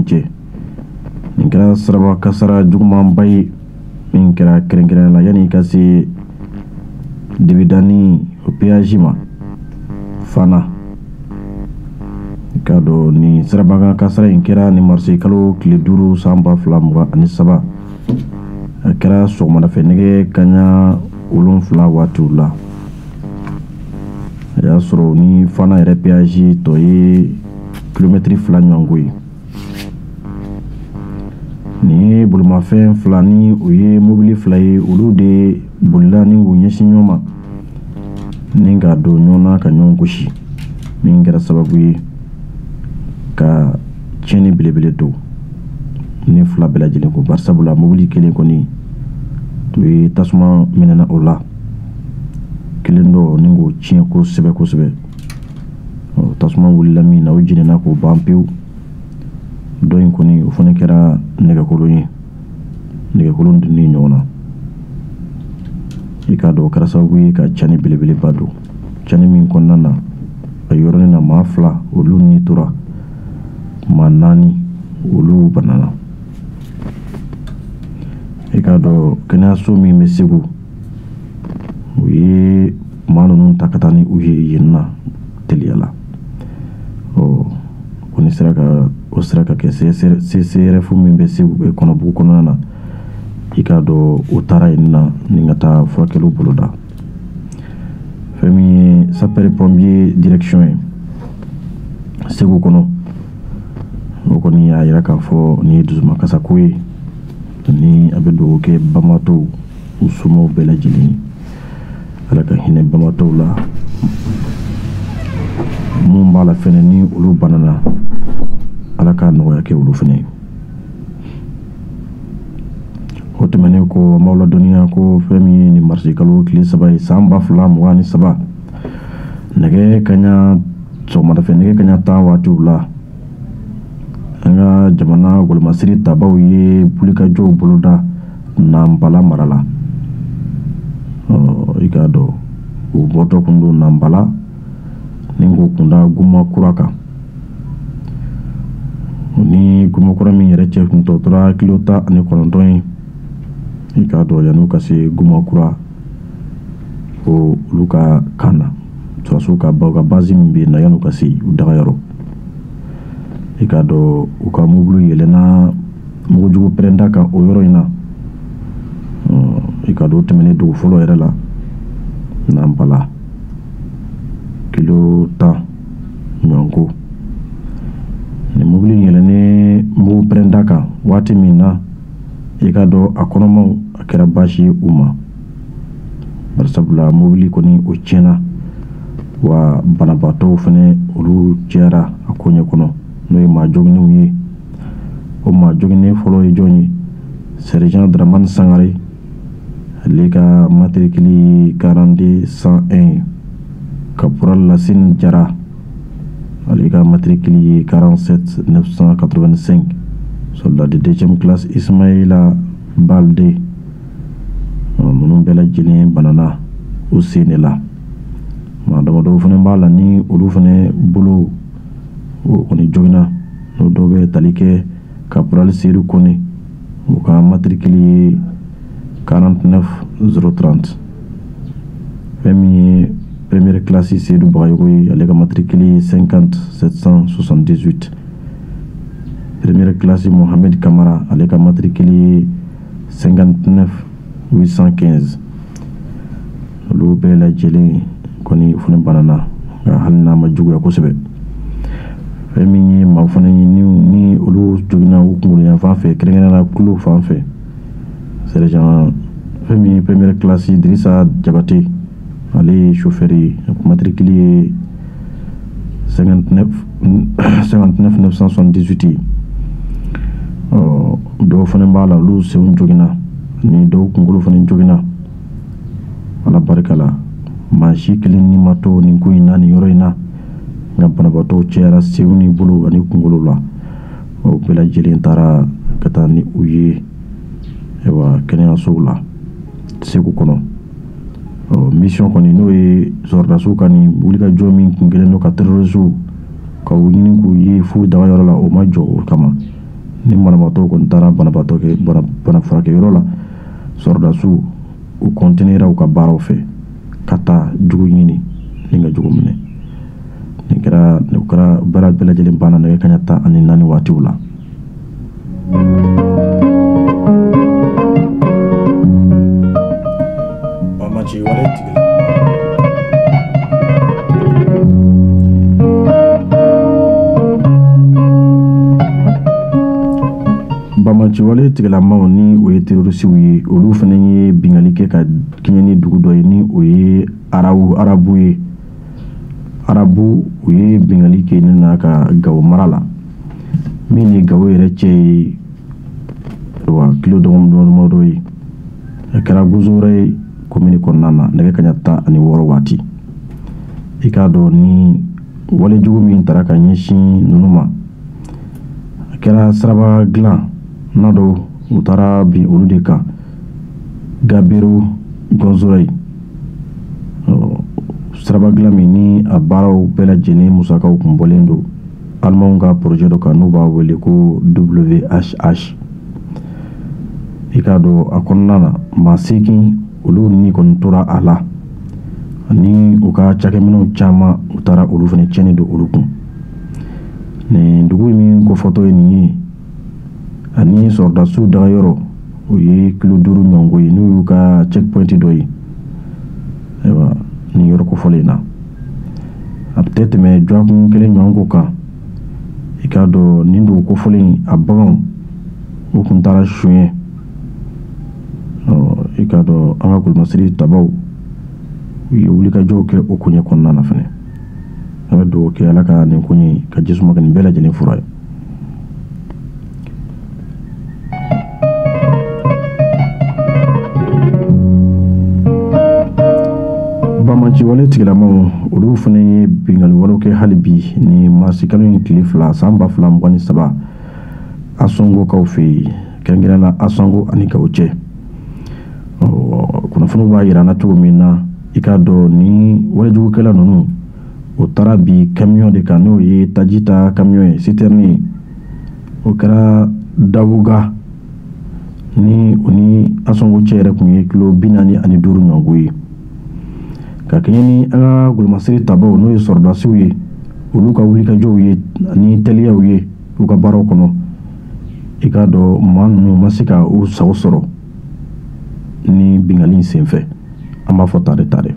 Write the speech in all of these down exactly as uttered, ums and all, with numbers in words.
cɛ nin kɛra siraba kasara jugumanba ye min kɛra kɛrɛnkɛrɛn la yanni ka se debidani o péage ma fana ka dɔn ni siraba kasara in kɛra ni marisi kalo tile duuru san ba fila mugan ani saba a kɛra sɔgɔmadafɛ nɛgɛ kaɲa wolonfila waatiw la a y'a sɔrɔ ni fana yɛrɛ péage tɔ ye kilomɛtiri fila ɲɔgɔnko ye nin ye bolimafɛn fila ni o ye mobili fila ye olu de bolila ni k'u ɲɛsin ɲɔgɔn ma ni ka don ɲɔgɔn na ka ɲɔgɔn gosi min kɛra sababu ye ka tiɲɛni belebele don ni fila bɛɛ lajɛlen ko barisabula mobili kelen kɔni o ye tasuma minɛna o la kelen dɔ ni k'o tiɲɛ kosɛbɛ kosɛbɛ tasuma wulila min na o jenina k'o ban pewu dɔ in kɔni o fana kɛra nɛgɛkolon ye nɛgɛkolon dunni ɲɔgɔn na i k'a dɔn o kɛra sababu ye ka tiɲɛni belebeleba don tiɲɛni min kɔnɔna na a yɔrɔnin na maa fila olu ni tora maa naani olu banana i k'a dɔn kɛnɛyaso min bɛ Segu u ye maa ninnu ta ka taa ni u ye yen na teliya la ɔ ko ni sera ka o sera ka kɛ C C R F min bɛ Segu Kɔnɔbugu kɔnɔna na i k'a dɔn o taara yen na ni ka taa furakɛliw boloda fɛn min ye sapeur pompier direction ye Segu kɔnɔ o kɔni y'a jira k'a fɔ nin ye dusumakasako ye ni a bɛ dugawu kɛ banbaatɔw u somɔgɔw bɛɛ lajɛlen ye Ala ka hinɛ banbaatɔw la mun b'a la fɛnɛ ni olu banana Ala ka nɔgɔya kɛ olu fɛnɛ ye o tɛmɛnen ko an b'aw ladɔnniya ko fɛn min ye nin marisi kalo tile saba ye san ba fila mugan ni saba nɛgɛ kaɲa sɔgɔmadafɛ nɛgɛ kaɲa tan waatiw la an ka jamana golomasiri tabaw ye wulikajɔw boloda Nanbala mara la ɔ i k'a dɔn u bɔtɔ kun don Nanbala ni k'o kunda Gumakura kan ni Gumakura min yɛrɛ cɛ kun tɔ tora kilo tan ani kɔnɔntɔn ye i k'a dɔn yan'u ka se Gumakura ko olu ka kan na sɔrɔsiw ka baw ka base min bɛ yen na yan'u ka se u dagayɔrɔ i k'a dɔn u ka mobili yɛlɛnna mugujugu pɛrɛnda kan o yɔrɔ in na i k'a dɔn o tɛmɛnen dugu fɔlɔ yɛrɛ la Nanbala kilo tan ɲɔgɔnko ni mobili yɛlɛnnen mugu pɛrɛnda kan waati min na i k'a dɔn a kɔnɔmaw a kɛra baasi ye u ma barisabula mobili kɔni o tiɲɛna wa banabaatɔw fɛnɛ olu cɛyara a ko ɲɛ kɔnɔ n'o ye maa joginnenw ye o maa joginnen fɔlɔ ye jɔn ye sergent Dramane Sangare ale ka matricule quarante cent un caporal Lassine Jara ale ka matricule ye quarante-sept neuf cent quatre-vingt-cinq soldat de deuxième classe Ismaïla Balde minnu bɛɛ lajɛlen banana o sen de la maa damadɔw fana b'a la ni olu fana bolo o kɔni joginna n'o dɔw bɛ tali kɛ caporal Seydou Kone o ka matricule ye quarante-neuf zéro trente fɛn min ye première classe Seydou Bagayogo ye ale ka matricule ye cinquante sept cent soixante-dix-huit première classe Mohamed Kamara ale ka matricule ye cinquante-neuf huit cent quinze olu bɛɛ lajɛlen kɔni fana banana nka hali n'a ma juguya kosɛbɛ fɛn min ye maa fana ye ni olu joginna u kunkolo yanfan fɛ kɛrɛnkɛrɛnnenya la kulo fan fɛ sergent fɛn min ye première classe Dirisa Jabate ale ye chauffeur ye matricule ye cinquante-neuf neuf cent soixante-dix-huit ye ɔ dɔw fana b'a la olu senw joginna ni dɔw kunkolo fana joginna Ala barika la maa si kelen ni ma to nin ko in na nin yɔrɔ in na nka banabaatɔw cɛyara senw ni bolo ani kunkolo la o bɛɛ lajɛlen taara ka taa ni u ye ayiwa kɛnɛyasow la Segu kɔnɔ ɔ mission kɔni n'o ye sɔrɔdasiw ka nin wulikajɔ min kun kɛlen don ka terrorisiw ka u ɲini k'u ye f'u dagayɔrɔ la o ma jɔ o kama ni banabaatɔ kɔni taara banabaatɔ kɛ bana furakɛyɔrɔ la sɔrɔdasiw u kɔntinera u ka baaraw fɛ ka taa jugu ɲini ni ka jugu minɛ nin kɛra o kɛra baara bɛɛ lajɛlen banna nɛgɛ kaɲa tan ani naani waatiw la. Bamaciwale tigilamaw ni o ye terorisiw ye olu fana ye bingali kɛ ka kɛɲɛ ni dugu dɔ ye ni o ye arabu arabu ye arabu u ye bingali kɛ ne na ka Gawo mara la min ni Gawo yɛrɛ cɛ ye wa kilo dɔgɔdɔgɔdɔ dɔ ye a kɛra Gozora ye komini kɔnɔna na nɛgɛ kaɲa tan ani wɔɔrɔ waati i k'a dɔn ni walejugu min taara ka ɲɛsin ninnu ma a kɛra siraba dilan na dɔ u taara bin olu de kan Gabiru Gozora ye siraba dilan min ni a baaraw bɛɛ lajɛlen musakaw kun bɔlen don alimanw ka projet dɔ kan n'u b'a wele ko W H H i k'a dɔn a kɔnɔna na maa seegin olu ni kɔni tora a la ani u ka cakɛminɛw caman u taara olu fana tiɲɛni don olu kun nin dugu min kofɔtɔ ye nin ye ani sɔrɔdasiw dagayɔrɔ o ye kilo duuru ɲɔgɔnko ye n'u y'u ka checkpoint dɔ ye ayiwa nin yɔrɔ kofɔlen na a bɛ tɛ tɛmɛ jɔkun kelen ɲɔgɔnko kan i k'a dɔn nin dugu kofɔlen a baganw u kun taara suɲɛ i k'a dɔn an ka kolomasiri tabaw u ye wulikajɔw kɛ o koɲɛ kɔnɔna na fɛnɛ an bɛ dugawu kɛ Ala ka nin koɲɛ ka jisuma kɛ nin bɛɛ lajɛlen fura ye. Bamaciwale tigilamaw olu fana ye bingali walew kɛ hali bi ni marisi kalo in tile fila san ba fila mugan ni saba Asɔngokaw fɛ yen kɛrɛnkɛrɛnnenya la Asɔngo ani Gawo cɛ kunnafoniw b'a yira an na cogo min na i k'a dɔn ni walejugukɛla ninnu o taara bi camion de kan n'o ye taji ta camion ye citerne ye o kɛra Dawuga ni o ni Asɔngo cɛ yɛrɛ kun ye kilo bi naani ani duuru ɲɔgɔnko ye ka kɛɲɛ ni an ka golomasiri tabaw n'o ye sɔrɔdasiw ye olu ka wulikajɔw ye ani teliyaw ye u ka baaraw kɔnɔ i k'a dɔn maa ninnu ma se ka u sago sɔrɔ ni bingali in senfɛ an b'a fɔ tare tare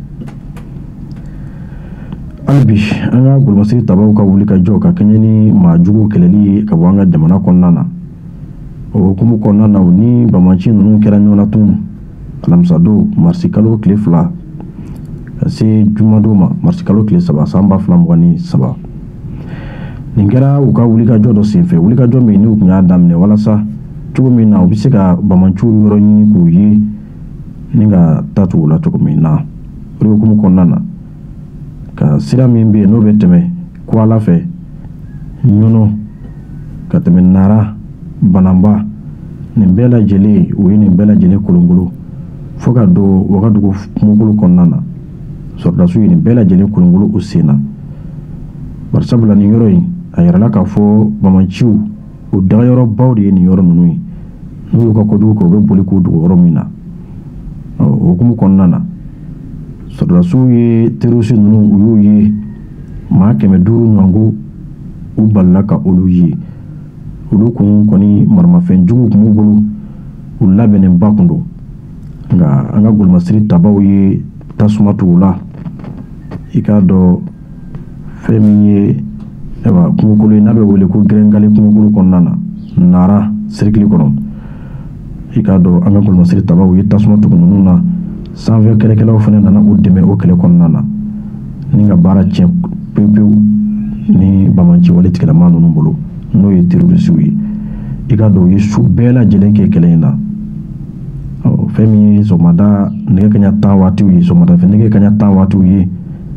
hali bi an ka golomasiri tabaw ka wulikajɔ ka kɛɲɛ ni maa jugu kɛlɛli ye ka bɔ an ka jamana kɔnɔna na o hukumu kɔnɔna na ni bamaci ninnu kɛra ɲɔgɔn na tun alamisa don marisi kalo tile fila ka se jumadon ma marisi kalo tile saba san ba fila mugan ni saba nin kɛra u ka wulikajɔ dɔ senfɛ wulikajɔ min n'u tun y'a daminɛ walasa cogo min na u bɛ se ka bamaciw yɔrɔ ɲini k'u ye ni ka taa tugu la cogo min na o hukumu kɔnɔna na ka sira min bɛ yen n'o bɛ tɛmɛ Kuala fɛ Ɲɔnɔ ka tɛmɛ Nara Bananba nin bɛɛ lajɛlen o ye nin bɛɛ lajɛlen kolonkolon fo ka don Wagadugu kungokolo kɔnɔna na sɔrɔdasiw ye nin bɛɛ lajɛlen kolonkolon u sen na barisabula nin yɔrɔ in a yirala k'a fɔ bamaciw o dagayɔrɔbaw de ye nin yɔrɔ ninnu ye n'u y'u ka kojugu kɛ u bɛ boli k'u dogo yɔrɔ min na o hukumu kɔnɔna na sɔrɔdasiw ye terorisi ninnu u y'u ye maa kɛmɛ duuru ɲɔgɔnko u balila ka olu ye olu kun kɔni maramafɛn juguw kun b'u bolo u labɛnnenba kun don nka an ka golomasiri tabaw ye tasuma tugu la i k'a dɔn fɛn min ye kungokolo ye n'a bɛ wele ko gɛrɛnkale kungokolo kɔnɔna na Nara sirikili kɔnɔ i k'a dɔn an ka golomasiri tabaw ye tasuma tugu ninnu na sanfɛ kɛlɛkɛlaw fana nana u dɛmɛ o kɛlɛ kɔnɔna na ni ka baara tiɲɛ pewu pewu ni bamaciwale tigilama ninnu bolo n'o ye terorisiw ye i k'a dɔn u ye su bɛɛ lajɛlen kɛ kɛlɛ in na fɛn min ye sɔgɔmada nɛgɛ kaɲa tan waatiw ye sɔgɔmada fɛ nɛgɛ kaɲa tan waatiw ye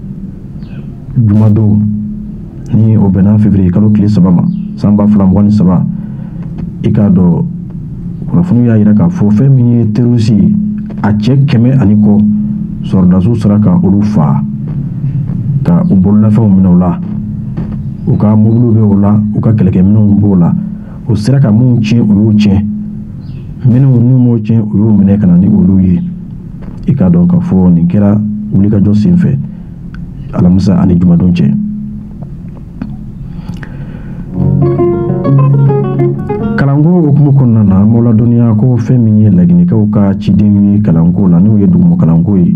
jumadon ni o bɛnna février kalo tile saba ma san ba fila mugan ni saba i k'a dɔn kunnafoniw y'a yira k'a fɔ fɛn min ye terorisi ye a cɛ kɛmɛ ani kɔ sɔrɔdasiw sera ka olu faa ka u bololafɛnw minɛ o la u ka mobiliw bɛ o la u ka kɛlɛkɛminɛnw b'o la o sera ka mun tiɲɛ o y'o tiɲɛ minnu n'u m'o tiɲɛ o y'o minɛ ka na ni olu ye i k'a dɔn k'a fɔ nin kɛra wulikajɔ sen fɛ alamisa ani jumadon cɛ. Kalanko hukumu kɔnɔna na an b'o ladɔnniya ko fɛn min ye laginɛkɛw ka ciden ye kalanko la n'o ye duguma kalanko ye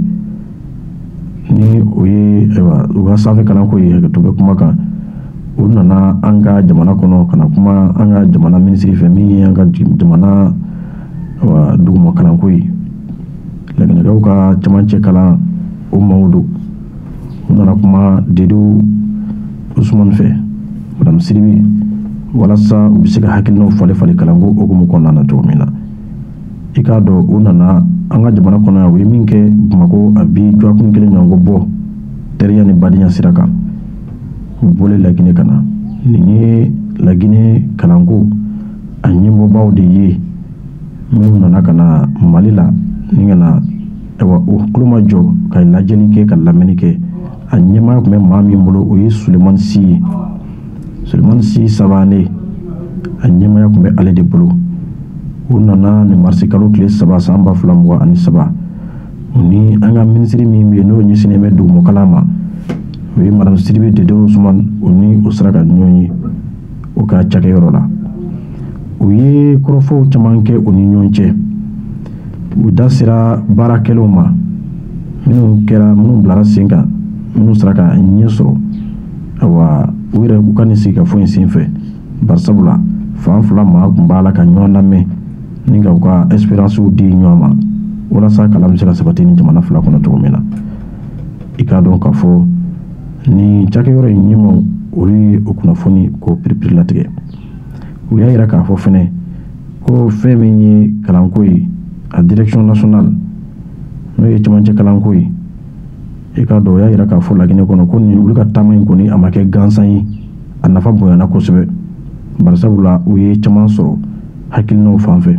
ni o ye u ka sanfɛ kalanko ye hakɛto bɛ kuma kan o nana an ka jamana kɔnɔ kana kuma an ka jamana minisiri fɛ min ye an ka jamana duguma kalanko ye laginɛkɛw ka camancɛ kalan o maaw don u nana kuma Dedo Usumani fɛ madame Sidibe walasa u bɛ se ka hakilinaw falen falen kalanko hukumu kɔnɔna na cogo min na i k'a dɔn u nana an ka jamana kɔnɔ yan u ye min kɛ Bamako a bi jɔkun kelen ɲɔgɔn bɔ teriya ni badenya sira kan u bɔlen Laginɛ ka na nin ye Laginɛ kalanko a ɲɛmɔgɔbaw de ye minnu nana ka na Mali la ni ka na o tulo ma jɔ ka lajɛli kɛ ka lamɛnni kɛ a ɲɛmaa tun bɛ maa min bolo o ye Sulemani Si ye Sulemani Si Sabane a ɲɛmaaya tun bɛ ale de bolo u nana ni marisi kalo tile saba san ba fila mugan ani saba ni an ka minisiri min bɛ yen n'o ɲɛsinnen bɛ dugumakalan ma o ye madame Sidibe Dedo Usumani o ni o sera ka ɲɔgɔn ye o ka cakɛyɔrɔ la u ye kɔrɔfɔw caman kɛ u ni ɲɔgɔn cɛ u da sera baarakɛlaw ma minnu kɛra minnu bilara sen kan minnu sera ka ɲɛ sɔrɔ awa u yɛrɛ u ka nin sigikafɔ in sen fɛ barisabula fan fila maa tun b'a la ka ɲɔgɔn lamɛn ni ka u ka espérancew di ɲɔgɔn ma walasa kalan bɛ se ka sabati ni jamana fila kɔnɔ cogo min na i k'a dɔn k'a fɔ ni cakɛyɔrɔ in ɲɛmaaw olu ye o kunnafoni k'o piripiri latigɛ u y'a yira k'a fɔ fɛnɛ ko fɛn min ye kalanko ye a direction nationale n'o ye camancɛ kalanko ye i k'a dɔn o y'a yira k'a fɔ Laginɛ kɔnɔ ko nin olu ka taama in kɔni a ma kɛ gansan ye a nafa bonyana kosɛbɛ barisabula u ye caman sɔrɔ hakilinaw fan fɛ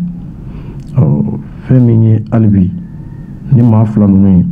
fɛn min ye hali bi ni maa fila ninnu ye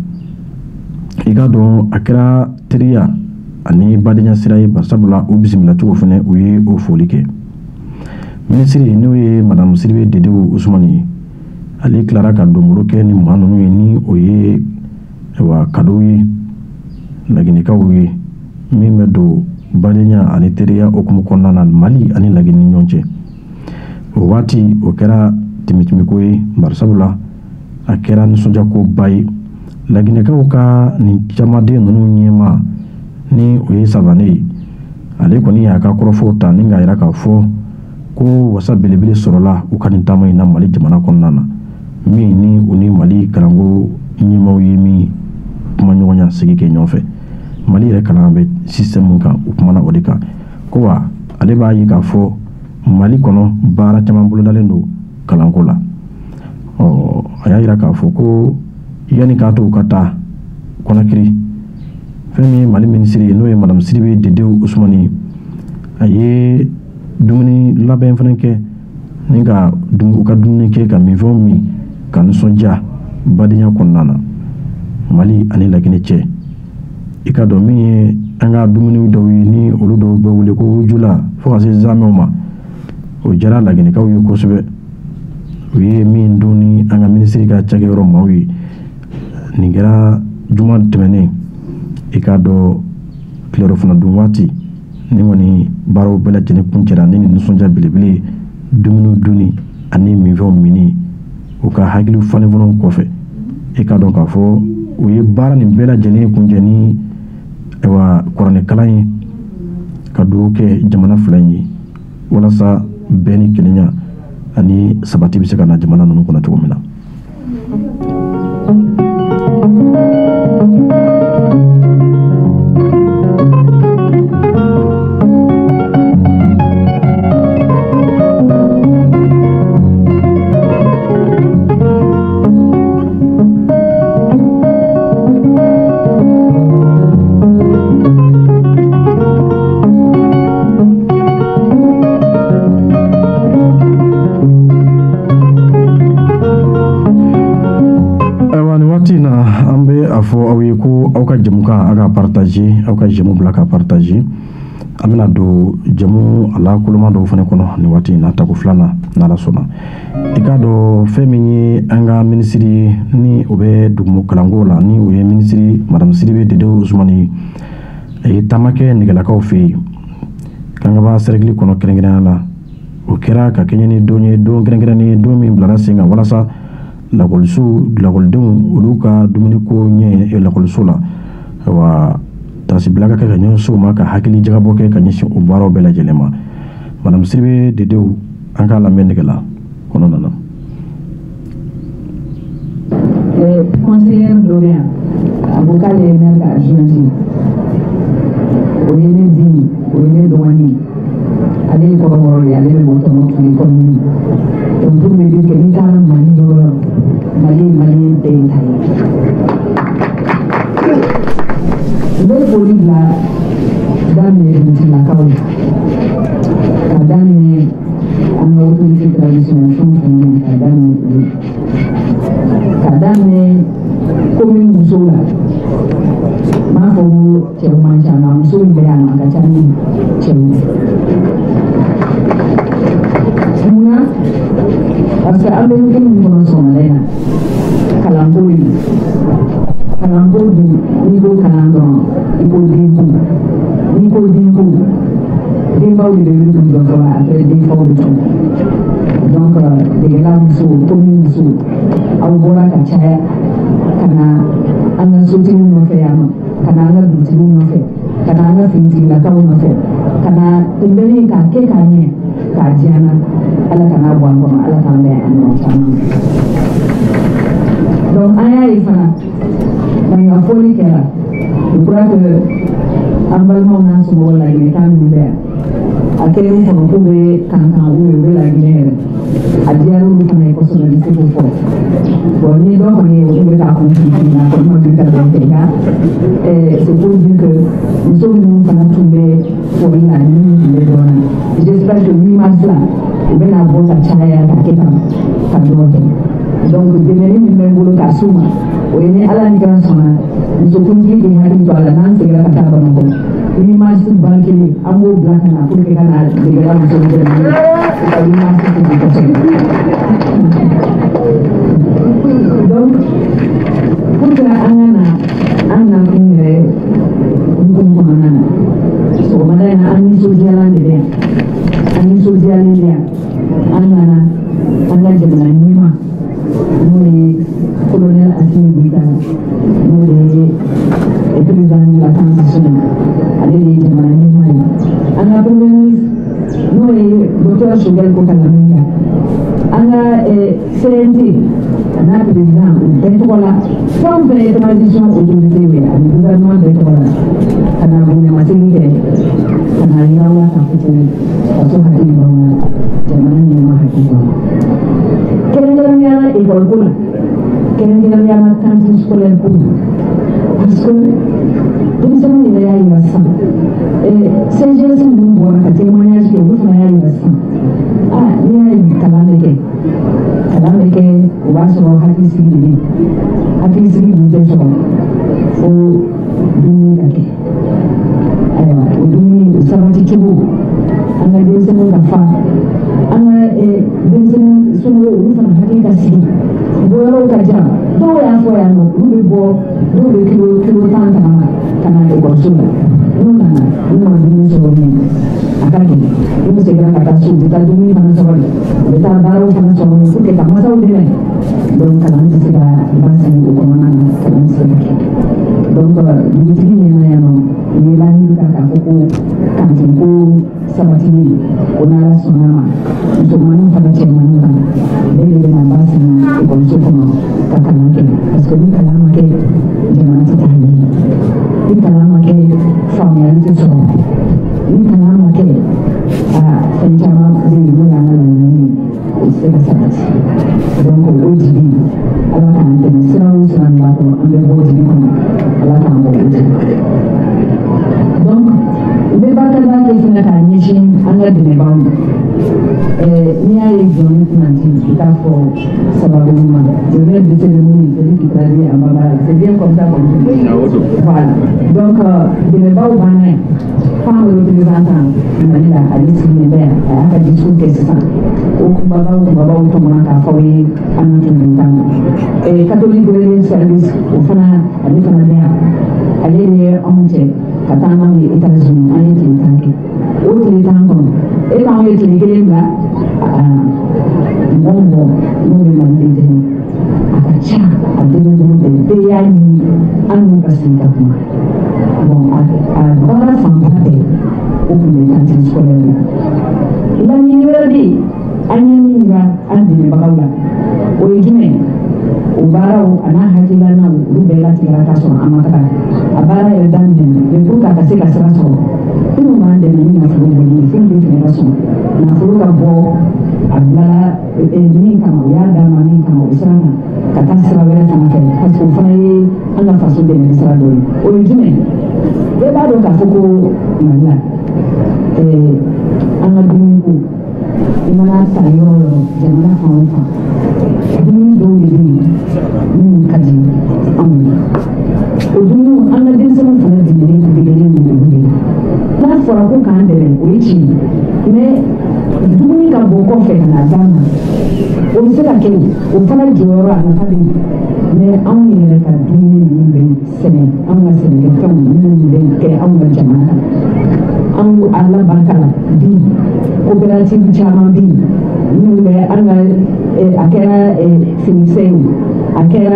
i k'a dɔn a kɛra teriya ani badenya sira ye barisabula u bisimila cogo fɛnɛ u ye o foli kɛ minisiri n'o ye madame Sidibe Dedo Usumani ye ale tilara ka donbolo kɛ ni maa ninnu ye ni o ye wa kadow ye laginɛkaw ye min bɛ don badenya ani teriya hukumu kɔnɔna na Mali ani Laginɛ ni ɲɔgɔn cɛ o waati o kɛra timitimiko ye barisabula a kɛra nisɔndiyakoba ye laginɛkaw ka nin camaden ninnu ɲɛmaa ni o ye Sabane ye ale kɔni y'a ka kɔrɔfɔw ta ni k'a yira k'a fɔ ko wasa belebele sɔrɔla u ka nin taama in na Mali jamana kɔnɔna na min ni u ni Mali kalanko ɲɛmaaw ye min kuma ɲɔgɔnya sigi kɛ ɲɔgɔn fɛ Mali yɛrɛ kalan bɛ système min kan u kumana o de kan ko wa ale b'a ye k'a fɔ Mali kɔnɔ baara caman bolodalen don kalanko la ɔ a y'a yira k'a fɔ ko yanni k'a to u ka taa Conakry fɛn min ye Mali minisiri ye n'o ye madame Sidibe Dedo Usumani a ye dumuni labɛn fana kɛ ni ka u ka dumuni kɛ ka minfɛnw min ka nisɔndiya badenya kɔnɔna na Mali ani Laginɛ cɛ i ka dɔn min ye an ka dumuni dɔw ye ni olu dɔw bɛ wele ko jula fo ka se zamɛw ma o diyara Laginɛkaw ye kosɛbɛ u ye min dun ni an ka minisiri ka cakɛyɔrɔ maaw ye nin kɛra juma tɛmɛnen i ka dɔn tilero fana dun waati ni kɔni baaraw bɛɛ lajɛlen kuncɛra ni nin nisɔndiya belebele dumuni dunni ani minfɛnw minni u ka hakili falenfanaw kɔfɛ i ka dɔn k'a fɔ u ye baara nin bɛɛ lajɛlen kuncɛ ni kuranɛkalan ye ka dugawu kɛ jamana fila in ye walasa bɛɛ ni kelenya ani sabati bɛ se ka na jamana ninnu kɔnɔ cogo min na. Fɔ aw ye ko aw ka jamukan aw ka partager aw ka jamu bila ka partager amina do jamu ala kuluma do fane kono ni wati na taku flana na la sona ika do femini anga ministry ni obe dumo kalangola ni oye ministry madam Sidibe Dedo Ousmane e tamake nigala ka ofi kanga ba sergli kono kerengena la o kera ka kenyani donye do kerengena ni do mi blara singa wala sa la kolsu la koldum uluka dumuni ko nye e la kolsula wa tasi blaga ka ganyo so maka hakili jaga boke ka nyishi o baro bela jelema madam Sidibe Dedo anga la mendigala kono nana eh conseiller Dorian avocat de Merga Argentine oyene di oyene douani ale ko mo ya le mo to mo ni ko ni on pour me dire que ni kana mani do mali mali te thai le poli la dame ni la kauli kadani ana utumishi traditional function kadani kadani komi musola ma fo cɛw man ca nka muso min bɛ yan a ka ca ni cɛw munna parce que an bɛ hukumu min kɔnɔ sɔgɔmada in na kalanko ye kalanko dun n'i ko kalan dɔrɔn i ko denko n'i ko denko denbaw de bɛ wuli k'u jɔ fɔlɔ après denfaw bɛ tun donc degela muso komi muso aw bɔra ka caya ka na an ka sotigi nɔfɛ yan nɔ ka na an ka dugutigi nɔfɛ ka na an ka finitigilakaw nɔfɛ ka na kunbɛnni k'a kɛ k'a ɲɛ k'a diya n na ala kana bɔ an kɔnɔ ala k'an bɛn an ɲɔgɔn caman donc an y'a ye fana maninka fɔli kɛra je crois que an balimaw n'an somɔgɔw laginɛkan minnu bɛ yan a kɛra n kɔnɔ k'u bɛ kankan u ye u bɛ laginɛ yɛrɛ a diyara olu fana ye kosɛbɛ n bɛ se k'o fɔ bon ni dɔ kɔni ye olu bɛ k'a kɔntinue na kɔni ma bin ka bɛn kɛ nka c'est pour dire que muso minnu fana tun bɛ fɔli la ni minnu tun bɛ dɔn na j'espère que l'image là u bɛna bɔ ka caya ka kɛ ka ka dɔn kɛ donc dɛmɛni min bɛ n bolo k'a s'u ma o ye ni ala ni kɛra sɔnna musokuntigi k'i hakili to a la n'an seginna ka taa bamakɔ l'image bankele an b'o bila ka na pour que ka na degela muso min bɛ u ka l'image sigi kosɛbɛ donc pour que an ka na an nakun yɛrɛ hukumu kɔnɔna na sɔgɔmada in na an nisɔndiyalan de bɛ yan an nisɔndiyalen bɛ yan an nana an ka jamana ɲɛma n'o ye colonel Assimi Goïta n'o de ye président de la transition ale de ye jamana ɲɛma ye an ka premier ministre n'o ye docteur Choguel Koka Lamɛnga an ka C N T a n'a président u bɛɛ tɔgɔ la fɛn o fɛn ye transition autorité ye ani gouvernement bɛɛ tɔgɔ la ka na bonyamasegin kɛ ka na yira aw la k'a fɔ ko faso hakili b'aw la jamana ɲɛma hakili b'aw la kɛrɛnkɛrɛnnenya la école ko la kɛrɛnkɛrɛnnenya la cantine scolaire ko la parce que denmisɛnninw yɛrɛ y'a yira sisan C G S minnu bɔra ka témoignage kɛ olu fana y'a yira sisan ah n'i y'a ye kalan bɛ kɛ kalan bɛ kɛ o b'a sɔrɔ hakilisigi de bɛ yen hakilisigi dun tɛ sɔrɔ fo dumuni ka kɛ ayiwa o dumuni o sabati cogo an ka denmisɛnninw ka fa an ka denmisɛnnin somɔgɔw olu fana hakili ka sigi bɔyɔrɔw ka jan dɔw y'a fɔ yan nɔ olu bɛ bɔ dɔw bɛ kilo kilo tan tagama ka na ekɔliso la n'u nana u nana dumuni sɔrɔ min a ka gɛlɛn n'u seginna ka taa so u bɛ taa dumuni fana sɔrɔ yen u bɛ taa baaraw fana sɔrɔ yen pour que ka masaw dɛmɛ donc kalan tɛ se ka basigi o kɔnɔna na kalan tɛ se ka kɛ donc dugutigi ɲɛna yan nɔ u ye laɲini kan k'a fɔ ko kantin ko sabatili o n'ala sɔnna ma musomaninw fana cɛmaninw fana bɛɛ de bɛna basigi ekɔliso kɔnɔ ka kalan kɛ parce que ni kalan ma kɛ jamana tɛ taa ɲɛ ni kalan ma kɛ faamuyali tɛ sɔrɔ ni kalan ma kɛ aa fɛn caman bɛ yen n'o y'an ka laɲini ye o tɛ se ka sabati donc o jigi ala k'an dɛmɛ sira o sira min b'a kɔnɔ an bɛ bɔ jigi kɔnɔ ala k'an bɔ o jigi donc n bɛ barikada kɛ hali fana ka ɲɛsin an ka dɛmɛbagaw ma n'i y'a ye jɔn nanti i k'a fɔ sababu ɲuman je viens de cérémonie celui qui traduit en bambara c'est bien comme ça qu'on dit voilà donc dɛmɛbagaw b'an na yan femme représentant Mali la ale sigilen bɛ yan a y'a ka discours kɛ sisan o kunbabaw kunbabaw tɔmɔna k'a fɔ ye an ka tɛmɛ kan na catholique religious service o fana ale fana bɛ yan ale de ye anw cɛ ka taa n'anw ye États-Unis an ye tile tan kɛ o tile tan kɔnɔ e k'anw ye tile kelen bila mɔgɔ mɔgɔ n'o bɛ Mali de dɛmɛ a ka ca a denmisɛnninw bɛɛ bɛɛ y'a ɲini an n'u ka sigi ka kuma bon a baara fanba bɛɛ o tun bɛ cantine scolaire la laɲini wɛrɛ bɛ yen an ye min yira an dɛmɛbagaw la o ye jumɛn o baaraw a n'a hakilinaw olu bɛɛ latigɛra k'a sɔrɔ an ma taga a baara yɛrɛ daminɛna mais pour que a ka se ka sira sɔrɔ minnu b'an dɛmɛ ni nafolo bɔli ye fɛn bɛɛ fɛnɛ ka sɔrɔ nafolo ka bɔ a bilala min kama o y'a d'a ma min kama o sira kan ka taa sira wɛrɛ fana fɛ parce que o fana ye an ka faso dɛmɛ sira dɔ ye o ye jumɛn bɛɛ b'a dɔn k'a fɔ ko Mali la an ka dumuniko i mana ta yɔrɔ yɔrɔ jamana fan o fan dumuni dɔw de bɛ yen minnu ka di anw ye o dumuni an ka denmisɛnninw fana degelen degelen don olu de la n'a fɔra ko k'an dɛmɛ o ye tiɲɛ ye mais dumuni ka bɔ kɔfɛ ka na d'an ma o bɛ se ka kɛ o fana jɔyɔrɔ a nafa bɛ yen mais anw yɛrɛ ka dumuni ninnu bɛ sɛnɛ anw ka sɛnɛkɛfɛnw minnu bɛ kɛ anw ka jamana kan anw ala barika la bi coopérative caman bɛ yen minnu bɛ an ka a kɛra finisɛn ye a kɛra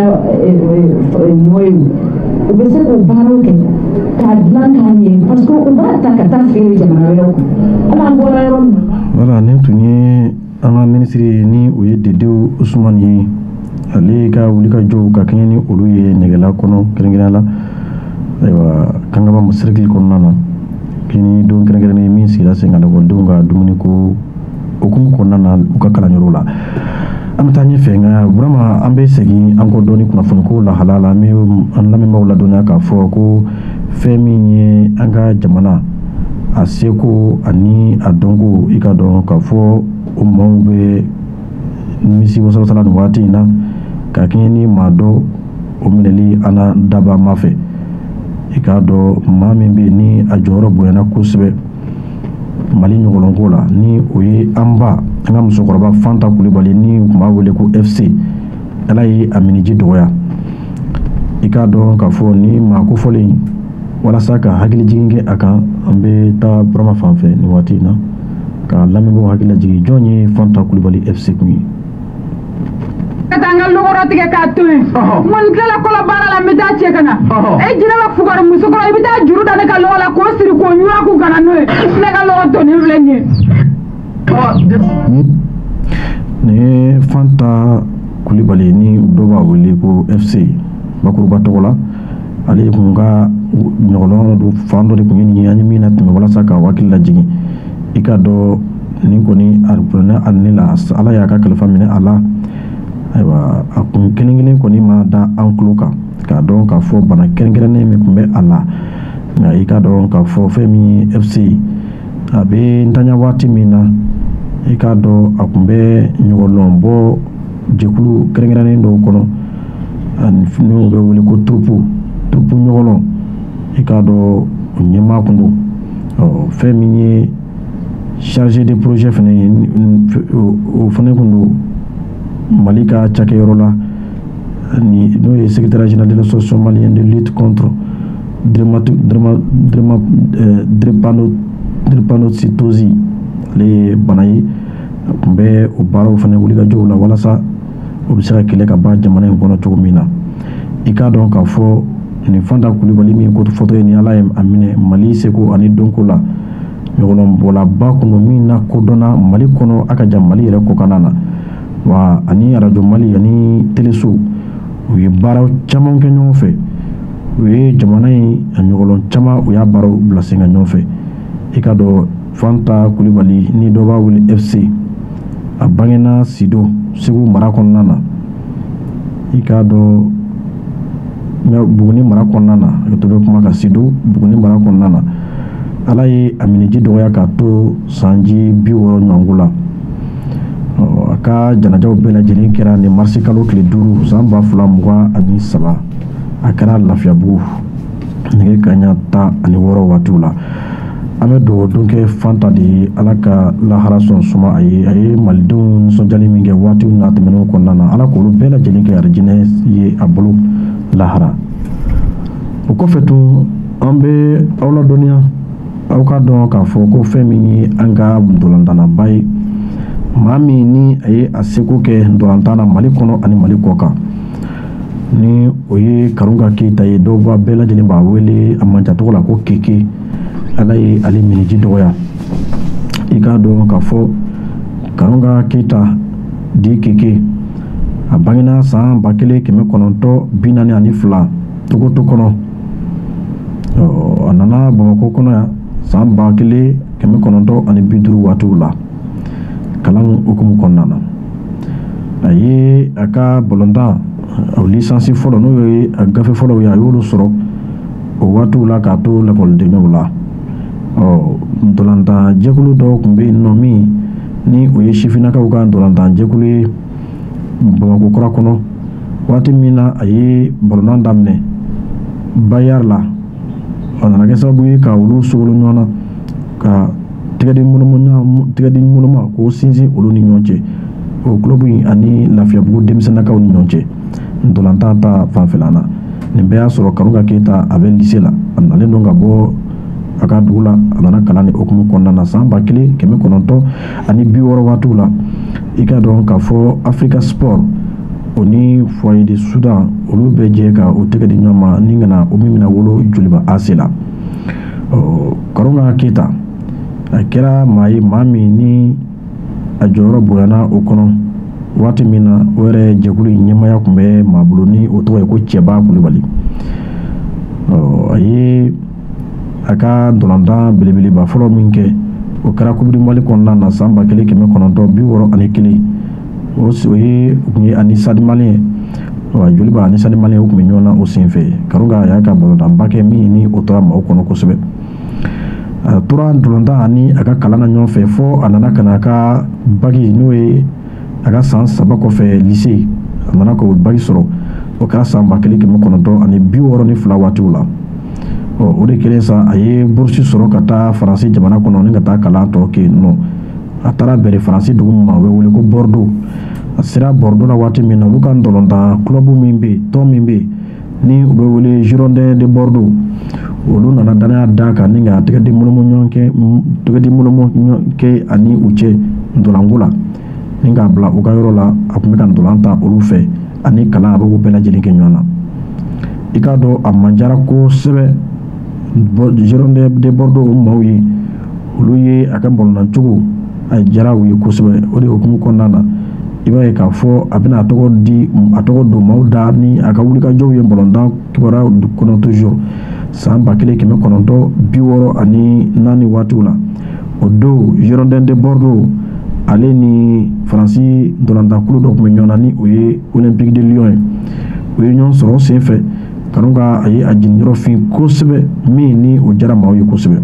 ɲɔ ye u bɛ se k'o baaraw kɛ k'a dilan k'a ɲɛ parce que u b'a ta ka taa feere jamana wɛrɛw kan ala an bɔra yɔrɔ min. Voilà, nin tun ye an ka minisiri ni o ye Dedewu Usumani ye ale ka wulikajɔw ka kɛɲɛ ni olu ye nɛgɛla kɔnɔ kɛrɛnkɛrɛnnenya la ayiwa Kankaba cercle kɔnɔna na kini don kɛrɛnkɛrɛnnen min sigira sen kan lakɔlidenw ka dumuniko okumu kɔnɔna na u ka kalanyɔrɔw la an bɛ taa ɲɛfɛ nka vraiment an bɛ segin an kɔ dɔɔni kunnafoniko lahala la an bɛ an lamɛnbaaw ladɔnniya k'a fɔ ko fɛn min ye an ka jamana a seko ani a dɔnko i ka dɔn k'a fɔ o maaw bɛ nimisi wasawasala nin waati in na ka kɛɲɛ ni maa dɔ o minɛli an na daba ma fɛ i k'a dɔn maa min bɛ yen ni a jɔyɔrɔ bonyana kosɛbɛ Mali ɲɔgɔlɔnko la ni o ye an ba an ka musokɔrɔba Fanta Kulibali ni u tun b'a wele ko F C ala ye a miniji dɔgɔya i k'a dɔn k'a fɔ ni maa kofɔlen walasa ka hakilijigin kɛ a kan an bɛ taa Burama fan fɛ nin waati in na ka lamɛnbaaw hakili lajigin jɔn ye Fanta Kulibali F C kun ye. Katanga logoro tigɛ k'a to yen mun tilala kɔlɔ baara la n bɛ taa cɛ ka na e jinɛ bɛ fugari muso kɔrɔ i bɛ taa juru da ne ka lɔgɔ la k'o siri k'o ɲuwa k'u kana n'o ye ne ka lɔgɔ tɔni filɛ nin ye. Nin ye Fanta Kulibali ni dɔw b'a wele ko F C bakuruba tɔgɔ la ale kun ka ɲɔgɔlɔn do fan dɔ de kun ye nin ye an ye min na tɛmɛ walasa ka hakili lajigin i ka dɔn nin kɔni a buruna a ne la ala y'a ka kalifa minɛ a la ayiwa a kun kelen kelen kɔni ma da an tulo kan k'a dɔn k'a fɔ bana kɛrɛnkɛrɛnnen min tun bɛ a la nka i k'a dɔn k'a fɔ fɛn min ye F C a bɛ ntanya waati min na i k'a dɔn a kun bɛ ɲɔgɔlɔn bɔ jɛkulu kɛrɛnkɛrɛnnen dɔw kɔnɔ ani n'o bɛ wele ko turupu turupu ɲɔgɔlɔn i k'a dɔn o ɲɛmaa kun don ɔ fɛn min ye chargé de projet fana ye o fana kun don Mali ka cakɛyɔrɔ la ni n'o ye secrétaire général de l'association malienne de lutte contre drépanocytose ale ye bana ye a kun bɛ o baaraw fana wulikajɔw la walasa o bɛ se ka kɛlɛ ka ban jamana in kɔnɔ cogo min na i k'a dɔn k'a fɔ nin Fanta Kulibali min ko fɔtɔ ye ni ala ye a minɛ Mali seko ani dɔnko la ɲɔgɔlɔnbɔlaba kun don min na kodɔnna Mali kɔnɔ a ka jan Mali yɛrɛ kɔkanna na wa ani radio Mali ani teleso u ye baaraw caman kɛ ɲɔgɔn fɛ u ye jamana in a ɲɔgɔlɔn caman u y'a baaraw bila sen kan ɲɔgɔn fɛ i ka dɔn Fanta Kulibali ni dɔ b'a wele F C a bangena Sido Segu mara kɔnɔna na i k'a dɔn Buguni mara kɔnɔna na a to bɛ kuma ka Sido Buguni mara kɔnɔna na ala ye a miniji dɔgɔya k'a to sanji bi wɔɔrɔ ɲɔgɔnko la a ka janajaw bɛɛ lajɛlen kɛra nin marisi kalo tile duuru san ba fila mugan ani saba a kɛra lafiyabugu nɛgɛ kanɲɛ tan ani wɔɔrɔ waatiw la an bɛ dugawu don kɛ fanta de ye ala ka lahara sɔn suma a ye a ye malidenw nisɔndiyali min kɛ waatiw n'a tɛmɛnenw kɔnɔna na ala k'olu bɛɛ lajɛlen kɛ arijinɛ ye a bolo lahara o kɔfɛ tun an bɛ aw ladɔnniya aw ka dɔn k'a fɔ ko fɛn min ye an ka ndolantanaba ye maa min ni a ye a seko kɛ ndolantan na mali kɔnɔ ani mali kɔ kan ni o ye karunga keyita ye dɔw b'a bɛɛ lajɛlen b'a wele a manca tɔgɔ la ko keke ala ye ale miniji dɔgɔya i k'a dɔn k'a fɔ karunga keyita di keke a bangena san ba kelen kɛmɛ kɔnɔntɔn bi naani ani fila togoto kɔnɔ a nana bamakɔ kɔnɔ yan san ba kelen kɛmɛ kɔnɔntɔn ani bi duuru waatiw la kalan hukumu kɔnɔna na a ye a ka balontan o lisansi fɔlɔ n'o ye a gafe fɔlɔw ye a y'olu sɔrɔ o waatiw la k'a to lakɔlidenyaw la ɔ ntolantan jɛkulu dɔw tun bɛ yen nɔ min ni o ye sifinnakaw ka ntolantan jɛkulu ye bamakɔ kura kɔnɔ waati min na a ye balontan daminɛ bayari la a nana kɛ sababu ye ka olu sogolo ɲɔgɔn na ka tɛgɛdi ŋoloma k'o sinsin olu ni ɲɔgɔn cɛ o kulobu in ani lafiyabugu denmisɛnnakaw ni ɲɔgɔn cɛ ntolantan ta fanfɛla na nin bɛɛ y'a sɔrɔ karunga keyita a bɛ lise la a nalen don ka bɔ a ka dugu la a nana kalan ni hukumu kɔnɔna na san ba kelen kɛmɛ kɔnɔntɔn ani bi wɔɔrɔ waatiw la i ka dɔn k'a fɔ afrika sport o ni foyer de sudan olu bɛ jɛ ka o tɛgɛ di ɲɔgɔn ma ni ka na o min bɛna wolo joliba ase la karunga keyita a kɛra maa ye maa min ni a jɔyɔrɔ bonyana o kɔnɔ waati min na o yɛrɛ jɛkulu in ɲɛmaya tun bɛ maa bolo ni o tɔgɔ ye ko cɛba kulubali a ye a ka ntolantan belebeleba fɔlɔ min kɛ o kɛra kubiri mali kɔnɔna na san ba kelen kɛmɛ kɔnɔntɔn bi wɔɔrɔ ani kelen o ye o tun ye ani sadi maliyɛn joliba ani sadi maliyɛn o tun bɛ ɲɔgɔn na o senfɛ karunga a y'a ka balontanba kɛ min ni o tora maaw kɔnɔ kosɛbɛ a tora ntolantan ani a ka kalan na ɲɔgɔn fɛ fɔ a nana ka na a ka bagi n'o ye a ka san saba kɔfɛ lise a nana k'o bagi sɔrɔ o kɛra san ba kelen kɛmɛ kɔnɔntɔn ani bi wɔɔrɔ ni fila waatiw la o de kɛlen sa a ye burusi sɔrɔ ka taa faransi jamana kɔnɔ ni ka taa kalan tɔ kɛ yen nɔ a taara bɛrɛ faransi dugu min ma o bɛ wele ko bordeaux a sera bordeaux la waati min na olu ka ntolantan club min bɛ yen tɔn min bɛ yen ni u bɛ wele girondins de bordeaux olu nana danaya da kan ni ka tɛgɛdi molomo ɲɔgɔn kɛ tɛgɛdi molomo kɛ ani u cɛ ntolanko la ni k'a bila u ka yɔrɔ la a tun bɛ ka ntolan ta olu fɛ ani kalan a bɛ k'u bɛɛ lajɛlen kɛ ɲɔgɔn na i k'a dɔn a man jara kosɛbɛ girondins de bordeaux o maaw ye olu ye a ka balontan cogo a jara u ye kosɛbɛ o de hukumu kɔnɔna na i b'a ye k'a fɔ a bɛna a tɔgɔ di a tɔgɔ don maaw da ni a ka wulikajɔw ye balontan kibaruya kɔnɔ toujours san ba kelen kɛmɛ kɔnɔntɔn bi wɔɔrɔ ani naani waatiw la o don girondins de bordeaux ale ni faransi ntolantankulu dɔ tun bɛ ɲɔgɔn na ni o ye olympique de lyon ye o ye ɲɔgɔn sɔrɔ sen fɛ karunga a ye a jiginyɔrɔ fin kosɛbɛ min ni o jara maaw ye kosɛbɛ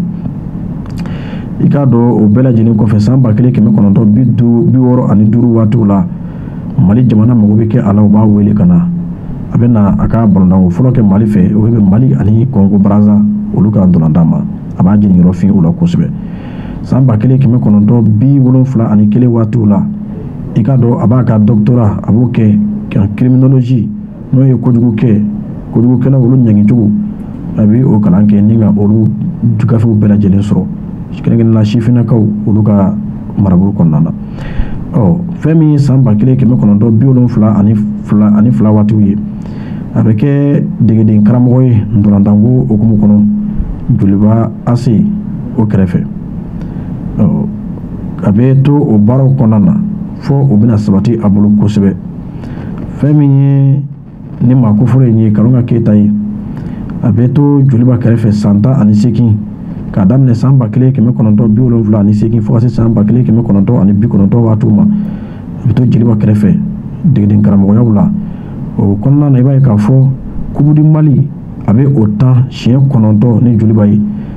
i k'a dɔn o bɛɛ lajɛlen kɔfɛ san ba kelen kɛmɛ kɔnɔntɔn bi duuru bi wɔɔrɔ ani duuru waatiw la mali jamana mago bɛ kɛ a la u b'a wele ka na a bɛ na a ka balontanko fɔlɔ kɛ mali fɛ o bɛ mali ani kongo baraza olu ka ntolantan ma a b'a jiginyɔrɔ fin o la kosɛbɛ san ba kelen kɛmɛ kɔnɔntɔn bi wolonfila ani kelen waatiw la i k'a dɔn a b'a ka doctorat a b'o kɛ ka criminologie n'o ye kojugu kɛ kojugukɛla olu ɲangicogo a bɛ o kalan kɛ ni ka olu gafew bɛɛ lajɛlen sɔrɔ kɛrɛnkɛrɛnnenya la sifinnakaw olu ka marabolo kɔnɔna na ɔ fɛn min ye san ba kelen kɛmɛ kɔnɔntɔn bi wolonfila ani fila ani fila waatiw ye a bɛ kɛ degeden karamɔgɔ ye ntolantanko hukumu kɔnɔ joliba ase o kɛrɛfɛ ɔ a bɛ to o baaraw kɔnɔna na fɔ o bɛna sabati a bolo kosɛbɛ fɛn min ye ni maa kofɔlɔ in ye karunga keyita ye a bɛ to joliba kɛrɛfɛ san tan ani seegin k'a daminɛ san ba kelen kɛmɛ kɔnɔntɔn bi wolonfila ani seegin fo ka se san ba kelen kɛmɛ kɔnɔntɔn ani bi kɔnɔntɔn waatiw ma a bɛ to jeliba kɛrɛfɛ degeden karamɔgɔyaw la o kɔnɔna na i b'a ye k'a fɔ kubudi mali a bɛ o tan siɲɛ kɔnɔntɔn ni joliba ye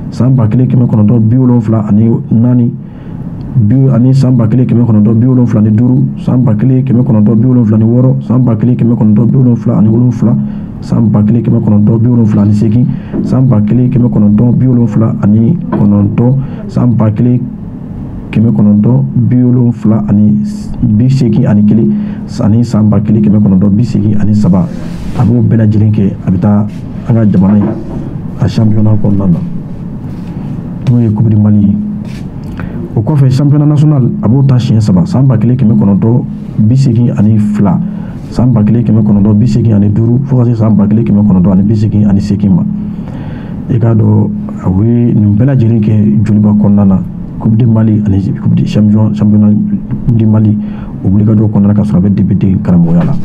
san ba kelen kɛmɛ kɔnɔntɔn bi wolonfila ani naani bi ani san ba kelen kɛmɛ kɔnɔntɔn bi wolonfila ni duuru san ba kelen kɛmɛ kɔnɔntɔn bi wolonfila ni wɔɔrɔ san ba kelen kɛmɛ kɔnɔntɔn bi wolonfila ani wolonfila san ba kelen kɛmɛ kɔnɔntɔn bi wolonfila ani seegin san ba kelen kɛmɛ kɔnɔntɔn bi wolonfila ani kɔnɔntɔn san ba kelen kɛmɛ kɔnɔntɔn bi wolonfila ani bi seegin ani kelen ani san ba kelen kɛmɛ kɔnɔntɔn bi seegin ani saba a b'o bɛɛ lajɛlen kɛ a bɛ taa an ka jamana ye a championnat kɔnɔna na n'o ye coupe du Mali ye o kɔfɛ championnat national a b'o ta siɲɛ saba san ba kelen kɛmɛ kɔnɔntɔn bi seegin ani fila san ba kelen kɛmɛ kɔnɔntɔn bi seegin ani duuru fo ka se san ba kelen kɛmɛ kɔnɔntɔn ani bi seegin ani seegin ma i k'a dɔn a ye nin bɛɛ lajɛlen kɛ joliba kɔnɔna na coupe du Mali ani coupe du champion championnat du Mali o wulikajɔ kɔnɔna ka sɔrɔ a bɛ débuter karamɔgɔya la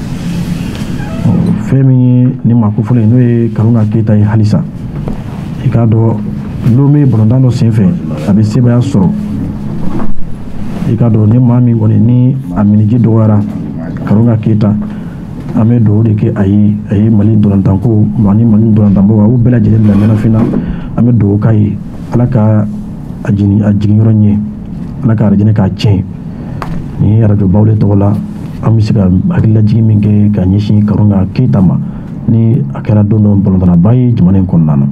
fɛn min ye ni maa kofɔlen n'o ye Karuna Keyita ye halisa i k'a dɔn Lomé balontan dɔ senfɛ a bɛ sebaya sɔrɔ i k'a dɔn ni maa min kɔni ni a miniji dɔgɔyara Karuna Keyita an bɛ dugawu de kɛ a ye a ye Mali ntolantanko ani Mali ntolantanbɔ a y'u bɛɛ lajɛlen bila ɲɛnafin na an bɛ dugawu k'a ye Ala ka a jigin a jiginyɔrɔ ɲɛ Ala ka arajɛnɛ k'a tiɲɛ nin ye arajo Bawule tɔgɔ la an bɛ se ka hakililajigin min kɛ ka ɲɛsin Karuna Keyita ma ni a kɛra don dɔ balontanaba ye jamana in kɔnɔna na.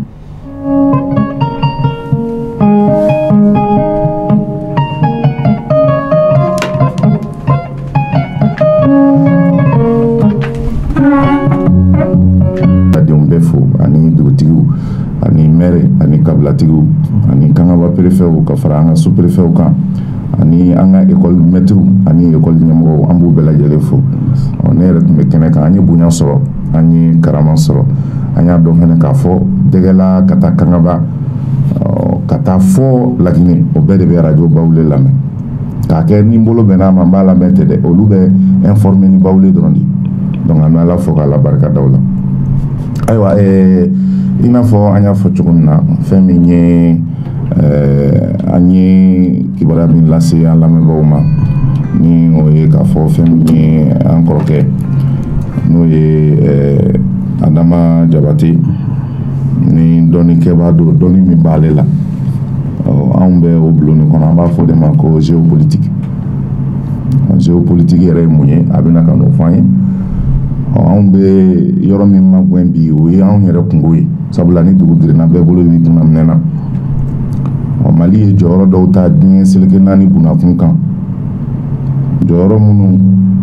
Denw bɛ fo ani dugutigiw ani maire ani kabilatigiw ani kangaba préfɛtw ka fara an ka sous préfɛtw kan ani an ka école maîtres ani école ɲɛmɔgɔw an b'u bɛɛ lajɛlen fo ne yɛrɛ tun bɛ kɛnɛ kan an ye bonya sɔrɔ an ye karama sɔrɔ an y'a dɔn fɛnɛ k'a fɔ dɛgɛla ka taa kangaba ka taa fɔ Laginɛ o bɛɛ de bɛ radio Bawule lamɛn k'a kɛ ni n bolo bɛn'a ma n b'a lamɛn ten dɛ olu bɛ informer ni Bawule dɔrɔn de donc an bɛ Ala fo k'Ala barikada o la ayiwa ɛɛ i n'a fɔ an y'a fɔ cogo min na fɛn min ye ɛɛ an ye kibaruya min lase an lamɛnbagaw ma ni o ye k'a fɔ fɛn min ye an kɔrɔkɛ n'o ye ɛɛ Adama Jabate ni dɔnnikɛbaa don dɔnni min b'ale la anw bɛ o bulon kɔnɔ an b'a fɔ de ma ko géopolitique géopolitique yɛrɛ ye mun ye a bɛna ka n'o fɔ an ye anw bɛ yɔrɔ min ma gɛn bi o ye anw yɛrɛ kungo ye sabula ni dugu girinna bɛɛ bolo b'i kunna minɛ na Mali ye jɔyɔrɔ dɔw ta diɲɛ seleke naani bunakun kan jɔyɔrɔ minnu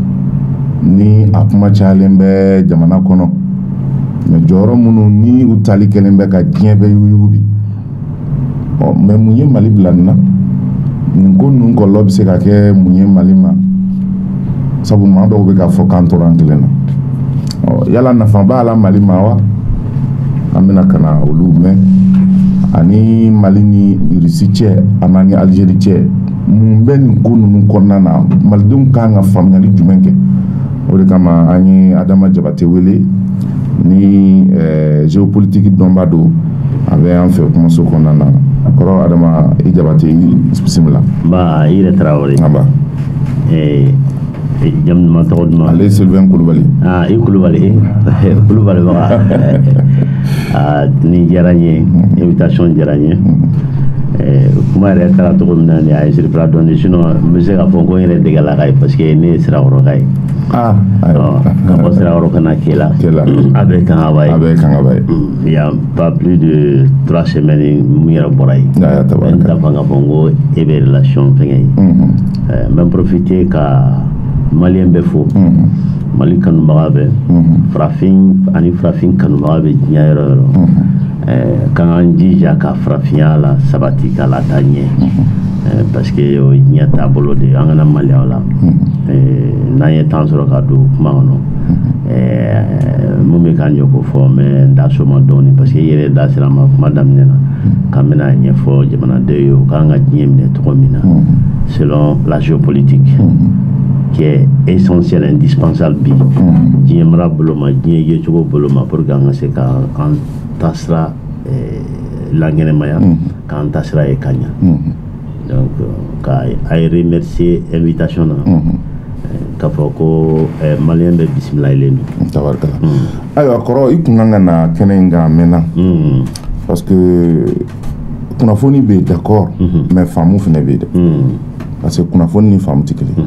ni a kuma cayalen bɛ jamana kɔnɔ mais jɔyɔrɔ minnu ni u tali kɛlen bɛ ka diɲɛ bɛɛ yuguyugu bi mais mun ye Mali bila nin na nin ko ninnu kɔlɔlɔ bɛ se ka kɛ mun ye Mali ma sabu maa dɔw bɛ k'a fɔ k'an tora an kelen na yala nafa b'a la Mali ma wa an bɛna ka na olu mɛn ani Mali ni Russie cɛ ani ni Algérie cɛ mun bɛ nin ko ninnu kɔnɔna na malidenw kan ka faamuyali jumɛn kɛ o de kama an ye Adama Jabate wele ni géopolitique dɔnba don a bɛ an fɛ kumaso kɔnɔna na kɔrɔ Adama i Jabate bisimila. Ba i yɛrɛ Tarawele. Aba. Eh jamu ma tɔgɔ duman. Ale Sylvain Kulubali. Ah i Kulubali Kulubali baga. Ah ni diyara n ye invitation diyara n ye. Kuma yɛrɛ kɛra cogo min na nin a ye sirifara dɔɔnin sinon n bɛ se k'a fɔ ko n yɛrɛ degela ka ye parce que ne ye Sirakɔrɔka ye. Ah ayiwa. Ka bɔ Sirakɔrɔ ka na Kela. Kela. A bɛ Kangaba ye. A bɛ Kangaba ye. Il y a pas plus de trois semaines mun yɛrɛ bɔra yen. Aya tabaraka. N t'a fɔ ka fɔ n ko e bɛ relation fɛngɛ ye. N bɛ profiter ka Malien bɛ fo. Mali kanubaga bɛ. Farafin ani farafin kanubaga bɛ diɲɛ yɔrɔ yɔrɔ. K'an k'an jija ka farafinya la sabati k'a la taa ɲɛ parce que o ye diɲɛ taabolo de ye an kana maloya o la n'an ye temps sɔrɔ ka don kuma kɔnɔ mun bɛ k'an jɔ k'o fɔ n bɛ n da so ma dɔɔnin parce que i yɛrɛ da sera n ma kuma daminɛ na k'an bɛna ɲɛfɔ jamanadenw ye o k'an ka diɲɛ minɛ cogo min na selon la géopolitique qui est essentiel, indispensable bi diɲɛ mara bolo ma diɲɛ yecogo bolo ma pour que an ka se ka an tasira lankɛnɛmaya k'an tasira ye ka ɲa donc ka a ye remercier invitation na k'a fɔ ko maliyɛn bɛ bisimilayilen don tabarikala ayiwa kɔrɔ i kun kan ka na kɛnɛ in kan a mɛnna parce que kunnafoni bɛ d'accord mais faamu fana bɛ dɛ parce que kunnafoni ni faamu tɛ kelen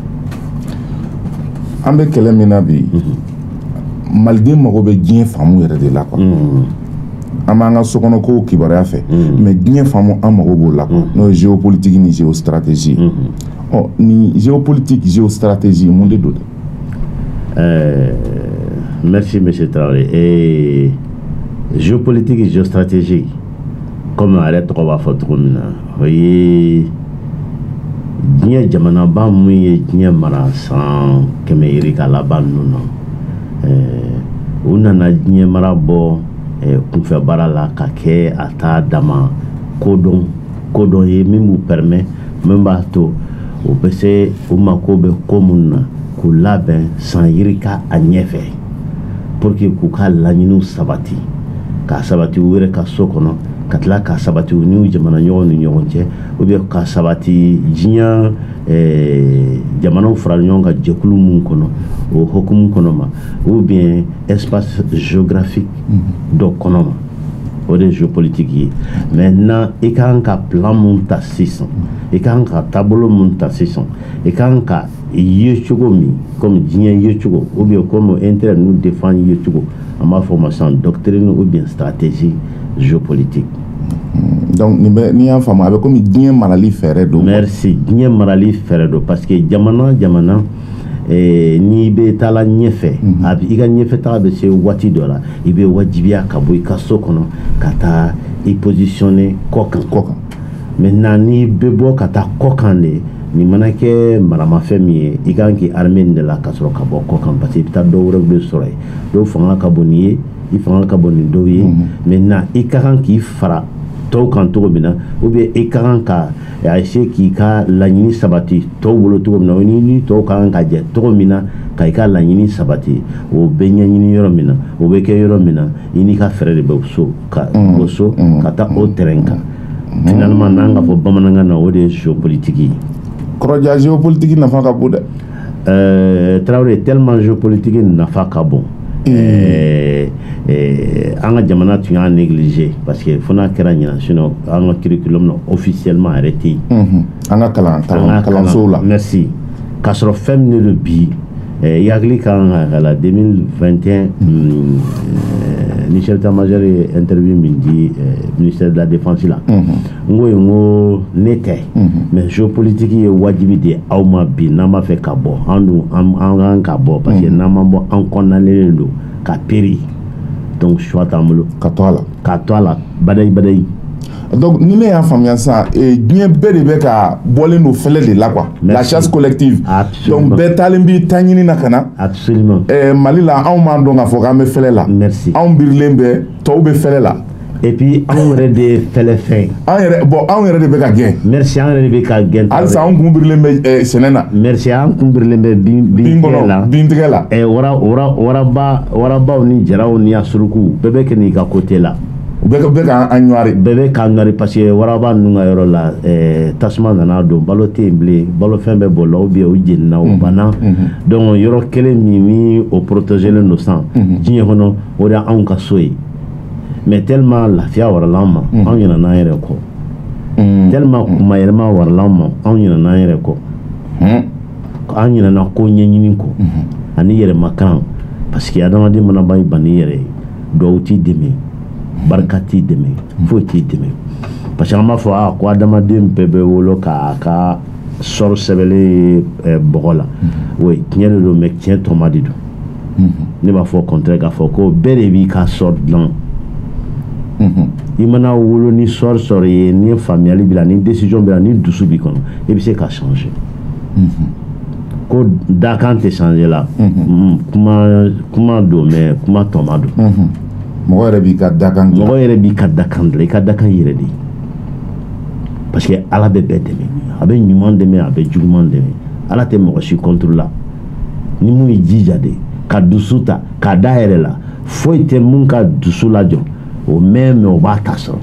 an bɛ kɛlɛ min na bi maliden mago bɛ diɲɛ faamu yɛrɛ de la quoi an b'an ka sokɔnɔkow kibaruya fɛ mais diɲɛ faamu an mago b'o la quoi n'o ye géopolitique ni géostratégie ɔ ni géopolitique géostratégie mun de don dɛ. Merci monsieur Traoré. Et géopolitique et géostratégie comme arrête tɔgɔ b'a fɔ cogo min na o ye diɲɛ jamanaba mun ye diɲɛ mara san kɛmɛ yiri ka laban ninnu na u nana diɲɛ mara bɔ kunfɛ baara la ka kɛ a t'a dama kodɔn kodɔn ye min b'u permet min b'a to u bɛ se u mako bɛ ko mun na k'u labɛn san yiri ka a ɲɛfɛ pour que k'u ka laɲiniw sabati k'a sabati u yɛrɛ ka so kɔnɔ ka tila k'a sabati u n'u jamana ɲɔgɔn ni ɲɔgɔn cɛ ou bien k'a sabati diɲɛ jamanaw fara ɲɔgɔn kan jɛkulu mun kɔnɔ o hokumu kɔnɔ ma ou bien espace géographique dɔ kɔnɔ ma o de géopolitique ye maintenant i kan ka plan mun ta sisan i kan ka taabolo mun ta sisan i kan ka ye cogo min comme diɲɛ ye cogo ou bien comme intérêt nous défend ye cogo an b'a fɔ ma sisan doctrine ou bien stratégie géopolitique. Donc n'i y'a faamu a bɛ komi diɲɛ marali fɛɛrɛ don. Merci diɲɛ marali fɛɛrɛ don parce que jamana jamana n'i bɛ taa la ɲɛfɛ a bɛ i ka ɲɛfɛtaga bɛ se waati dɔ la i bɛ wajibiya ka bɔ i ka so kɔnɔ ka taa i positionner kɔ kan kɔ kan maintenant n'i bɛ bɔ ka taa kɔ kan de nin mana kɛ maramafɛn min ye i kan k'i armée nin de la ka sɔrɔ ka bɔ kɔ kan parce que i bɛ taa dɔw wɛrɛw de sɔrɔ yen dɔw fanga ka bon nin ye i fanga ka bon nin dɔw ye maintenant i ka kan k'i fara tɔw kan cogo min na ou bien i ka kan ka a essayer k'i ka laɲini sabati tɔw bolo cogo min na o ni tɔw ka kan ka jɛ cogo min na ka i ka laɲini sabati o bɛ ɲɛɲini yɔrɔ min na o bɛ kɛ yɔrɔ min na i n'i ka fɛɛrɛ de bɛ so ka bɔ so ka taa o terrain kan finalement n'an ka fɔ bamanankan na o de ye géopolitique ye. Kɔrɔja géopolitique nafa ka bon dɛ. Traoré tellement géopolitique nafa ka bon. an ka jamana tun y'a négligé parce que fo n'a kɛra ɲina sinon an ka curriculum na officiellement arrêté an ka kalan kalansow la. Merci k'a sɔrɔ fɛn min de don bi i hakili kan ka la deux mille vingt et un ni chef d'état-major ye interview min di ministère de la défense la n ko ye n ko ne tɛ mais géopolitique ye wajibi de aw ma bi n'an b'a fɛ ka bɔ an dun an kan ka bɔ parce que n'an ma bɔ an condamnelen don ka péri donc choix t'an bolo ka to a la ka to a la badayi badayi. Donc ni ne y'a faamuya sisan diɲɛ bɛɛ de bɛ ka bɔlen don fɛlɛ de la quoi la chasse collective donc bɛɛ taalen b'i ta ɲini na ka na absolument Mali la anw m'an dɔn k'a fɔ k'an bɛ fɛlɛ la merci anw birilen bɛ tɔw bɛ fɛlɛ la et puis anw yɛrɛ de ye fɛlɛ fɛn an yɛrɛ bon anw yɛrɛ de bɛ ka gɛn merci an yɛrɛ de bɛ ka gɛn halisa anw kun birilen bɛ sɛnɛ na merci an kun birilen bɛ bin bin tigɛ la bin tigɛ la wara wara waraba warabaw ni jaraw ni asuruku bɛɛ bɛ kɛ n'i ka côté la bɛɛ bɛ k'an ɲɔari bɛɛ bɛ k'an ɲɔari parce que waraba ninnu ka yɔrɔ la tasuma nana don balo tɛ yen bilen balo fɛn bɛɛ bɔra ou bien o jenina o banna donc yɔrɔ kelen min ni o protégelen don san diɲɛ kɔnɔ o de y'anw ka so ye mais tellement lafiya warala an ma anw ɲinɛna an yɛrɛ kɔ tellement kuma yɛlɛma warala an ma anw ɲinɛna an yɛrɛ kɔ an ɲinɛna ko ɲɛɲini kɔ ani yɛrɛmakan parce que adamaden mana ban i ban n'i yɛrɛ ye duwawu t'i dɛmɛ barika t'i dɛmɛ foyi t'i dɛmɛ parce que an b'a fɔ a ko adamaden bɛɛ bɛ wolo k'a ka sɔrɔ sɛbɛnlen bɔgɔ la oui tiɲɛ de don mais tiɲɛ tɔma de don ne b'a fɔ contraire k'a fɔ ko bɛɛ de b'i ka sɔrɔ dilan i mana wolo ni sɔrɔ sɔrɔ ye ni faamuyali b'i la ni décision b'i la ni dusu b'i kɔnɔ i bɛ se ka changer ko dakan tɛ changer la kuma kuma don mais kuma tɔma don mɔgɔ yɛrɛ b'i ka dakan dilan mɔgɔ yɛrɛ b'i ka dakan dilan i ka dakan yɛrɛ de parce que ala bɛ bɛɛ dɛmɛ a bɛ ɲuman dɛmɛ a bɛ juguman dɛmɛ ala tɛ mɔgɔ si contre la ni mun y'i jija de ka dusu ta k'a da yɛrɛ la foyi tɛ mun ka dusu lajɔ o mɛn mɛ o b'a ta sɔrɔ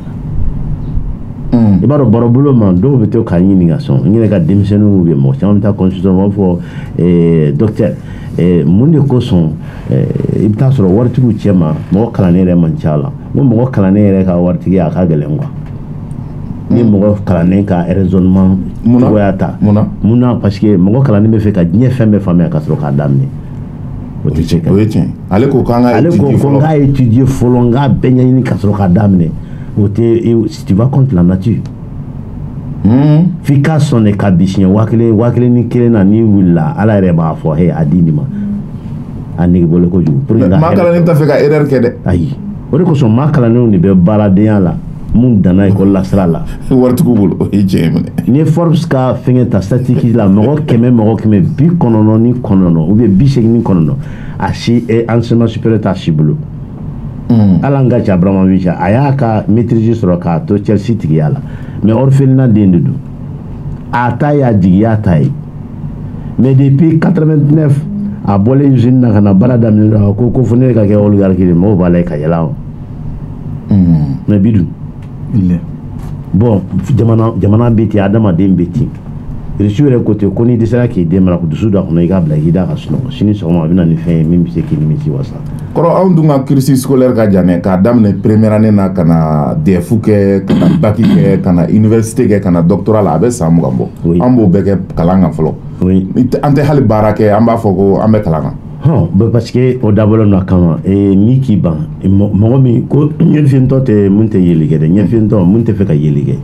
i b'a dɔn barobolo ma dɔw bɛ to k'a ɲininka sɔn n yɛrɛ ka denmisɛnninw bɛ mɔgɔ caman bɛ taa consultation u b'a fɔ docteur mun de kosɔn i bɛ taa sɔrɔ waritigiw cɛ ma mɔgɔ kalannen yɛrɛ man ca la n ko mɔgɔ kalannen yɛrɛ ka waritigi a ka gɛlɛn quoi ni mɔgɔ kalannen ka raisonnement cogoya ta munna parce que mɔgɔ kalannen bɛ fɛ ka diɲɛ fɛn bɛɛ faamuya ka sɔrɔ k'a daminɛ o tɛ se ka o ye tiɲɛ ale ko k'an ka ale ko ko n k'a étudier fɔlɔ n k'a bɛɛ ɲɛɲini ka sɔrɔ k'a daminɛ o tɛ si tu vas contre la nature f'i ka sɔn de ka bisiɲɛ waa kelen waa kelen ni kelen na n'i wulila ala yɛrɛ b'a fɔ he a di nin ma a nege bɔlen kojugu maa kalannen tɛ fɛ ka erreur kɛ dɛ ayi o de kosɔn maa kalannenw de bɛ baaradenya la mun danna école la sira la waritigiw bolo o ye tiɲɛ minɛ ni ye Forbes ka fɛngɛ ta statistique la mɔgɔ kɛmɛ mɔgɔ kɛmɛ bi kɔnɔntɔn ni kɔnɔntɔn ou bien bi seegin ni kɔnɔntɔn a si enseignement supérieur t'a si bolo hali an ka ci Abrahama Wicha a y'a ka maîtrise sɔrɔ k'a to Chelsea tigiya la mais orphelinat den de don a ta y'a jigiya ta ye mais depuis quatre-vingt-neuf a bɔlen usine na ka na baara daminɛ la ko ko fo ne ka kɛ oligarque de mɔgɔw b'a la ka yɛlɛ o mais bi dun bon jamana jamana bɛ ten adamaden bɛ ten reçu yɛrɛ ko ten ko n'i dɛsɛra k'i den mara ko dusu dɔ kɔnɔ i k'a bila i da ka sunɔgɔ sini sɔgɔma a bɛ na ni fɛn ye min bɛ se k'i nimisi wasa kɔrɔ anw dun ka cursus scolaire ka jan dɛ k'a daminɛ première année na ka na D F kɛ ka na bac kɛ ka na université kɛ ka na doctorat la a bɛ san mugan bɔ an b'o bɛɛ kɛ kalan kan fɔlɔ an tɛ hali baara kɛ an b'a fɔ ko an bɛ kalan kan hɔn parce que o dabɔlen don a kama n'i k'i ban mɔgɔ min ko ɲɛfintɔ tɛ mun tɛ yeli kɛ dɛ ɲɛfintɔ mun tɛ fɛ ka yeli kɛ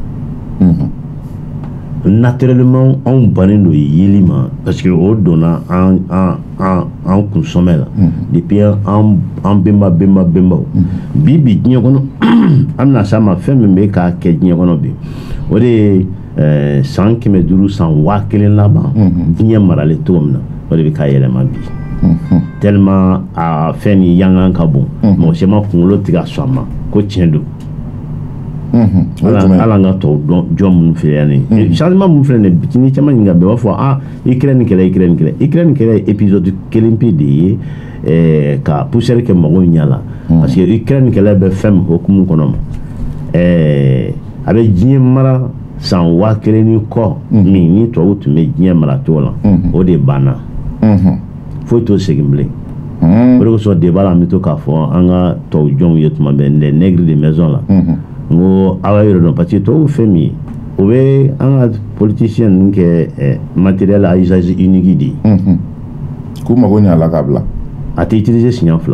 naturellement anw bannen don yeli ma parce que o donna an an an an kunsɔmɛ la depuis an an bɛnba bɛnba bɛnbaw bi bi diɲɛ kɔnɔ an bɛna s'a ma fɛn min bɛ ka kɛ diɲɛ kɔnɔ bi o de ye san kɛmɛ duuru san waa kelen laban diɲɛ maralen cogo min na o de bɛ ka yɛlɛma bi tellement a fɛn ni yangan ka bon mɔgɔ si ma kunkolo tigɛ a sɔn a ma ko tiɲɛ don ala an ka tɔw dɔn jɔn minnu filɛ yan nin changement minnu filɛ nin bitini caman ɲininka bɛɛ b'a fɔ ah Ukraine nin kɛlɛ Ukraine nin kɛlɛ Ukraine nin kɛlɛ ye épisode kelen pe de ye ka poussière kɛ mɔgɔw ɲɛ la parce que Ukraine nin kɛlɛ bɛ fɛn min hokumu kɔnɔ ma a bɛ diɲɛ mara san waa kelen ni kɔ min ni tubabuw tun bɛ diɲɛ mara cogo la o de banna foyi t'o segin bilen o de kosɔn débat la an bɛ to k'a fɔ an ka tubabu jɔnw ye tuma bɛɛ les nègres de maison la n ko aw y'a yɛrɛ dɔn parce que tubabu fɛn min ye o bɛ an ka politicien ninnu kɛ matériel à usage unique de ye k'u mago ɲɛ a la k'a bila a tɛ utiliser siɲɛ fila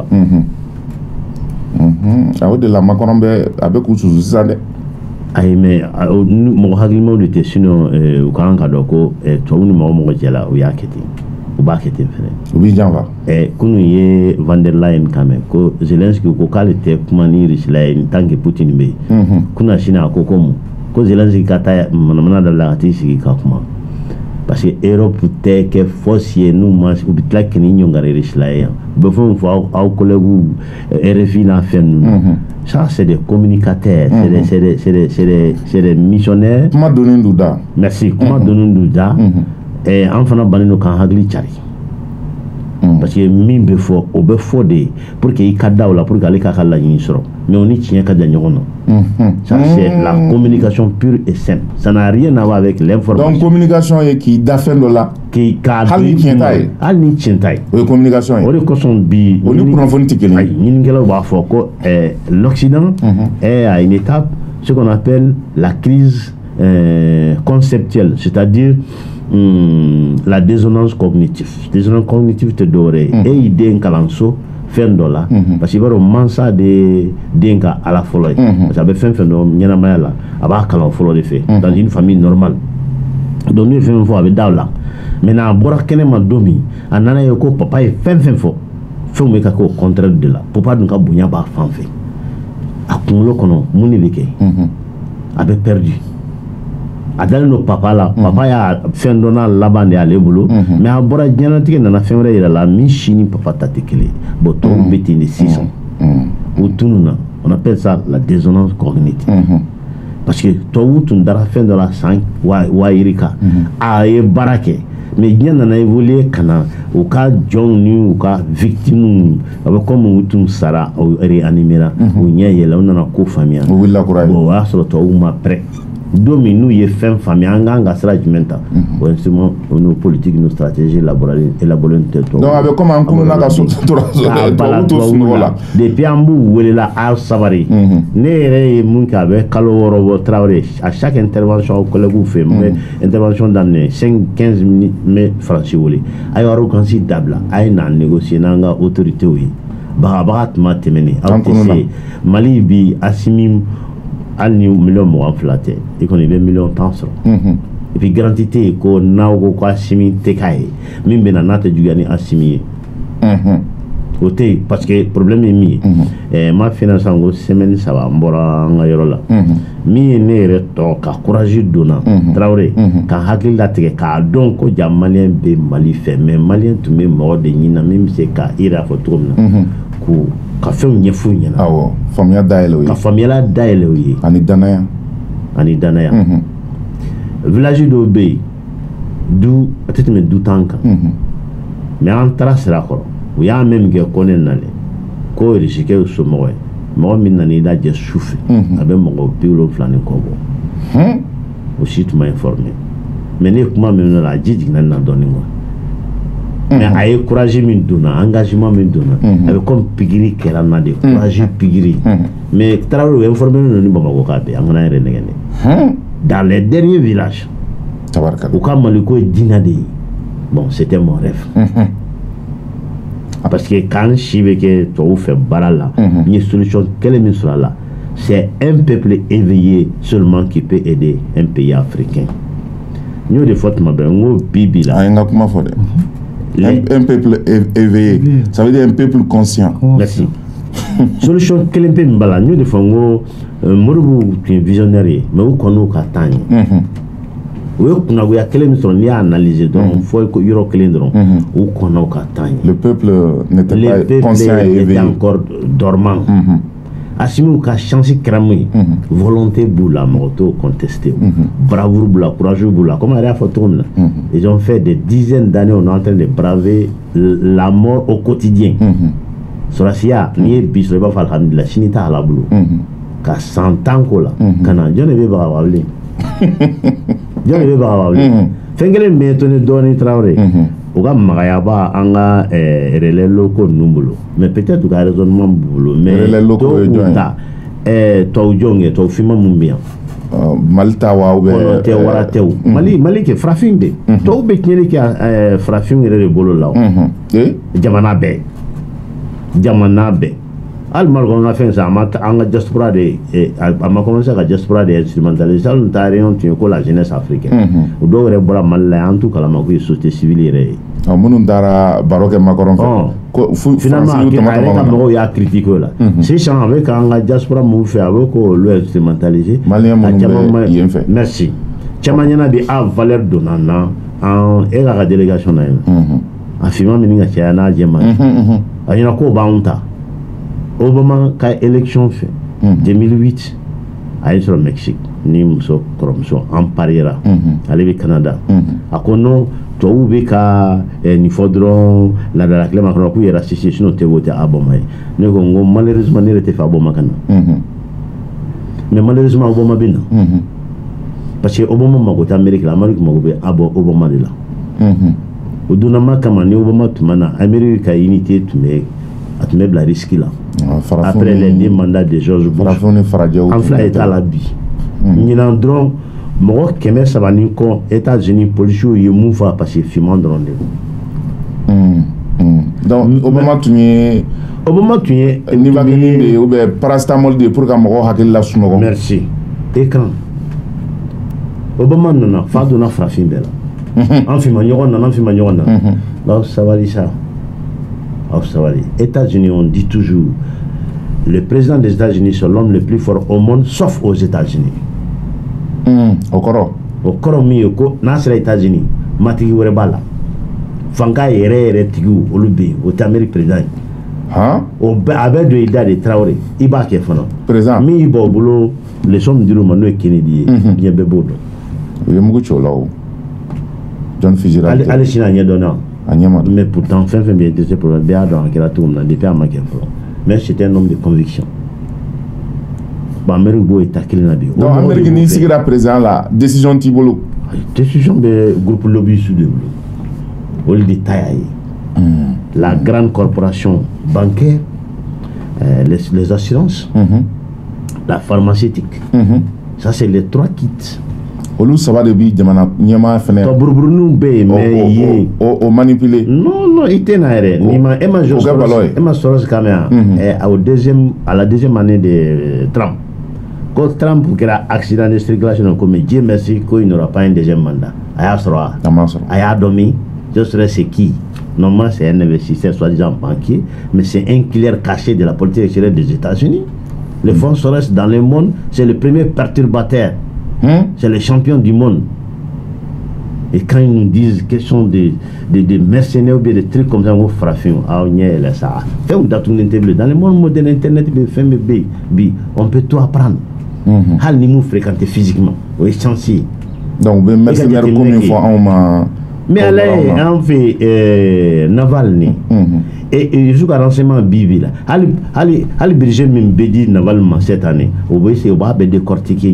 o de la Macron bɛ a bɛ k'u susu sisan dɛ ayi mais mɔgɔ hakilimaw de tɛ sinon u ka kan ka dɔn ko tubabu ni mɔgɔ mɔgɔ jɛla u y'a kɛ ten u b'a kɛ ten fɛnɛ u b'i janfa kunun ye Van der Leyen kan mɛn ko Zelensky ko k'ale tɛ kuma ni Russie ye tant que Poutine bɛ yen kunun sini a ko ko mun ko Zelensky ka taa manamana dɔ la ka t'i sigi ka kuma parce que Europe tɛ kɛ force ye n'u ma u bɛ tila k'i ni ɲɔngari Russie ye yan u bɛ fɛn fɔ aw collègues R F I n'a fɛn ninnu ça c'est des communicateurs c'est des c'est des c'est des c'est des c'est des missionnaires kuma donnen d'u da merci kuma donnen d'u da an fana bannen don k'an hakili cari parce que min bɛ fɔ o bɛ fɔ de pour que i ka da o la pour que ale k'a ka laɲini sɔrɔ mais o ni tiɲɛ ka jan ɲɔgɔn na ça c'est la communication pure et simple ça n'a rien à voir avec l'information donc communication ye k'i da fɛn dɔ la k'i k'a hali ni tiɲɛ t'a ye hali ni tiɲɛ t'a ye o ye communication ye o de kosɔn bi o ni kunnafoni tɛ kelen ye ɲininikɛlaw b'a fɔ ko l'Occident est à une étape ce qu'on appelle la crise conceptuelle c'est-à-dire Hum, la dissonance cognitive dissonance cognitive te dɔwɛrɛ ye e y'i den kalan so fɛn dɔ la parce que i b'a dɔn mansa de den ka ala fɔlɔ ye parce que a bɛ fɛn fɛn dɔn ɲɛnamaya la a b'a kalan fɔlɔ de fɛ dans une famille normale donc n'u ye fɛn fɔ a bɛ da o la maintenant a bɔra kɛnɛma don min a nana ye ko papa ye fɛn fɛn fɔ fɛnw bɛ ka kɛ o contraire de la papa dun ka bonya b'a fan fɛ a kunkolo kɔnɔ mun de bɛ kɛ a bɛ perdu a dalen don papa la papa y'a fɛn dɔ n'a laban de y'ale bolo mais a bɔra diɲɛlatigɛ nana fɛn wɛrɛ yira la min si ni papa ta tɛ kelen bon tɔw bɛ ten de sisan o tunun na on appelle ça la dissonance cognitive parce que tɔw tun dara fɛn dɔ la san waa yiri kan a ye baara kɛ mais diɲɛ nana évoluer ka na u ka jɔnw ni u ka victimes a bɛ comme u tun sara u réanimera u ɲɛ yɛlɛ u nana ko faamuya bon o y'a sɔrɔ tɔw ma prêt don min n'u ye fɛn faamuya an kan ka sira jumɛn ta o instrument o n'o politique n'o stratégie élaboré élaboré tɛ tɔ donc a bɛ komi an kununa ka tubabu to sunɔgɔ la depuis an b'u welela a sabari ne yɛrɛ ye mun kɛ a bɛ kalo wɔɔrɔ bɔ Traoré à chaque intervention collègue fɛ n bɛ intervention daminɛ cinq quinze minutes n bɛ Faransi wele a ye arrogance dabila a ye na négocier n'an ka autorités ye bagabaga tuma tɛmɛnen aw tɛ se Mali bi Assimi hali ni million mugan fila tɛ i kɔni i bɛ million tan sɔrɔ et puis garantie tɛ yen ko n'aw ko ko Assimi tɛ k'a ye min bɛ na n'a tɛ juguya ni Assimi ye o tɛ yen parce que problème ye min ye ɛɛ n m'a f'i ɲɛna sisan ko semaine saba n bɔra an ka yɔrɔ la min ye ne yɛrɛ tɔ ka courage donna Traoré ka hakili latigɛ k'a dɔn ko ja maliyɛn bɛ Mali fɛ mais maliyɛn tun bɛ mɔgɔ de ɲini na min bɛ se ka i yɛrɛ fɔ cogo min na ko ka fɛnw ɲɛf'u ɲɛna awɔ faamuya dayɛlɛ o ye ka faamuyala dayɛlɛ o ye ani danaya ani danaya village dɔw bɛ yen du a tɛ tɛmɛ du tan kan mais an taara sira kɔrɔ u y'a mɛn min kɛ ko ne nalen ko risikɛ ye somɔgɔ ye mɔgɔ min nana i lajɛ su fɛ a bɛ mɔgɔ bi wolonfila ni kɔ bɔ o si tun ma informé mais ne ye kuma min na a ji jiginna ne na dɔɔnin quoi mais a ye courage min donna engagement min donna a bɛ comme pikiri kɛra n na de courage pikiri mais Traoré o informé ninnu ni Bamakɔ k'a bɛ an kana yɛrɛ nɛgɛ ne dans les derniers villages u ka Maliko ye diinɛ de ye bon c'était mon rêve parce que quand si bɛ kɛ tubabu fɛ baara la n ye solution kelen min sɔrɔ a la c'est un peuple éveillé seulement qui peut aider un pays africain n y'o de fɔ tuma bɛɛ n ko bi bi la a ye n ka kuma fɔ dɛ un peuple éveillé ça veut dire un peuple conscient merci solution kelen pe min b'a la n y'o de fɔ n ko Modibo tun ye visionnaire ye mais u kɔni ka temps ye o ye kunnagoya kelen min sɔrɔ n'i y'a analyser dɔrɔn fɔ yɔrɔ kelen dɔrɔn u kɔnɔ ka temps ye le peuple n'était pas conscient et éveillé encore dormant Assimi ka chance kɛra mun ye volonté b'u la mɔgɔ t'o contesté bravoure b'u la courage b'u la comme a yɛrɛ y'a fɔ cogo min na ils ont fait des dizaines d'années on est en train de braver la mort au quotidien sɔrɔsiya n'i ye bi sɔrɔ i b'a fɔ alhamdulillah sini t'a ala bolo ka san tan k'o la ka na jɔn de bɛ bagabaga bilen jɔn de bɛ bagabaga bilen fɛn kelen bɛ to ni dɔɔnin Traoré u ka magayaba an ka relais locaux ninnu bolo mais peut-être u ka raisonnement b'u bolo mais dɔw b'u ta tubabu jɔnw kɛ tubabu finman mun bɛ yan Mali ta wa ou bien kɔnɔ tɛ wara tɛ o Mali Mali kɛ farafin de tɔw bɛ tiɲɛni kɛ farafin yɛrɛ de bolo la o jamana bɛɛ jamana bɛɛ hali Mali kɔnɔ fɛn sa an ka diaspora de a ma commencé ka diaspora de instrumentaliser hali ta réunion tun ye ko la jeunesse africaine o dɔw yɛrɛ bɔra Mali la an t'u kalama k'u ye société civile yɛrɛ ye minnu taara baro kɛ Macron fɛ finalement a yɛrɛ ka mɔgɔw y'a critiqué o la sisan a bɛ k'an ka diaspora mun fɛ a bɛ k'olu instrumentaliser maliyɛn minnu bɛ yen fɛ merci caman ɲɛna bi a valeur donna n na an e k'a ka délégation na yen a finman min ka caya n'a jɛman ye a ɲɛna k'o b'anw ta Obama ka élection fait deux mille huit a ye sɔrɔ Mexique ni muso kɔrɔmuso an pariera ale bɛ Canada a ko non tubabu bɛ ka nin fɔ dɔrɔn laadala kelen ma kɔnɔ k'u yɛrɛ sisi sinon tɛ voter Obama ye ne ko n ko malheureusement ne yɛrɛ tɛ fɛ Obama ka na mais malheureusement Obama bɛ na parce que Obama mago tɛ Amérique la Amérique mago bɛ Obama de la o donnama kama ni Obama tun ma na Amérique ka unité tun bɛ a tun bɛ bila risque la après les deux mandats de George Bush an fila état la bi ɲinan dɔrɔn mɔgɔ kɛmɛ saba ni kɔ États-Unis policiers ye mun fɔ parce que finman dɔrɔn de donc Obama tun ye Obama tun ye Nivaquine de ye ou bien paracétamol de ye pour ka mɔgɔw hakili la sunɔgɔ merci écran Obama nana fa donna farafin bɛɛ la an finma ɲɔgɔn nana an finma ɲɔgɔn nana aw sabali sa aw sabali États-Unis on dit toujours le président des États-Unis c'est l'homme le plus fort au monde sauf aux États-Unis o kɔrɔ o kɔrɔ min ye ko n'a sera États-Unis matigi wɛrɛ b'a la fanga yɛrɛ yɛrɛ tigiw olu bɛ yen o tɛ Amérique président ye o bɛɛ a bɛ don i da de Traoré i b'a kɛ fana président min y'i bɔ o bolo leçon min dir'u ma n'o ye Kennedy ye diɲɛ bɛɛ b'o dɔn u ye mugu ci o la o John Fitzgerald hali sini a ɲɛ dɔnna a ɲɛ ma dɔn mais pourtant fɛn fɛn bɛ yen dese problème bɛɛ y'a dɔn a kɛra cogo min na depuis a ma kɛ fɔlɔ mais c'était un homme de conviction bon Amérique bo est taquille na bi donc Amérique ni sigira président la décision tibolo décision de groupe lobby sous de au détail mm. la mm. grande corporation bancaire euh, les, les assurances mm-hmm. la pharmaceutique mm-hmm. ça c'est les trois kits olu saba de bi jamana nyama fene to burburunu be mais yé o manipuler non non itena ere ni ma Emma Soros Emma Soros kamea au deuxième à la deuxième année de Trump quand Trump qui a accident de circulation comme Dieu merci qu'il n'aura pas un deuxième mandat aya sera aya domi je serais c'est qui normalement c'est un investisseur soi-disant banquier mais c'est un killer caché de la politique extérieure des États-Unis le fonds Soros dans le monde c'est le premier perturbateur. Hein? C'est les champions du monde. Et quand ils nous disent qu'ils sont des, des, des mercenaires ou des trucs comme ça, on frappe. Dans le monde moderne, Internet, on peut tout apprendre. Hal ni mou fréquenter physiquement. Oui, censé. Donc, les mercenaires, combien de fois on m'a. Mais là, on fait euh, Navalny. Et il joue à renseignement Bibi là. Allez, Brigitte Mbedi Navalny cette année. Vous voyez, c'est au bas de décortiquer.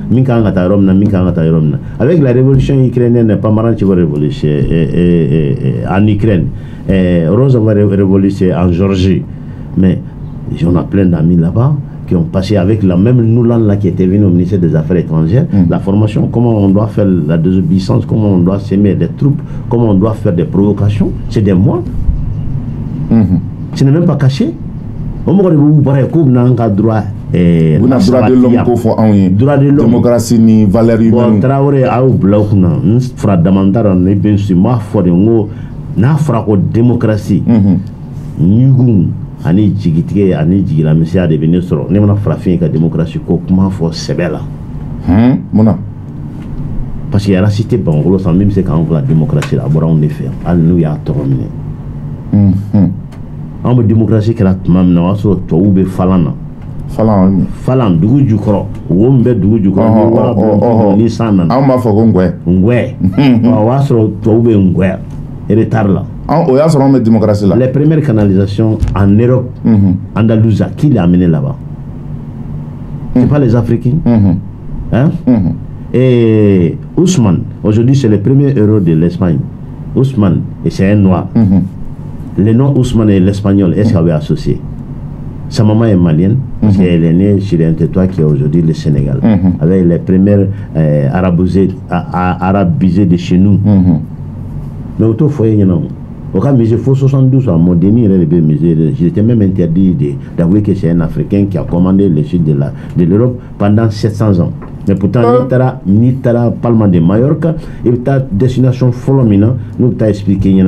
Avec la révolution ukrainienne, pas marrant, tu vas révoluer en Ukraine. Rose va révoluer en Géorgie. Mais on a plein d'amis là-bas qui ont passé avec la même Noulan là qui était venu au ministère des Affaires étrangères, mm. la formation, comment on doit faire la désobéissance, comment on doit s'aimer des troupes, comment on doit faire des provocations, c'est des mois. Mm-hmm. Ce n'est même pas caché. On m'a dit, vous avez un droit. Vous avez droit de l'homme pour faire un droit de l'homme. Démocratie ni valeur humaine. Traoré a eu bloc na, fra damandara ne ben si ma foi de ngo na fra ko démocratie. Nyugun ani jigitike ani jigila misia de venir sur ne mana frafin ka démocratie ko kuma fo sebela hein mona parce qu'il y a la cité bangolo sans même c'est quand la démocratie là bora on est fait al nous ya terminé hum en démocratie que la mam na waso to ube falana falan falan dugu jukoro wombe dugu jukoro wala bo ni sana an ma fo ko ngwe ngwe wa waso to ube ngwe retard là. Oh, y'a sur démocratie là. Les premières canalisations en Europe, mm-hmm. Andalousie, qui l'a amené là-bas? Mm-hmm. C'est pas les Africains. Mm-hmm. Hein? Mm-hmm. Et Ousmane, aujourd'hui c'est le premier héros de l'Espagne. Ousmane, et c'est un noir. Mm-hmm. Le nom Ousmane et l'espagnol, est-ce qu'il avait associé? Sa maman est malienne, parce mm-hmm. qu'elle est née sur un territoire qui est aujourd'hui le Sénégal, mm-hmm. avec les premières euh, arabisées, arabisées de chez nous. Mm-hmm. Mais autour foyer, il y en a. Au cas où il faut soixante-douze ans, mon demi, j'étais même interdit d'avouer que c'est un Africain qui a commandé le sud de l'Europe pendant sept cents ans. Mais pourtant, ni tara Palma de Mallorca, et ta destination Folomina, nous t'a expliqué.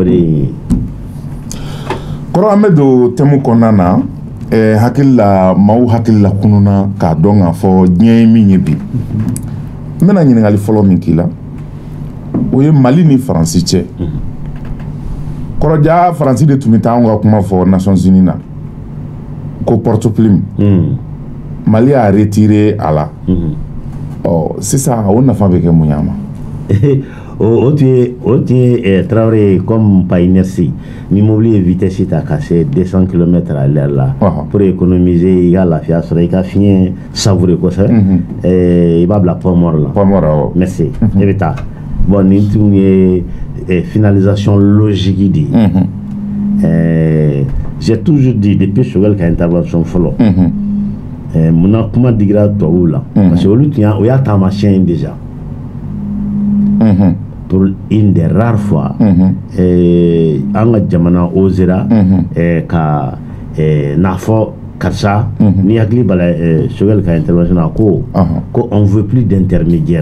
Koro Amedo temu konana, hakila mau hakila kununa ka donga fo nyemi nyebi. Mena nyingali Folomikila. Oye Mali ni France tche. Koroja France de tumita on kuma for Nations Unies na. Ko porte-plume. Mali a retiré à la. Oh, c'est ça, on a fait avec Mouyama. O tu es Traoré comme pas inertie. L'immobilier vitesse est à casser deux cents kilomètres à l'heure là. Pour économiser, il y a la fiasse, il y a fini savourer quoi ça. Et il va la pomme mort là. Pomme mort. Merci. Et bien, bon, il y a finalisation logique dit. J'ai toujours dit depuis que j'ai intervention follow. Mon a comment dire toi ou là parce que il y a il y a ta machine déjà. Pour une des rares fois, et en jamana osera et ka nafo karsa ni agli bala sogel ka intervention ko ko on veut plus d'intermédiaires.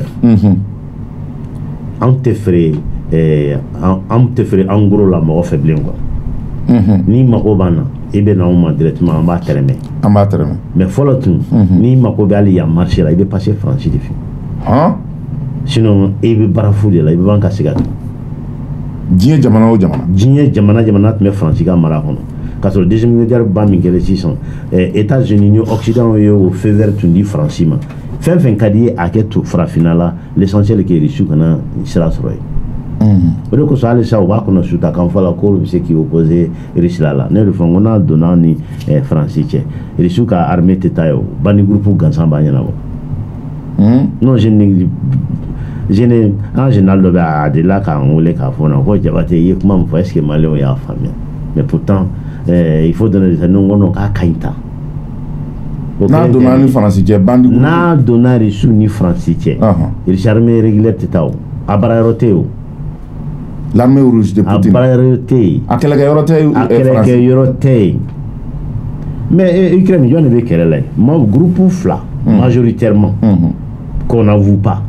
On te ferait on te ferait en gros la mort faible quoi. Ni mako bana ibe na on directement en bas terme. En bas terme. Mais follow tout ni mako be ali ya marché là il est passé franchi de fi. Hein? Sinon il veut barafou de là il veut banca sigat. Dien jamana o jamana. Dien jamana jamana mais franchi ka mara kono. Parce que le deuxième milliardaire ba mi kele six cents. États-Unis ni Occident yo faveur tundi franchement. Fin fin kadi a ke tout fra finala l'essentiel qui est reçu kana sera soroy. o de kosɔn hali sa u b'a kɔnɔ suta kan fɔ la k'olu bɛ se k'i opposer Russie la la ne de fɔ n ko n'a donna ni Faransi cɛ Russie ka armée tɛ taa ye o bandi groupe gansan b'a ɲɛnabɔ non je ne je ne un général dɔ bɛ a delila k'an wele k'a fɔ n na ko Jabate i ye kuma min fɔ est ce que maliyɛnw y'a faamuya mais pourtant il faut donner des ne ko non k'a ka ɲi tan. n'a donna ni Faransi cɛ bandi groupe n'a donna Russie ni Faransi cɛ Russie armée régulière tɛ taa o a baara yɔrɔ tɛ yen o. L'armée rouge de Poutine. A baara yɔrɔ tɛ yen. A kɛlɛkɛyɔrɔ tɛ yen. A kɛlɛkɛyɔrɔ tɛ yen. Mais Ukraine jɔn de bɛ kɛlɛ la yen. Ma groupe fila majoritairement qu'on n'avoue pas.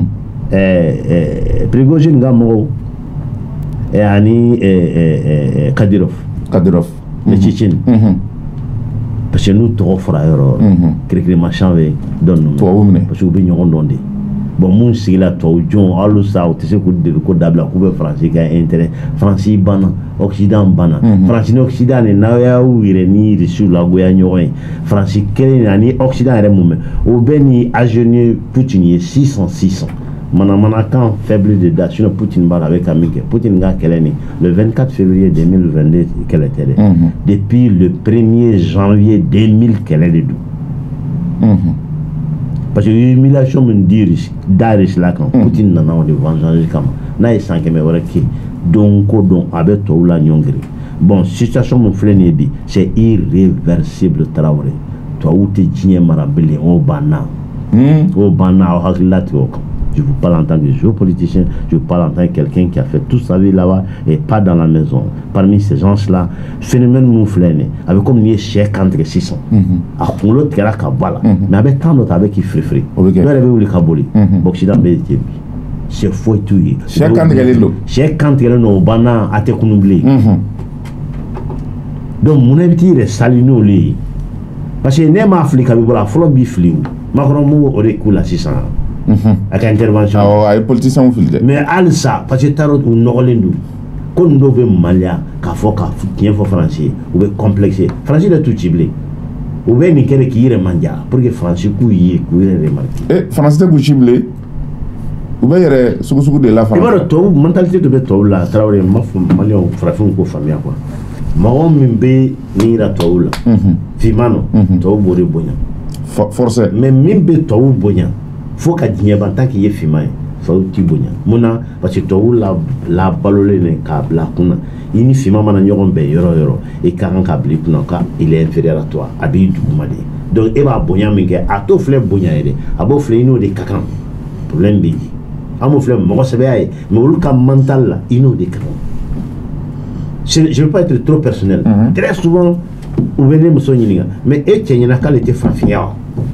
Prigozhin ka mɔgɔw ani Kadyrov. Kadyrov. Le Tchétchène. Parce que n'u tɔgɔ fɔra yɔrɔ kirikirimasiyɛn bɛ dɔ ninnu. Tubabu minɛ. Parce que u bɛ ɲɔgɔn dɔn de. Bon mun sigila tɔw jɔn hali sa u tɛ se k'u deli ko dabila k'u bɛ Faransi ka intérêt Faransi banna Occident banna Faransi ni Occident ni n'aw y'aw yɛrɛ ni Russie lagoya ɲɔgɔn ye Faransi kelen ani Occident yɛrɛ mun bɛ o bɛ ni ajeune Poutine ye six cent six cent manamanakan faible de date sinon Poutine b'a la a bɛ ka min kɛ Poutine ka kɛlɛ ni le vingt-quatre février deux mille vingt-deux kɛlɛ tɛ dɛ depuis le premier janvier deux mille kɛlɛ de don. Parce que l'humiliation me dit d'Aris là quand Poutine n'a pas de vengeance comme n'a eu cinq mais voilà qui donc donc avec tout la nyongri bon situation mon frère n'est dit c'est irréversible Traoré toi où t'es digné marabélé au bana au bana au haklatio. Je vous parle en tant que géopoliticien, je vous parle en tant que quelqu'un qui a fait toute sa vie là-bas et pas dans la maison. Parmi ces gens-là, phénomène mouflène, avec comme il y a chèque entre six cents. À l'autre, il y a Kabbalah. Mais avec tant d'autres, avec qui fait frais. Il y a le Kaboli. L'Occident, c'est fou et tout. Chèque entre les lots. Chèque entre les lots, bana, à te connaubler. Donc, mon invité est salino li. Parce que n'est pas Afrique, il y a la flot bifliou. Macron mou aurait coulé à six cents. Avec intervention. Ah ouais, politiciens ont filé. Mais al ça, parce que tarot ou n'orlendo, quand nous devons malia, qu'a faut qu'a tient pour français, ou bien complexé. Français de tout ciblé. Ou bien ni quelqu'un qui irait mandia, pour que français couille, couille remarqué. Eh, français de ciblé. Ou bien il y a de la France. Et voilà, toi, mentalité de bête là, travailler, ma femme, malien, frappé ou famille quoi. Maron mimbe ni la toi là. Fimano, toi bourré bonya. Forcé. Mais mimbe toi bonya. Faut qu'à dire en tant qu'il y ait fumé, faut que tu bougnes. Mona parce que toi la la balolé ne câble la kuna. Il n'y fima mana nyoron be yoro yoro et quand câble kuna ka il est inférieur à toi. Abi du kumade. Donc e ba bonya minge a to fleur bonya ede. Abo fleur ino de kakan. Problème bi. Amo fleur mo sebe ay mais ulu ka mental la ino de kakan. Je je veux pas être trop personnel. Mm-hmm. Très souvent ou venez me soigner mais e tient kale te fafia.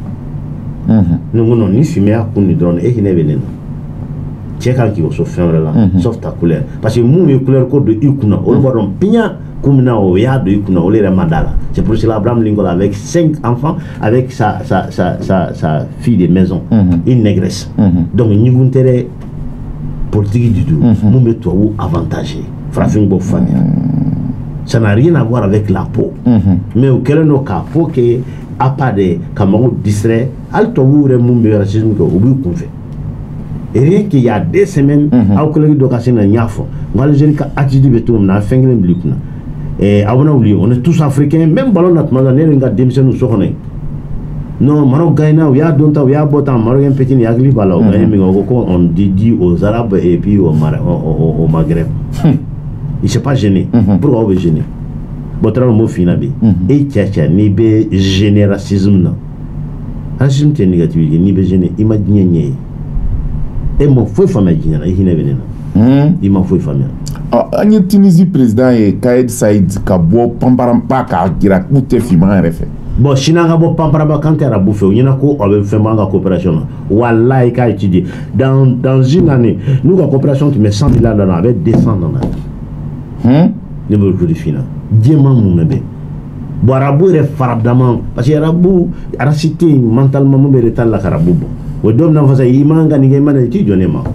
Non, non, ni fumer à coup ni drone et qui n'est venu. C'est quand qui va se faire là, sauf ta couleur. Parce que mon couleur code de Ikuna, on voit un pigna comme na oya de Ikuna, on les mandala. C'est pour cela Abraham Lincoln avec cinq enfants, avec sa sa sa sa sa fille de maison, une négresse. Donc ni vous intérêt politique du tout, mon métro ou avantagé, frapping beau famille. Ça n'a rien à voir avec la peau, mais auquel nos cas pour que à part des camarades distraits, alto ou remoué racisme que vous pouvez faire. Et rien qu'il y a des semaines, à collègue de Cassina Niafo, moi les jeunes qui attitude de tout, on a fait un blipna. Et on a oublié, on est tous africains, même ballon notre manière, on a démission nous sortir. Non, Maroc Gaïna, il y a d'autres, il y a Botan, Maroc un petit Yagli Bala, on dit aux Arabes et puis au Maghreb. Il ne s'est pas gêné. Pourquoi on est gêné? Votre mot finalement, et tcha ni be gêné racisme non. Racisme c'est négatif, ni be gêné. Imaginez, et mon fou famille qui n'a rien venu. Il m'a fou famille. Ah, en Tunisie président et Kaïd Saïd Kabo Pamparampa Kira Koute Fima refait. Bon, China Kabo Pamparampa quand elle a bouffé, il y en a quoi avec fait manga coopération. Wallah, il a étudié dans dans une année. Nous la coopération qui met cent mille dollars avec deux cents dollars. Hum. Numéro de finance. Diamant mon bébé. Bon, Arabou est farabdamment. Parce que Arabou, Aracité, mentalement, mon bébé est la Carabou. Au dôme n'a pas eu manga ni gamin d'études, on est mort.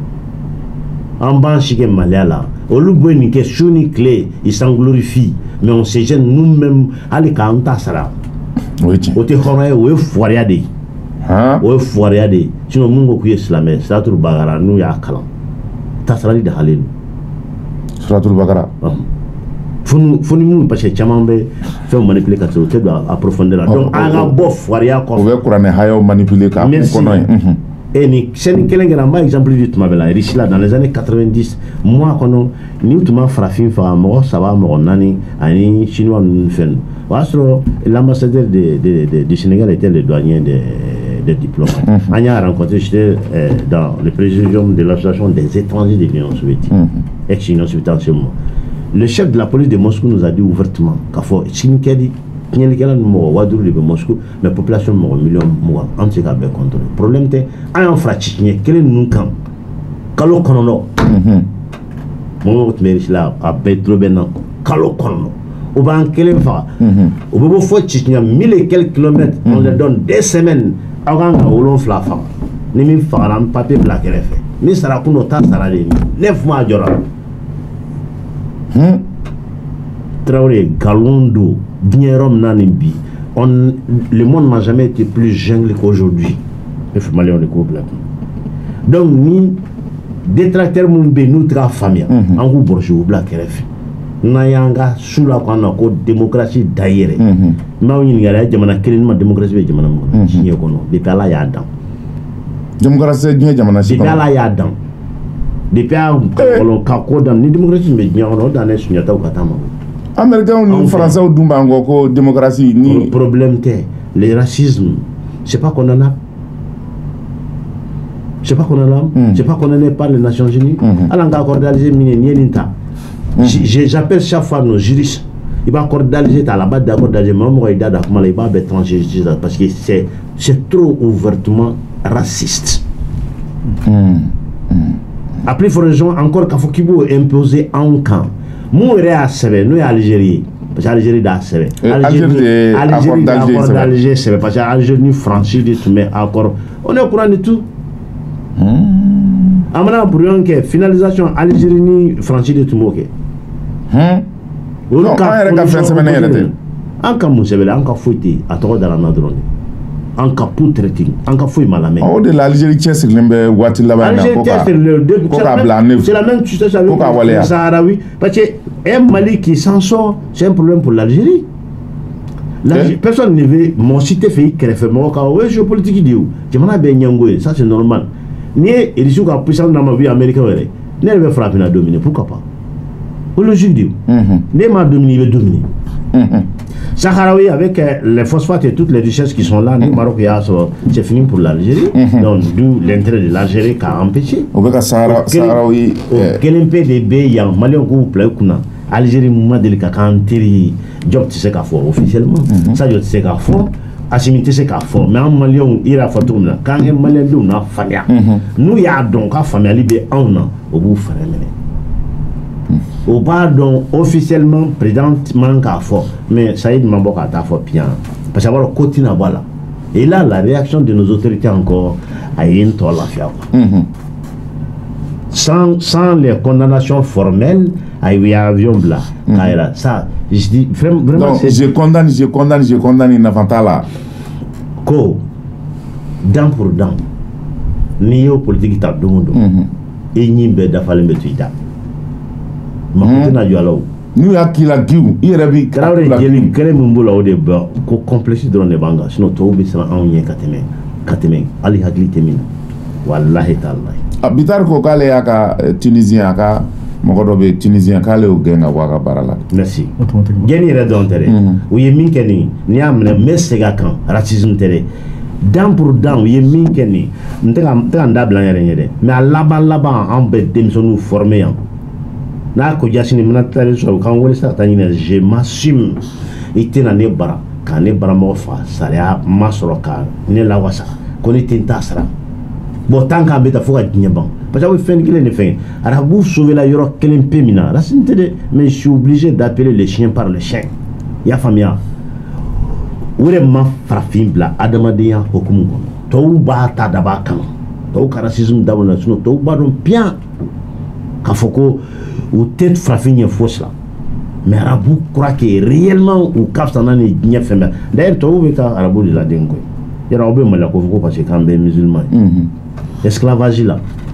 En bas, chique Maléala. Au loup, ni que chouni clé, il s'en glorifie. Mais on se gêne nous-mêmes, allez, quand on t'a ça. Oui, au te khoré, au foiriade. Hein? Au foiriade. Sinon, mon goût est islamé, ça trouve bagara, nous y'a calan. tasarali da halelu suratul bakara funu funu mu parce que caman bɛ fɛn manipuler ka sɔrɔ u tɛ don a profondeur la donc an ka bɔ fariya kɔfɛ o bɛ kuranɛ hayaw manipuler ka kɔnɔ ye et ni chaîne kelen kɛra n b'a exemple di tuma bɛɛ la Russie la dans les années quatre-vingt-dix mois kɔnɔ ni tun ma farafin faga mɔgɔ saba mɔgɔ naani ani chinois ninnu fɛn o y'a sɔrɔ l'ambassadeur de, de, de, du Sénégal était le douanier des de diplomates. Mm-hmm. On a rencontré, j'étais euh, dans le présidium de l'association des étrangers de l'Union soviétique, mm-hmm. ex-Union soviétique en ce moment. Le chef de la police de Moscou nous a dit ouvertement qu'il faut Chinkedi, Kinyelkela numéro Wadou de Moscou, mais la population numéro million mois, on s'est bien contrôlé. Le problème c'est un fractionné, quel est nous quand Kalo Konono, mon autre mérite là, à Betro Benan, Kalo Konono. Au ban quel fa, au bout faut Tchitnia, mille et quelques kilomètres, on leur donne des semaines. Avant que l'on fla femme, ni mi faram papier black fait. Ni sera kuno ta sera de neuf mois jora. Hmm. Traoré Galondo, Dignerom Nanimbi. On le monde n'a jamais été plus jungle qu'aujourd'hui. Le Mali on est black. Donc ni détracteur mon be nous tra famille. En gros bourgeois black fait. Nayanga sous la ko démocratie d'ailleurs ma woni ngara jamana kelin ma démocratie be jamana mo ci ko no depuis ala ya dam démocratie ñe jamana ci depuis ala ya dam depuis ko ka ko dam ni démocratie be ñoro dans les suñata ko tama américain ni français ou dumba ko démocratie ni problème té le racisme c'est pas qu'on en a c'est pas qu'on en a c'est pas qu'on en est par les Nations Unies ala nga accord d'Alger mine ni ninta. J'appelle chaque fois nos juristes. Il va accorder d'Alger, à la base d'accord d'Alger, mais il va être étranger parce que c'est trop ouvertement raciste. Mm. Mm. Après, il faut raison encore qu'il faut qu'il faut imposer un camp. Moi, je suis à Sèvres, nous, Algérie. Parce que l'Algérie est à Sèvres. Algérie est accord d'Alger, c'est parce que l'Algérie franchit de tout, mais encore. On est au courant de tout. Amana pour que finalisation Algérie ni franchie de tout moqué. Hum. Non, on a qu'à faire semaine dernière. En cas Moussebele, en cas fouetté, à trop dans la nadrone. En cas pour traiter, en cas fouille malamé. Oh de l'Algérie tient c'est le Wati là-bas. L'Algérie c'est le deux. C'est la même chose avec le Saharaoui. Parce que un Mali qui s'en sort, c'est un problème pour l'Algérie. Personne ne veut mon cité fait qu'elle fait mon cas. Ouais, géopolitique dit où. Je m'en ai bien nyangoué, ça c'est normal. Ni il dit que puissance dans ma vie américaine, ni elle veut frapper la dominer, pourquoi pas? Au logique dit, ni ma dominer, il veut dominer. Saharaoui avec les phosphates et toutes les richesses qui sont là, nous Maroc c'est fini pour l'Algérie, donc d'où l'intérêt de l'Algérie qui a empêché. Au cas Saharaoui, quel impé de B, y a Malien qui vous plaît, Algérie m'a délicat quand il job tu sais qu'à faire officiellement, ça je sais qu'à faire. Assimilé c'est qu'à fond, mais en Malien il a fait tout là. Quand un Malien nous n'a famille, nous y a donc à famille libé un an au bout faire mener. Au bas donc officiellement présentement qu'à fond, mais Saïd Mamboka a fait bien parce que avoir continue à voilà. Et là la réaction de nos autorités encore a une toile à faire. Sans sans les condamnations formelles, il y a avion blanc. Ça, je dis vraiment. Non, je condamne, je condamne, je condamne, il n'a pas là. Ko, dent pour dent, néo politique t'a demandé. Et n'y a pas de méthode. Ma côté n'a eu alors. Nous y a qui la gueule, il y a des cas. Il y a des cas où on a des bas, qu'on complexe dans les banques. Sinon, tout le monde sera en lien kateme, kateme, ali hagli temina. Wallahi ta'ala. Abitar ko kale yaka Tunisien ka mogodo be Tunisien kale o genga waka barala. Merci. Geni redon tere. Ou ye min keni ni amne mesega kan racisme tere. Dan pour dan ou ye min keni nteka nteka ndabla yere yere. Mais à laba laba en be démission nous former en. Na ko jasini minatale so kan wole sa tanina je m'assume itena ne bara kan ne bara mo fa saria masroka ne la wasa ko ne tintasra. Bon, tant qu'à bêta, il faut être bien bon. Parce que vous faites une fin. Alors, vous sauvez la yoro quel pémina. Mais je suis obligé d'appeler les chiens par les chiens. Il y a famille. Où est ma frafine bla Adamadia Hokum. Tou bata dabakam. Tou racisme d'abonnement. Tou badon bien. Kafoko ou tête frafine fausse là. Mais Arabou croit que réellement ou Kafsana n'est pas fait. D'ailleurs, tou bêta Arabou de la dengue. Il y a un peu de mal à parce que quand même musulman. Esclavage là.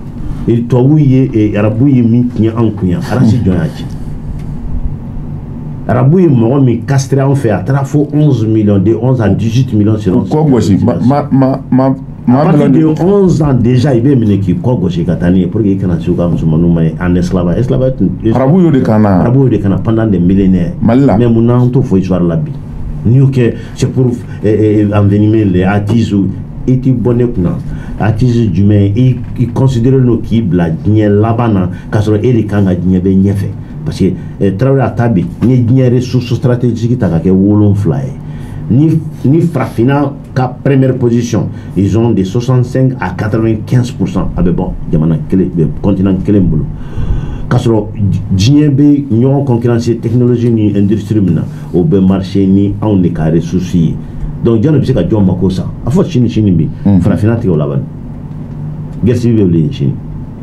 et toi oui et arabu yi mi tiɲɛ an kun yan arasi jɔn y'a ci arabu yi mɔgɔ min castré an fɛ a taara fo onze millions de onze à dix-huit millions selon ko gosi ma ma ma ma à partir de onze ans déjà i bɛ minɛ k'i kɔ gosi ka taa ni ye pour que i kana se u ka musomaninw ma en esclavage esclavage arabu y'o de kana arabu y'o de kana pendant des millénaires Mali la mais mun na an t'o fɔ histoire la bi n'i y'o kɛ c'est pour envenimer les artistes i t'i bɔ ne kunna artiste jumɛn i i considéré no k'i bila diɲɛ laban na k'a sɔrɔ e de kan ka diɲɛ bɛ ɲɛfɛ parce que eh, Traoré a ta bi ni ye diɲɛ ressource stratégique ta ka kɛ wolonfila ye ni ni farafinna ka première position ils ont de soixante-cinq à quatre-vingt-quinze pour cent a bɛ bɔ jamana kelen continent kelen bolo k'a sɔrɔ diɲɛ bɛ ɲɔgɔn concurrencer technologie ni industrie min na o bɛ marché ni anw de ka ressource ye donc jɔn de bɛ se ka jɔn mako sa a fɔ sini sini bi farafinna tigɛ o laban guerre civile bɛ wuli sini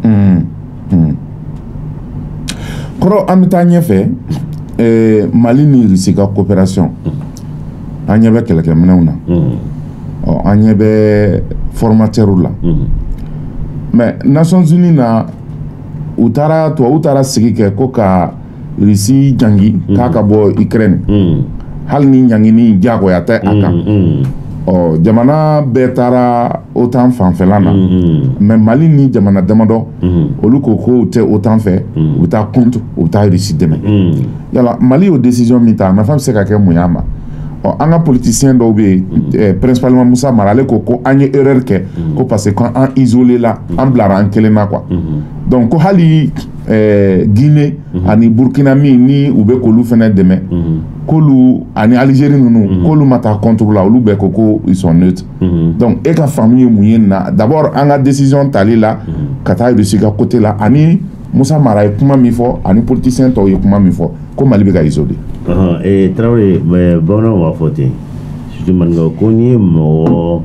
kɔrɔ an bɛ taa ɲɛfɛ Mali ni Russie ka coopération an ɲɛ bɛ kɛlɛkɛminɛnw na ɔ an ɲɛ bɛ formateurs la mais Nations Unies na u taara tubabu taara sigi kɛ ko ka Russie jangi k'a ka bɔ Ukraine hali ni ɲangini jagoya tɛ a kan ɔ jamana bɛɛ taara OTAN fanfɛla na mais Mali ni jamana damadɔ olu ko ko u tɛ OTAN fɛ u bɛ taa contre u bɛ taa Russie dɛmɛ yala Mali y'o décision min ta a nafa bɛ se ka kɛ mun y'a ma ɔ an ka politicien dɔw bɛ yen principalement Musa Mara ale ko ko an ye erreur kɛ ko parce que an isolé la an bilara an kelen na quoi donc ko hali Guinée ani Burkina min ni u bɛ k'olu fɛnɛ dɛmɛ k'olu ani Algérie ninnu k'olu ma taa contre la olu bɛɛ ko ko ils sont neutres donc e ka faamu ye mun ye na d'abord an ka décision tali la ka taa Russie ka côté la ani Musa Mara ye kuma min fɔ ani politicien tɔw ye kuma min fɔ ko Mali bɛ ka isolé. Et Traoré bamananw b'a fɔ ten surtout maninkaw ko n'i ye mɔgɔ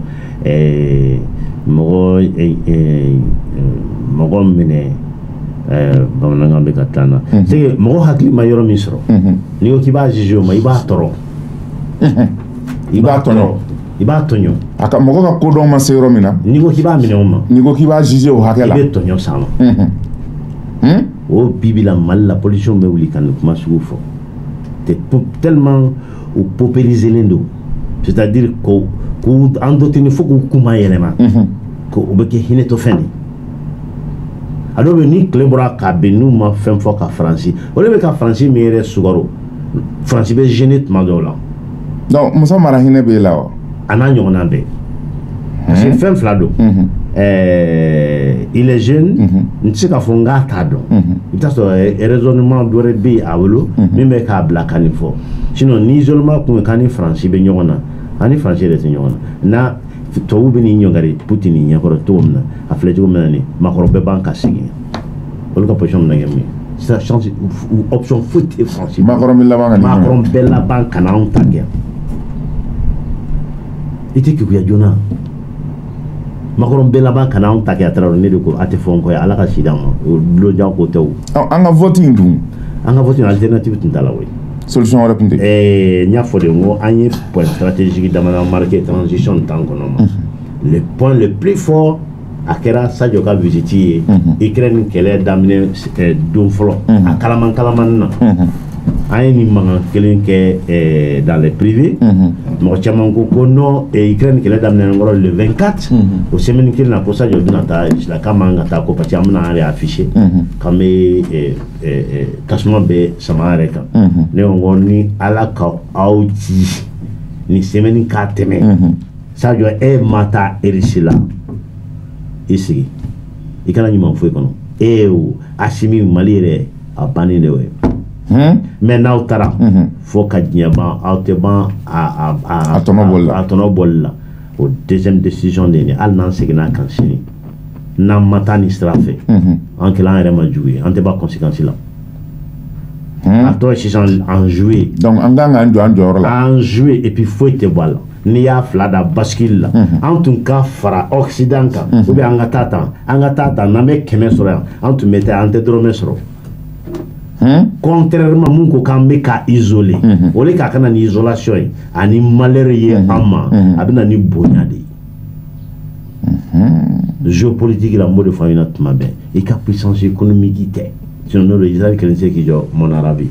mɔgɔ mɔgɔ minɛ bamanankan bɛ ka taa na c'est que mɔgɔ hakili ma yɔrɔ min sɔrɔ n'i ko k'i b'a juger o ma i b'a tɔrɔ i b'a tɔɲɔ i b'a tɔɲɔ a ka mɔgɔ ka kodɔn ma se yɔrɔ min na n'i ko k'i b'a minɛ o ma n'i ko k'i b'a juger o hakɛ la i bɛ tɔɲɔ s'a ma o bibi la Mali la pollution bɛ wuli ka nin kuma sugu fɔ tellement ou paupérisé l'endo c'est-à-dire qu'au en d'autres faut qu'on kuma yelema ko obeke hineto feni alors ni clebra ka benu ma fem fo ka France o le ka France mere sugaro France be genet mandola donc Musa Mara hine be la o ana nyona be c'est fem flado euh il est jeune nti ka fonga tado ita so raisonnement dore be awolo même ka bla kanifo sinon ni isolement ko kani France be nyona ani France re nyona na to ubi ni nyongari Putin nya ko to mna afle jogo mna ni makoro be banka sigi olu ka position na yemi c'est chance option foot et France makoro mi la banka ni makoro be la banka na on tagya ite ki ya jona makoro be la banka na on tagya Traoré ne ko ate fon ko ala ka sidama lo jaw ko tew an ga voting dum an ga voting alternative tindala way solution wala kunte eh nya fo de ngo anye point stratégique damana marqué transition tango no le point le plus fort akera Sadio ka visiter Ukraine kele damine dum folo a kalaman kalaman na ay ni manga kelen ke dans les privés mo chama ko ko no Ukraine kele damine ngoro le vingt-quatre au semaine kele na ko Sadio dunata la kamanga ta ko pati amna ali affiché comme eh eh kasuma be samareka ne ngoni ala ka auti ni semaine quatre Sadio e mata erisila ici i kana ɲuman foyi kɔnɔ e o Assimi Mali yɛrɛ a bannen de ye mais n'aw taara fo ka diɲɛ ban aw tɛ ban a a tɔnɔ bɔli la o deuxième décision de ye hali n'an seginna a kan sini n'an ma taa nin sira fɛ an kɛla an yɛrɛ ma jugu ye an tɛ ban conséquence la a tɔ ye sisan en jouer donc an kan k'an jɔ an jɔyɔrɔ la en jouer et puis foyi tɛ bɔ a la n'i y'a fila da bascule la an tun ka fara Occident kan ou bien an ka taa tan an ka taa tan n'an bɛ kɛmɛ sɔrɔ yan an tun bɛ taa an tɛ dɔrɔmɛ sɔrɔ contrairement mun ko k'an bɛ ka isoler o le k'a kana ni isolation ye ani malheur ye an ma a bɛ na ni bonya de ye géopolitique la mode fa ina tuma ben et ka puissance économique té sinon le Israël qui sait qui jo mon Arabie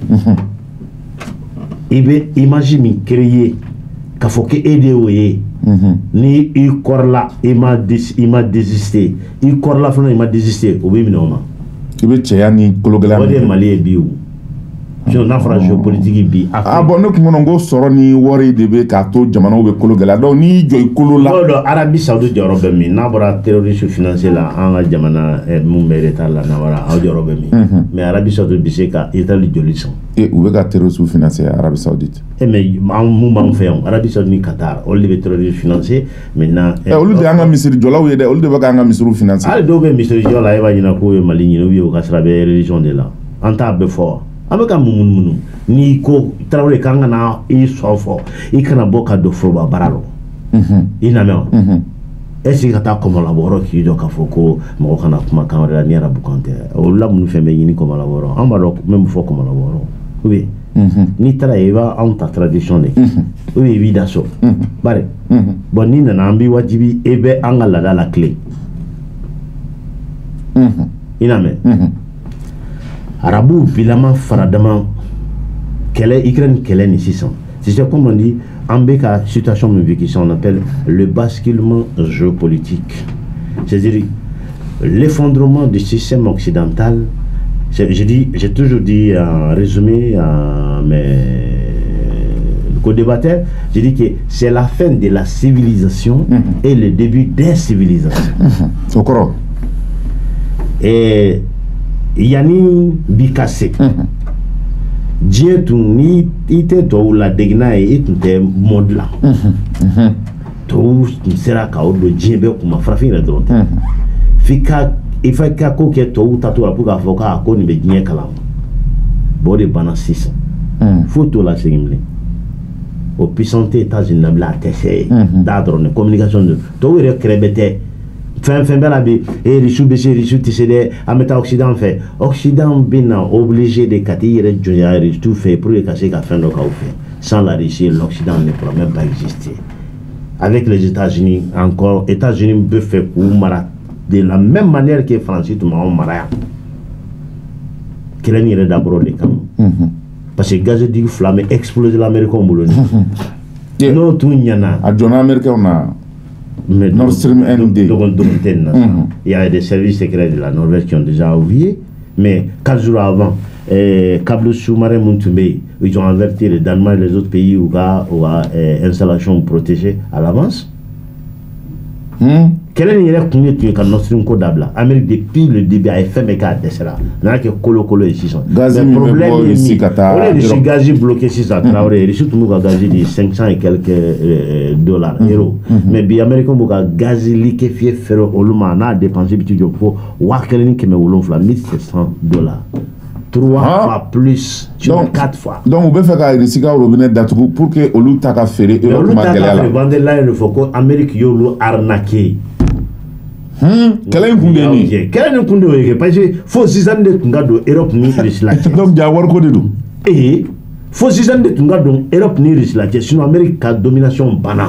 ibe imagine créer ka faut que aider oye ni i korla ima dis ima désisté i korla fana ima désisté o be minoma ibe cheya ni kologala o de Mali e biu je na fra géopolitique bi ah bon no kimono ngo soro ni wori de be ka to jamana o be kologala do ni joy kolola do Arabie Saoudite joro be mi na bora terroriste financier la anga jamana e mu mereta la na wara au joro be mi mais Arabie Saoudite biseka Italie jolison et ou be ka terroriste financier Arabie Saoudite e mais mu ma fait Arabie Saoudite Qatar o le terroriste financier maintenant e olu de anga misiri jola o de olu de ba anga misiri financier ale do be misiri jola e ba nyina ko e Mali nyino wi o ka sra be religion de la anta be fort ameka mumun munu ni ko Traoré kanga na i sofo i kana boka do froba baralo mhm ina me mhm esi kata comme laboro ki do ka foko mo kana kuma kan ra ni arabu kante o la munu fe me ni comme laboro amba do même fo comme laboro oui mhm ni tra eva en ta tradition ne oui vida so bare bon ni na ambi wajibi ebe angala da la clé mhm ina me mhm Arabu bilama faradama kele Ukraine kele ni six cents. C'est comme on dit en béka situation qui on appelle le basculement géopolitique. C'est-à-dire l'effondrement du système occidental. Je dis, j'ai toujours dit en résumé à mes co-débatteurs, je dis que c'est la fin de la civilisation mm-hmm. et le début des civilisations. Mm-hmm. Et yani bikase dieu tu ni ite to la degna e ite modla to sera ka odo jebe kuma frafina dronte fika ifaka ko ke to tatu la puka foka ko ni be nye kala bode bana six photo la singimle au puissante États-Unis la tese da drone communication de to re krebete fin fin bela bi et richu bese richu tisede ameta occident fait occident bina obligé de katire joya tout fait pour casser ka fin do ka fait sans la Russie l'occident ne pourra même pas exister avec les États-Unis encore États-Unis peut faire mara de la même manière que France tout ma mara qu'elle ni d'abord les cam parce que gaz de flamme explose l'Amérique au boulot non tout nyana a John America on a Nord Stream N D. Il y a des services secrets de la Norvège qui ont déjà oublié, mais quatre jours avant, eh, câble sous-marin Montumbe, ils ont averti le Danemark et les autres pays où il y a eh, installation protégée à l'avance. Mm. Quel est le premier truc que Nord Stream Codable Amérique depuis le début a fait mes cas d'essai. Il y a que Colo Colo ici. Le problème est ici. On est gaz bloqué ici à Traoré. Il tout le monde a gazé de cinq cents et quelques euh, dollars, euros. Mais bien Américain a gaz liquéfié ferro au Luma a dépensé petit peu pour Wakelin qui me roule mille sept cents dollars. Trois ah. fois plus, donc quatre fois. Donc, on peut faire un recyclage au robinet d'Atou pour que Olu Taka Ferré et Olu Taka Ferré, vendre là, il faut qu'Amérique Yolo arnaqué. Hum, quel est le coup de nuit? Quel est le coup de nuit? Parce que faut six ans de Tungado, Europe ni Rislaké. Donc, Jawar Kodedou. Et, faut six ans de Tungado, Europe ni Rislaké, sinon Amérique a domination banane.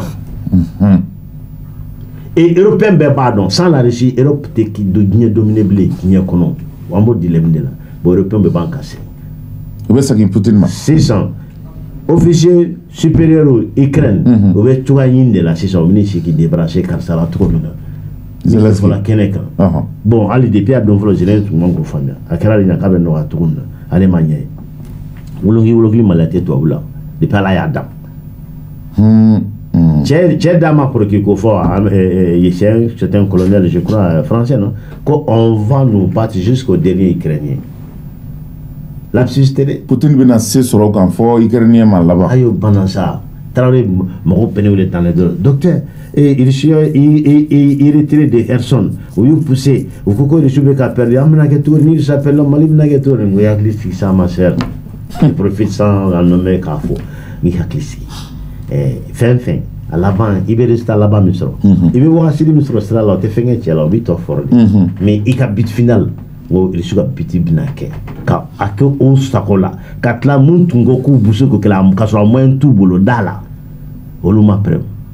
Et Européen, ben pardon, sans la Russie, Europe qui domine blé, qui n'y a qu'on a. On va dire là. Européen ne peut pas casser. six cents officiers supérieurs aux Ukraine, vous avez tout gagné de la six cents ministres qui débrachaient car ça l'a trop bien. C'est la Keneka. Bon, allez, depuis à Donflo, j'ai tout le monde au fond. À quelle heure il y a un peu de tourne, Allemagne. Vous l'avez vu, maladie, toi, là. Depuis là, il y a dame. J'ai dame pour qu'il faut, c'est un colonel, je crois, français, non? Qu'on va nous battre jusqu'au dernier Ukrainien. La substité. Poutine vient se sur le camp fort, il crée rien mal là-bas. Ayo banasa. Traoré m'ont peine le temps les deux. Docteur, et il il il il retiré de Herson. Où il poussé, où coco il subit qu'à perdre. Amena que tourne, il s'appelle l'homme malib na que tourne. Il y a glissé ça ma sœur. Il profite sans en nommer Kafo. Il y a glissé. Eh, fin fin. À l'avant, il va rester à l'avant misro. Il va voir si le misro sera là, tu fais un tiers là, vite fort. Mais il a but final. Il y a un petit binake. Ka ake o sakola katla muntu ngoku busuko kala mukaswa mwen tubolo dala oluma prem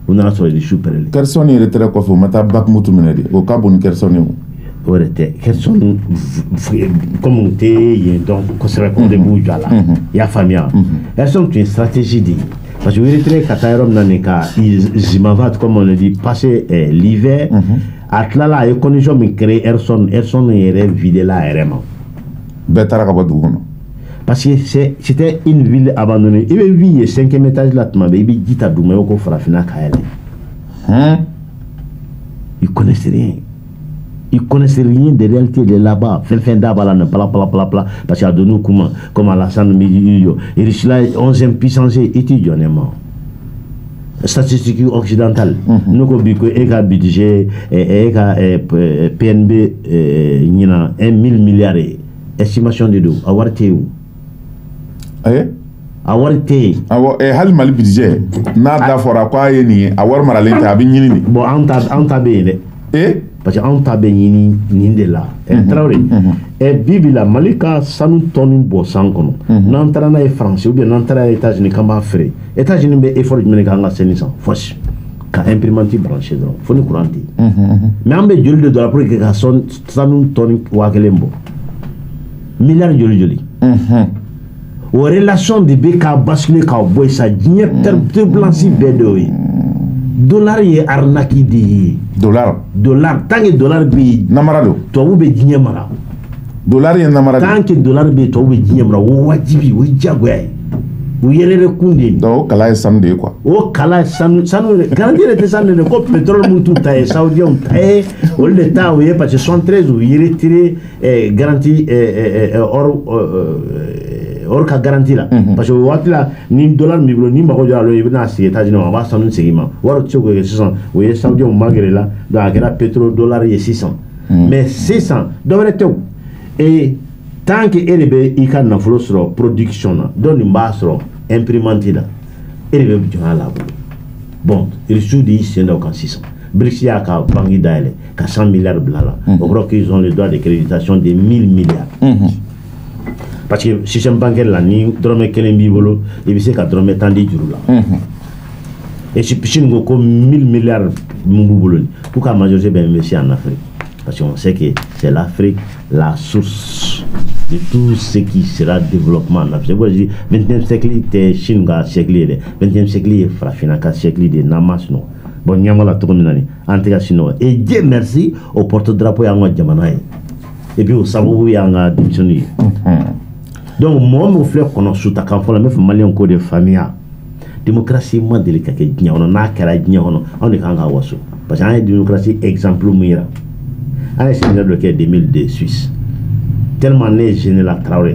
u nana sɔrɔ i su pɛrɛli Kherson yɛrɛ tɛrɛ kɔfɛ u ma taa Bakhmut minɛ de o ka bon ni Kherson ye o o yɛrɛ tɛ Kherson comme u tɛ yen dɔn kosɛbɛ ko de b'u jɔ a la i y'a faamuya Kherson tun ye stratégie de ye parce que u retiré ka taa yɔrɔ min na nin ka Zimavat comme on le dit passer euh, l'hiver a tilala a ye condition min créé Kherson Kherson yɛrɛ vidé la a yɛrɛ ma bɛɛ taara ka bɔ dugu kɔnɔ parce que c'était une ville abandonnée i bɛ vie ye cinquième étage la tuma bɛɛ i bɛ ji ta duguma i ko farafinna ka yɛlɛ ils connaissent rien ils connaissent rien des réalités de là-bas fɛn fɛn da b'a la bla bla bla bla parce que a donné kuma comme Alassane Midiyo Irishila onzième puissance i t'i jɔ ne ma statistique occidentale ne ko bi ko e ka budget e ka P N B ɲina un mille milliards estimation de do a wari tɛ yen aye a wari tɛ yen awɔ hali Mali budget n'a da fɔra ko a ye nin ye a wari maralen tɛ a bɛ ɲini de bon anw ta anw ta bɛ yen dɛ eh parce que anw ta bɛ ɲini nin de la ɛ Traoré ɛ bi bi la Mali ka sanu tɔni bɔ san kɔnɔ n'an taara n'a ye France ou bien n'an taara États-Unis k'an b'a feere États-Unis bɛ effort jumɛn kɛ an ka seni san fosi ka imprimante branché dɔrɔn fo ni courant tɛ yen mais an bɛ joli de dɔ la pour que ka sanu tɔni waa kelen bɔ milliard joli joli o relation de bɛ ka basculer k'aw bɔ yen sa diɲɛ turbulence bɛɛ de y'o ye dollar ye arnaque de ye dollar dollar tant que dollar bɛ yen namara don tubabu bɛ diɲɛ mara dollar ye namara don tant que dollar bɛ yen tubabu bɛ diɲɛ mara o wajibi o ye diyagoya ye u yɛrɛ kun de ye donc o kala ye sanu de ye quoi o kala sanu sanu garanti yɛrɛ tɛ sanu de ko pétrole mun t'u ta ye saoudiens ta ye olu de ta o ye parce que soixante-treize u ye retiré garanti or or ka garanti la parce que o waati la ni dollar min b'i bolo ni mago jɔra a la i bɛna sigi États-Unis ma a b'a sanu segin ma wari tɛ se k'o kɛ sisan o ye saoudiens magéré la donc a kɛra pétrole dollar ye sisan mais sisan dɔ wɛrɛ tɛ o et tant que e de bɛ i ka nafolo sɔrɔ production na dɔ nin b'a sɔrɔ imprimante la e de bɛ jɔn a la bon irisiw de y'i sen da o kan sisan BRICS y'a ka banque dayɛlɛ ka cent milliards bila la o kɔrɔ qu'ils ont le droit de créditation de mille milliards parce que système bancaire la ni dɔrɔmɛ kelen b'i bolo i bɛ se ka dɔrɔmɛ tan di juru la et si Chine ko ko mille milliards mun b'u bolo pour que la majorité bɛ investir en Afrique parce qu'on sait que c'est l'Afrique la source de tout ce qui sera développement en Afrique. C'est vingtième siècle tɛ Chine ka siècle ye dɛ vingtième siècle ye farafinna ka siècle de n'an ma sunɔgɔ bon ɲɛma la cogo min na ni an tɛ ka sunɔgɔ et Dieu merci o porte drapeau y'an ka jamana ye et puis o sababu y'an ka denmisɛnninw ye donc mɔgɔ min filɛ kɔnɔ suta kan fɔlɔ n bɛ fɛ maliyɛnw k'o de faamuya démocratie ma deli ka kɛ diɲɛ kɔnɔ n'a kɛra diɲɛ kɔnɔ anw de kan ka waso parce que an ye démocratie exemple mun yira an ye séminaire dɔ kɛ deux mille deux Suisse tellement ne ye gêné la Traoré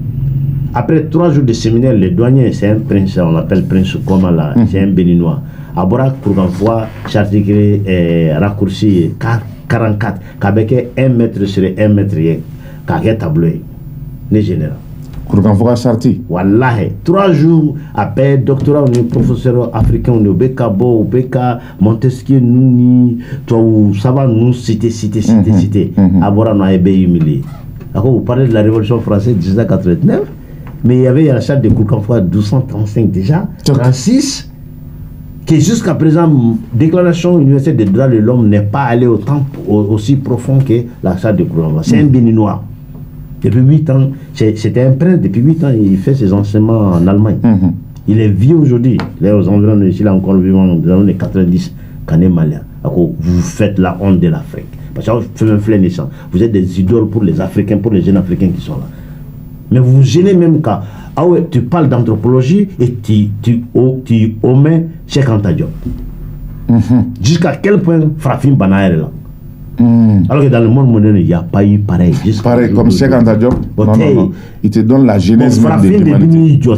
après trois jours de séminaire le douanier c'est un prince on l'appelle prince comment là c'est un béninois a bɔra Kurukanfuga charte créé raccourci quarante-quatre k'a bɛ kɛ un mètre sur un mètre ye k'a kɛ tableau ye ne général Kurukanfuga charte wallahi trois jours après doctorat ni professeur africain ni bɛ ka bɔ u bɛ ka Montesquieu ninnu ni tubabu saba ninnu cité cité cité cité a bɔra nɔ a ye bɛɛ humilié a ko vous parlez de la révolution française dix-neuf cent quatre-vingt-neuf mais il y avait la charte de Kurukanfuga douze cent trente-cinq déjà trente-six que jusqu'à présent déclaration universelle des droits de l'homme n'est pas allée autant aussi profond que la charte de Kurukanfuga c'est un béninois. Depuis huit ans, c'était un prince, depuis huit ans, il fait ses enseignements en Allemagne. Mm-hmm. Il est vieux aujourd'hui, il est aux environs de, il est encore vivant dans les années quatre-vingt-dix, Kané Malien. Vous faites la honte de l'Afrique. Parce que vous êtes des idoles pour les Africains, pour les jeunes Africains qui sont là. Mais vous vous gênez même quand ah ouais, tu parles d'anthropologie et tu, tu, tu, tu omets Cheikh Anta Diop. Mm-hmm. Jusqu'à quel point Frafin Bana est là. Mm. Alors que dans le monde moderne, il n'y a pas eu pareil. Pareil, comme Cheikh Anta Diop. Non, non, non. Il te donne la genèse même de l'humanité.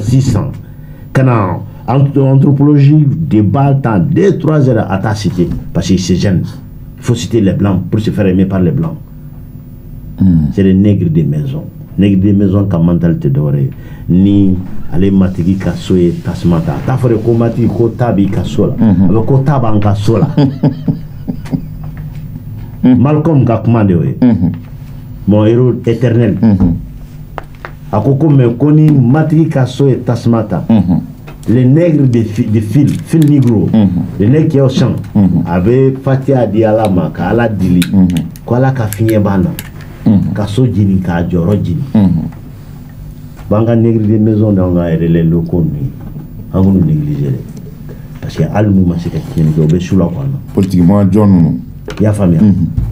Quand l'anthropologie débat dans deux trois heures à ta cité, parce qu'il se gêne. Il faut citer les Blancs pour se faire aimer par les Blancs. Mm. C'est les nègres des maisons. Nègres des maisons qui ont mentalité dorée. Ni aller matigi kasoye tasmata. Ta fere ko mati ko tabi kasola. Avec ko taba en kasola. Malcolm ka commandé oui. Mon héros éternel. A koko me koni matigi kasoye tasmata. les nègres de, de fil, fil négro, mm -hmm. les nègres qui ont chant, mm -hmm. avaient Fatia Dialama, Kala Dili, Kuala Kafinyebana, Kaso Dini, Kajoro Dini. Banga nègres de maison dans les locaux, on nous négliger. Parce que Almou Massika qui est sous la croix. Politiquement, John. Il y a famille.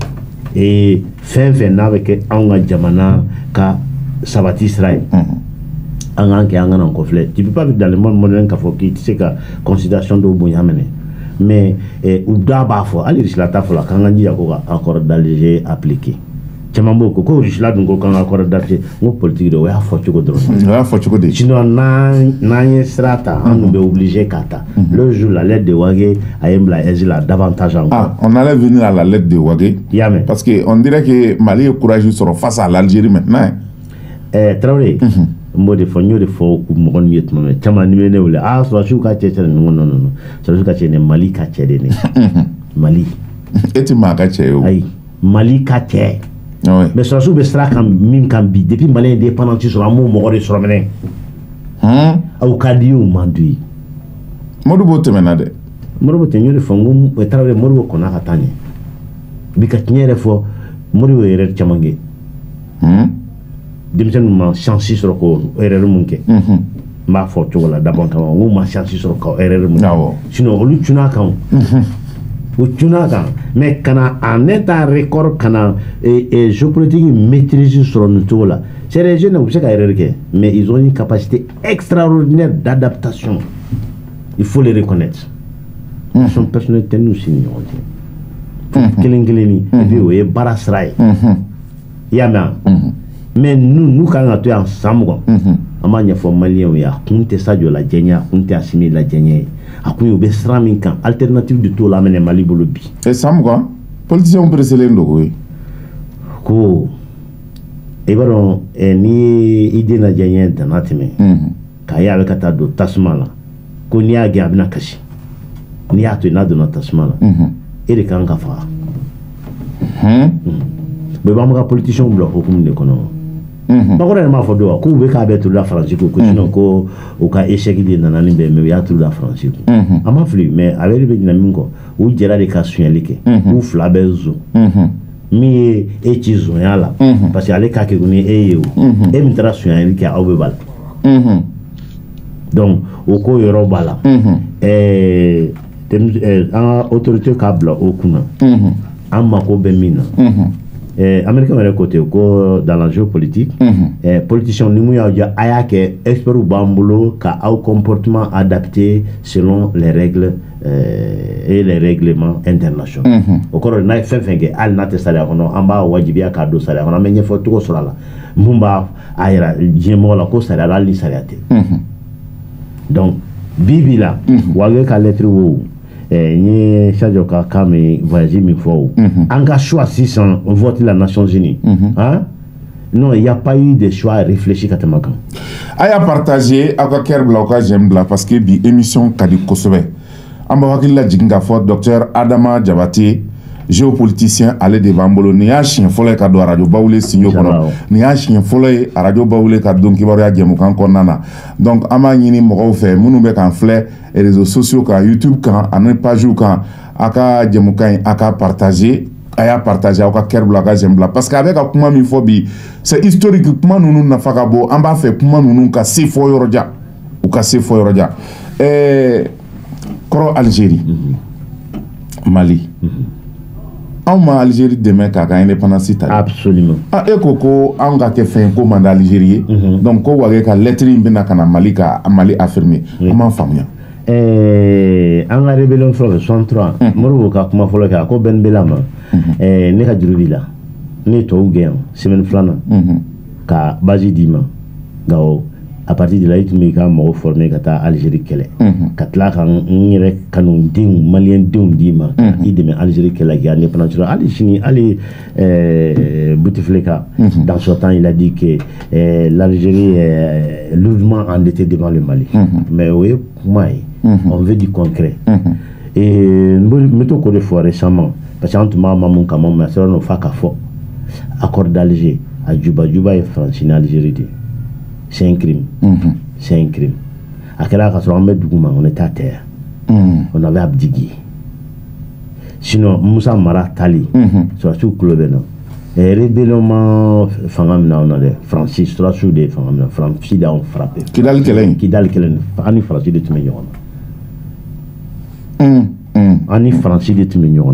Et fin fin avec Anga Jamana, Ka Sabati Israël. Anga qui anga en conflit. Tu peux pas vivre dans le monde moderne qu'il faut qu'il tu sais que considération de Bouyamene. Mais ou d'abord, allez risque la tafla quand on dit accord d'Alger appliqué. Chamambo ko risla dungo kan accord d'Alger mo politique de wa fotu ko drone. Wa fotu ko de. Sinon na na strata on est obligé kata. Le jour la lettre de Wagé ayembla ezila davantage encore. Ah, on allait venir à la lettre de Wagé. Yamé. Parce que on dirait que Mali est courageux sur face à l'Algérie maintenant. Eh Traoré. Mo de fo ñoo de fo ku mo gon miet mo chama ni mene wala ah so su ka che non non non so su ka che ne Mali ka che de ne Mali eti ma ka che yo ay Mali ka che ouais mais so su be stra kam mim kam bi depuis Mali indépendant sur mo mo go sur mene hein au kadiu mandui modu bo temena de modu bo tenyo de fo ngum e trawre modu ko na katanye bi ka tnyere fo modu yere chamange hmm dimsen ma chance sur ko erreur munke mhm ma fo chola d'abord quand on ma chance sur ko erreur munke sinon olu tuna kan mhm o tuna kan mais kana en état record kana et, et géopolitique maîtrise sur nous tout là ces régions ne sont pas erreur que mais ils ont une capacité extraordinaire d'adaptation, il faut les reconnaître. Ils mm-hmm. sont personnalités nous signons killing killing et puis oui barasrai yama mais nous nous quand on est ensemble amanya fo malien ya kunte sadio la jenya kunte asimi la jenya akuyo be sramin kan alternative de tout la mene Mali bolobi et sam quoi politicien précédent ndo ko e baron e ni ide na jenya danatime ka ya be kata do tasmala ko ni agi abina kashi ni ato na do na tasmala e de kan gafa hmm be ba mo ka politicien blo ko kum de kono bakora ma fo do ko be ka be tout la France ko ko sinon ko o ka échec de na nani be me ya tout la France ko ama fli mais avec be dina minko o jera de ka sunyalike o fla bezo mi e ti zo yala parce que ale ka ke guni e yo e mi tra sunyalike a obe bal donc o ko yoro bala eh dem en autorité ka bla o kuna amma ko be mina Eh, Américain est côté ko dans la géopolitique mm -hmm. eh, politicien ni muya ja aya ke expert bambulo ka au comportement adapté selon les règles euh, et les règlements internationaux mm -hmm. au corps na fefenge al na tesala kono amba wajibia ka do sala kono menye foto ko sala mumba ayra jemo la ko sala ali salate mm -hmm. donc bibila mm -hmm. wage ka lettre wo eh ni chajo ka kame voyager mi fo anga choix six cents vote la Nations Unies hein non il y a pas eu de choix réfléchi katamakan aya partager aka kerbla ka jembla parce que bi émission kadi kosobe amba wakilla jinga fo docteur Adama Jabati géopoliticien ale de bambolo ni a chien folo ka do radio bawle sinyo kono ni a chien folo radio bawle ka don kibaru ya jemu kan konana donc ama nyini mo fe munu be kan flé et réseaux sociaux ka YouTube kan anen page kan aka jemu kan aka partager aya partager aka kerbla ka jembla parce qu'avec a kuma mi fo bi c'est historique kuma nunu na faka bo amba fe kuma nunu ka se fo yoroja ou ka se fo yoroja eh koro Algérie Mali on ma Algérie demain ka ka indépendance ita absolument ah e koko on ga ke fin ko manda Algérie donc ko wage ka lettre mbina kana Mali ka Mali affirmé comment famia eh en la rébellion fro soixante-trois moro ka kuma folo ka ko ben belama eh ne ka jurubila ne to ugen semaine flana ka baji dima gawo à partir de là il me ka mo formé ka ta Algérie kele ka tla kan ngire kanu ding malien ding dima il de Algérie kele ga indépendance ali chini ali euh Bouteflika dans ce temps il a dit que euh, l'Algérie est lourdement endettée devant le Mali mais oui moi on veut du concret et mettons qu'on le fois récemment parce que entre maman mon camon mais ça no fa ka fo accord d'Alger à Djouba Djouba et France en Algérie. C'est un crime. Mm -hmm. C'est un crime. à quel âge on était à terre. On avait abdiqué. Sinon, Moussa Mara Tali, sur la sous-club, et rébellion Fangamina, on a Francis, sur la sous-des Fangamina, Francis, on frappé. Qui dal Kelen Qui dal Kelen, Annie Francis de Tumignon. Annie Francis de Tumignon.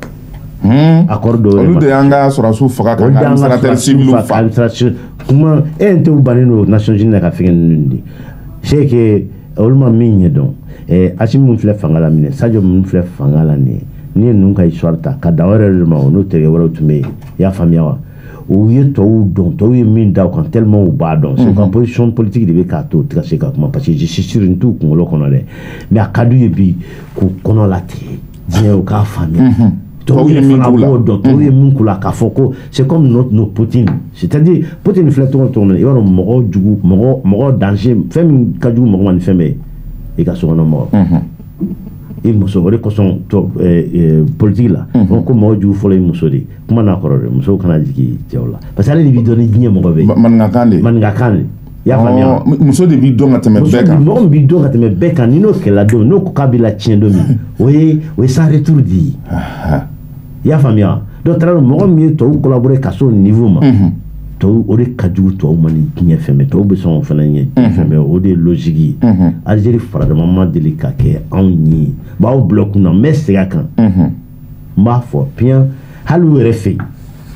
Accord de. Au lieu de Anga sur la sous-faga, on a administrateur civil ou fa. Comment est-ce que vous avez les Nations Unies à faire une c'est que, on m'a mis donc, et Achim Moufle Fangala, Sadio Moufle Fangala, ni nunca histoire ta kada wɛrɛ de ma o n'o tɛgɛ wɛrɛw tun bɛ yen i y'a faamuya wa u ye tɔw dɔn tɔw ye min da o kan tellement u b'a dɔn c'est ka position politique de bɛ k'a to o tɛ ka se ka kuma parce que je suis sûr n t'u kunkolo kɔnɔ dɛ mais a ka d'u ye bi k'u kɔnɔ latigɛ diɲɛ u k'a faamuya tɔw ye fana b'o dɔn tɔw ye min k'u la k'a fɔ ko c'est comme notre nos Poutine c'est-à-dire Poutine filɛ tɔgɔ tɔgɔ min i b'a dɔn mɔgɔ jugu mɔgɔ mɔgɔ danger fɛn min ka jugu mɔgɔ ma ni fɛn bɛɛ ye i ka sokɔnɔ mɔgɔ i muso o de kosɔn politique la ko mɔgɔ jugu fɔlɔ i muso de kuma n'a kɔrɔ dɛ musow kana jigin cɛw la parce que ale de b'i dɔn ni diɲɛ mɔgɔ bɛ yen maninkakan de maninkakan de i y'a faamuya muso de b'i dɔn ka tɛmɛ bɛɛ kan mɔgɔ min b'i dɔn ka tɛmɛ bɛɛ kan ni n'o kɛlɛla don n'o ko k'a b'i la tiɲɛ don min o ye o ye sans retour de ye i y'a faamuya donc tara mɔgɔ min ye tɔw collaborer ka se o niveau ma tɔw o de ka jugu tɔw ma ni diɲɛ fɛn bɛɛ tɔw bɛ sɔn o fana ɲɛ diɲɛ fɛn bɛɛ o de ye logique ye Algérie faradama ma deli ka kɛ anw ye b'aw bila kunna n bɛ segin a kan n b'a fɔ piyan hali u yɛrɛ fɛ yen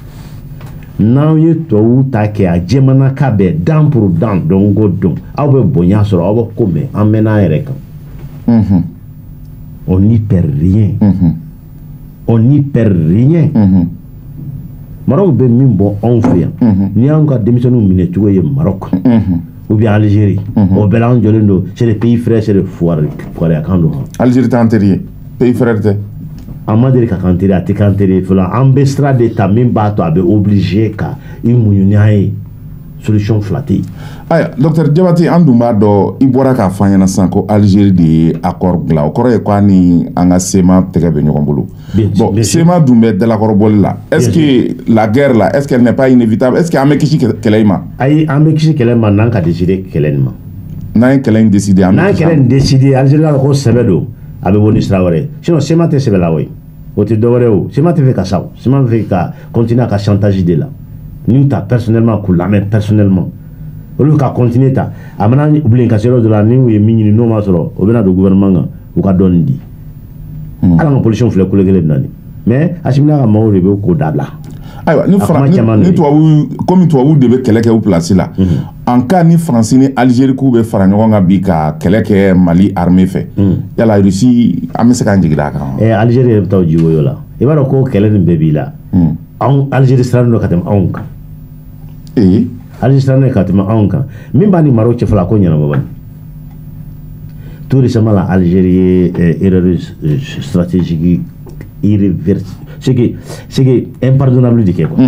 n'aw ye tɔw ta kɛ a jɛmana ka bɛɛ dan pour dan don ko don aw bɛ bonya sɔrɔ aw bɛ ko mɛn an mɛnna an yɛrɛ kan on n'y perd rien on n'y perd rien Maroc bɛ min bɔ anw fɛ yan ni y'anw ka denmisɛnninw minɛ cogo ye Maroc ou bien Algérie o bɛɛ la an jɔlen don c'est le pays frère c'est le foire kan don Algérie t'an teri ye pays frère tɛ a ma deli ka kan teri a tɛ kan teri fɔlɔ an bɛ sira de ta min b'a to a bɛ obligé ka i muɲu ni an ye solution fila tɛ yen aya docteur Diabaté an dun b'a dɔn i bɔra k'a fɔ an ɲɛna sisan ko Algérie de ye accord dilan o kɔrɔ ye ko a ni an ka SEMA tɛgɛ bɛ ɲɔgɔn bolo bon SEMA dun bɛ dalakɔrɔbɔli la est-ce que la guerre là est-ce qu'elle n'est pas inévitable est-ce que an bɛ kisi kɛlɛ in ma ayi an bɛ kisi kɛlɛ ma n'an ka décider kɛlɛ in ma n'an ye kɛlɛ in décider an bɛ n'an ye kɛlɛ in décider Algérie la ko sɛbɛ don a bɛ bɔ ni sira wɛrɛ sinon SEMA tɛ sɛbɛ la o ye o tɛ dɔ wɛrɛ ye o SEMA tɛ fɛ ka sa o SEMA bɛ fɛ ka continuer a ka chantage de la ni ta personnellement k'u lamɛn personnellement olu ka continuer ta a mana bilen ka se yɔrɔ dɔ la ni u ye min ɲini n'o ma sɔrɔ o bɛna don gouvernement kan u ka dɔɔnin di ala ka pollution filɛ kolo kelen nani mais Asimina ka maaw de bɛ ko dabila ayiwa ni fara ni tubabu comme tubabu de bɛ kɛlɛ kɛ o place la en cas ni France ni Algérie k'u bɛ fara ɲɔgɔn kan bi ka kɛlɛ kɛ Mali armée fɛ yala Russie an bɛ se k'an jigi d'a kan ɛ Algérie yɛrɛ bɛ taa o jiwoyo la i b'a dɔn ko kɛlɛ nin bɛɛ b'i la anw Algérie sirannen don ka tɛmɛ anw kan ee Algérie sirannen ka tɛmɛ anw kan min b'a ni Maroc cɛ fɔlɔ a ko ɲɛnabɔ bani tout récemment la Algérie ye erreur stratégique irréversible c'est que c'est que impardonnable de kɛ quoi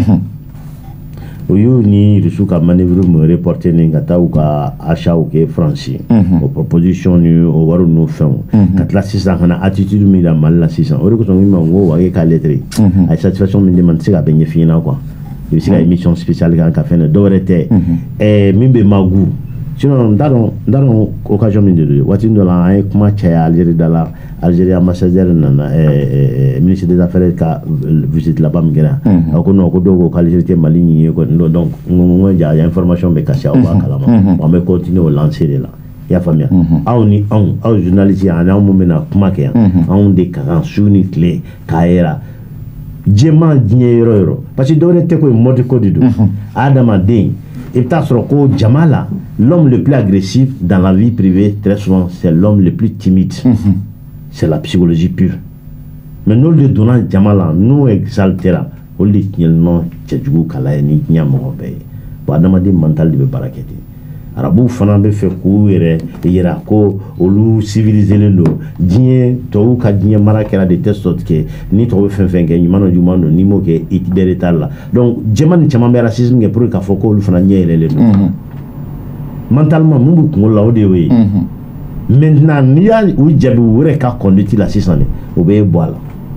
o y'u ni Russiw ka manœuvre mu reporter ni ka taa u ka achat kɛ France o proposition ni o wari n'o fɛnw ka tila sisan ka na attitude min da Mali la sisan o de kosɔn min ma n ko wa e ka lettre a ye satisfaction min demande se ka bɛ ɲɛf'i ɲɛna quoi i bɛ se ka émission spéciale kan ka fɛn dɛ dɔwɛrɛ tɛ ɛɛ min bɛ Magu sinon n t'a dɔn n t'a dɔn occasion min de don waati dɔ la an ye kuma caya Algérie da la Algérie ambassadeur nana ɛɛ ministre des affaires ka visite laban min kɛra a ko non ko dɔw ko k'Algérie tɛ Mali ɲin ye kɔni donc n ko n ko ja information bɛ kasi aw b'a kalama an bɛ continuer o lancer de la i y'a faamuya aw ni anw aw journaliste ani anw mun bɛna kuma kɛ yan anw de ka kan su ni tile k'a yira jɛman diɲɛ yɔrɔ yɔrɔ parce que dɔwɛrɛ tɛ ko ye mode ko de don adamaden i bɛ taa sɔrɔ ko jama la l'homme le plus agressif dans la vie privée très souvent c'est l'homme le plus timide c'est la psychologie pure mais n'olu de donna jama la n'o exaltera olu de tiɲɛlenɔ cɛjugu kala ye ni diɲɛ mɔgɔ bɛɛ ye bon adamaden mental de bɛ baara kɛ ten arabuw fana bɛ fɛ k'u yɛrɛ yira ko olu civiliselen don diɲɛ tɔw ka diɲɛ mara kɛra de telle sorte que ni tɔw bɛ fɛn fɛn kɛ ɲuman o juguman don n'i m'o kɛ Hitler t'a la donc jɛman ni caman bɛ racisme kɛ pour que k'a fɔ k'olu fana ɲɛ yɛlɛlen don mentalement mun b'u kunkolo la o de y'o ye maintenant n'i y'a u jaabi u yɛrɛ ka conduite la sisan de o bɛ bɔ a la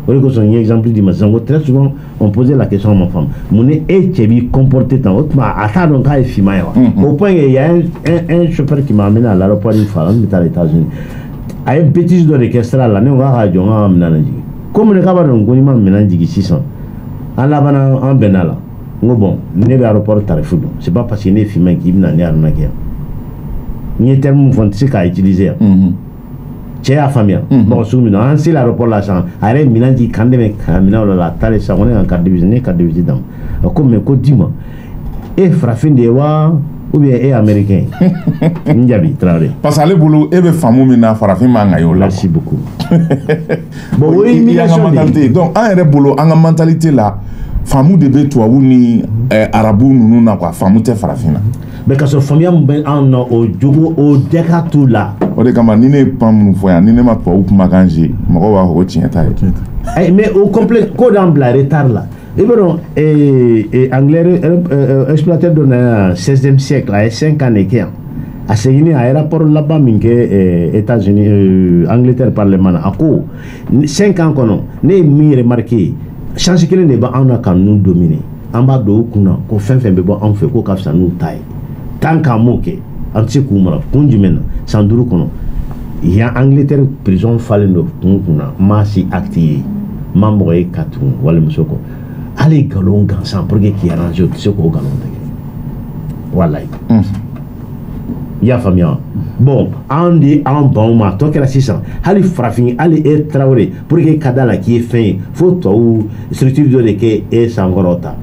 O de kosɔn n ye exemple di ma sisan ko très souvent on posait la question à ma femme mun ni e cɛ b'i comporter tan o tuma a t'a dɔn k'a ye finman ye wa au point que il y a un, un, un chauffeur qui m'a amené à l'aéroport une fois n bɛ taa les États-Unis a ye bêtise dɔ de kɛ sira la ne ko k'a ka jɔ n ka minɛn lajigin komi ne k'a b'a dɔn ko n'i ma minɛn jigin sisan an labanna an bɛnna la n ko bon ne bɛ aéroport tarif dɔn c'est pas parce que ne ye finman k'i bɛna ne arnaquer yan n ye terme min fɔ n tɛ se k'a utiliser yan cɛ y'a faamuya mɔgɔ sugu min na an selen aéroport la sisan a yɛrɛ ye minɛn jigin kan dɛmɛ ka minɛn o la a taalen sisan ko ne ka carte de visite ne ye carte de visite d'a ma ko mais ko dis-moi e farafin de ye wa ou bien e américain n jaabi Traoré parce que ale bolo e bɛ faamu min na farafin man ka y'o la merci beaucoup bon o ye immigration de ye donc an yɛrɛ bolo an ka mentalité la faamu de bɛ tubabu ni arabu ninnu na quoi faamu tɛ farafin na mais ka sɔrɔ faamuya min bɛ an na o jogo o dɛ ka t'u la o de kama ni ne ye pan minnu fɔ yan ni ne ma tubabu kumakan je mɔgɔw b'a fɔ ko tiɲɛ t'a ye mais au complet ko d'an bila retard la i bɛ dɔn anglais explorateur dɔ na seizième siècle a ye cinq ans de kɛ yan a seginni a ye rapport laban min kɛ États-Unis Angleterre parlement na a ko cinq ans kɔnɔ ne ye min remarqué chance kelen de b'anw na ka ninnu dominer an b'a dɔn u kunna ko fɛn fɛn bɛ bɔ anw fɛ ko ka fisa n'u ta ye tant qu'an m'o kɛ an tɛ se k'u mara kun jumɛn na san duuru kɔnɔ yan Angleterre prison falen don kun kunna n m'a si acte ye n ma mɔgɔ ye ka tugun walimuso kɔ hali nkalon gansan pour que k'i arranger o tɛ se k'o nkalon tigɛ walayi i y'a faamuya wa bon an de an ban o ma a tɔ kɛra sisan hali farafin hali e Traoré pour que ka da la k'i ye fɛn ye fo tubabu structure dɔ de kɛ e sankɔrɔ ta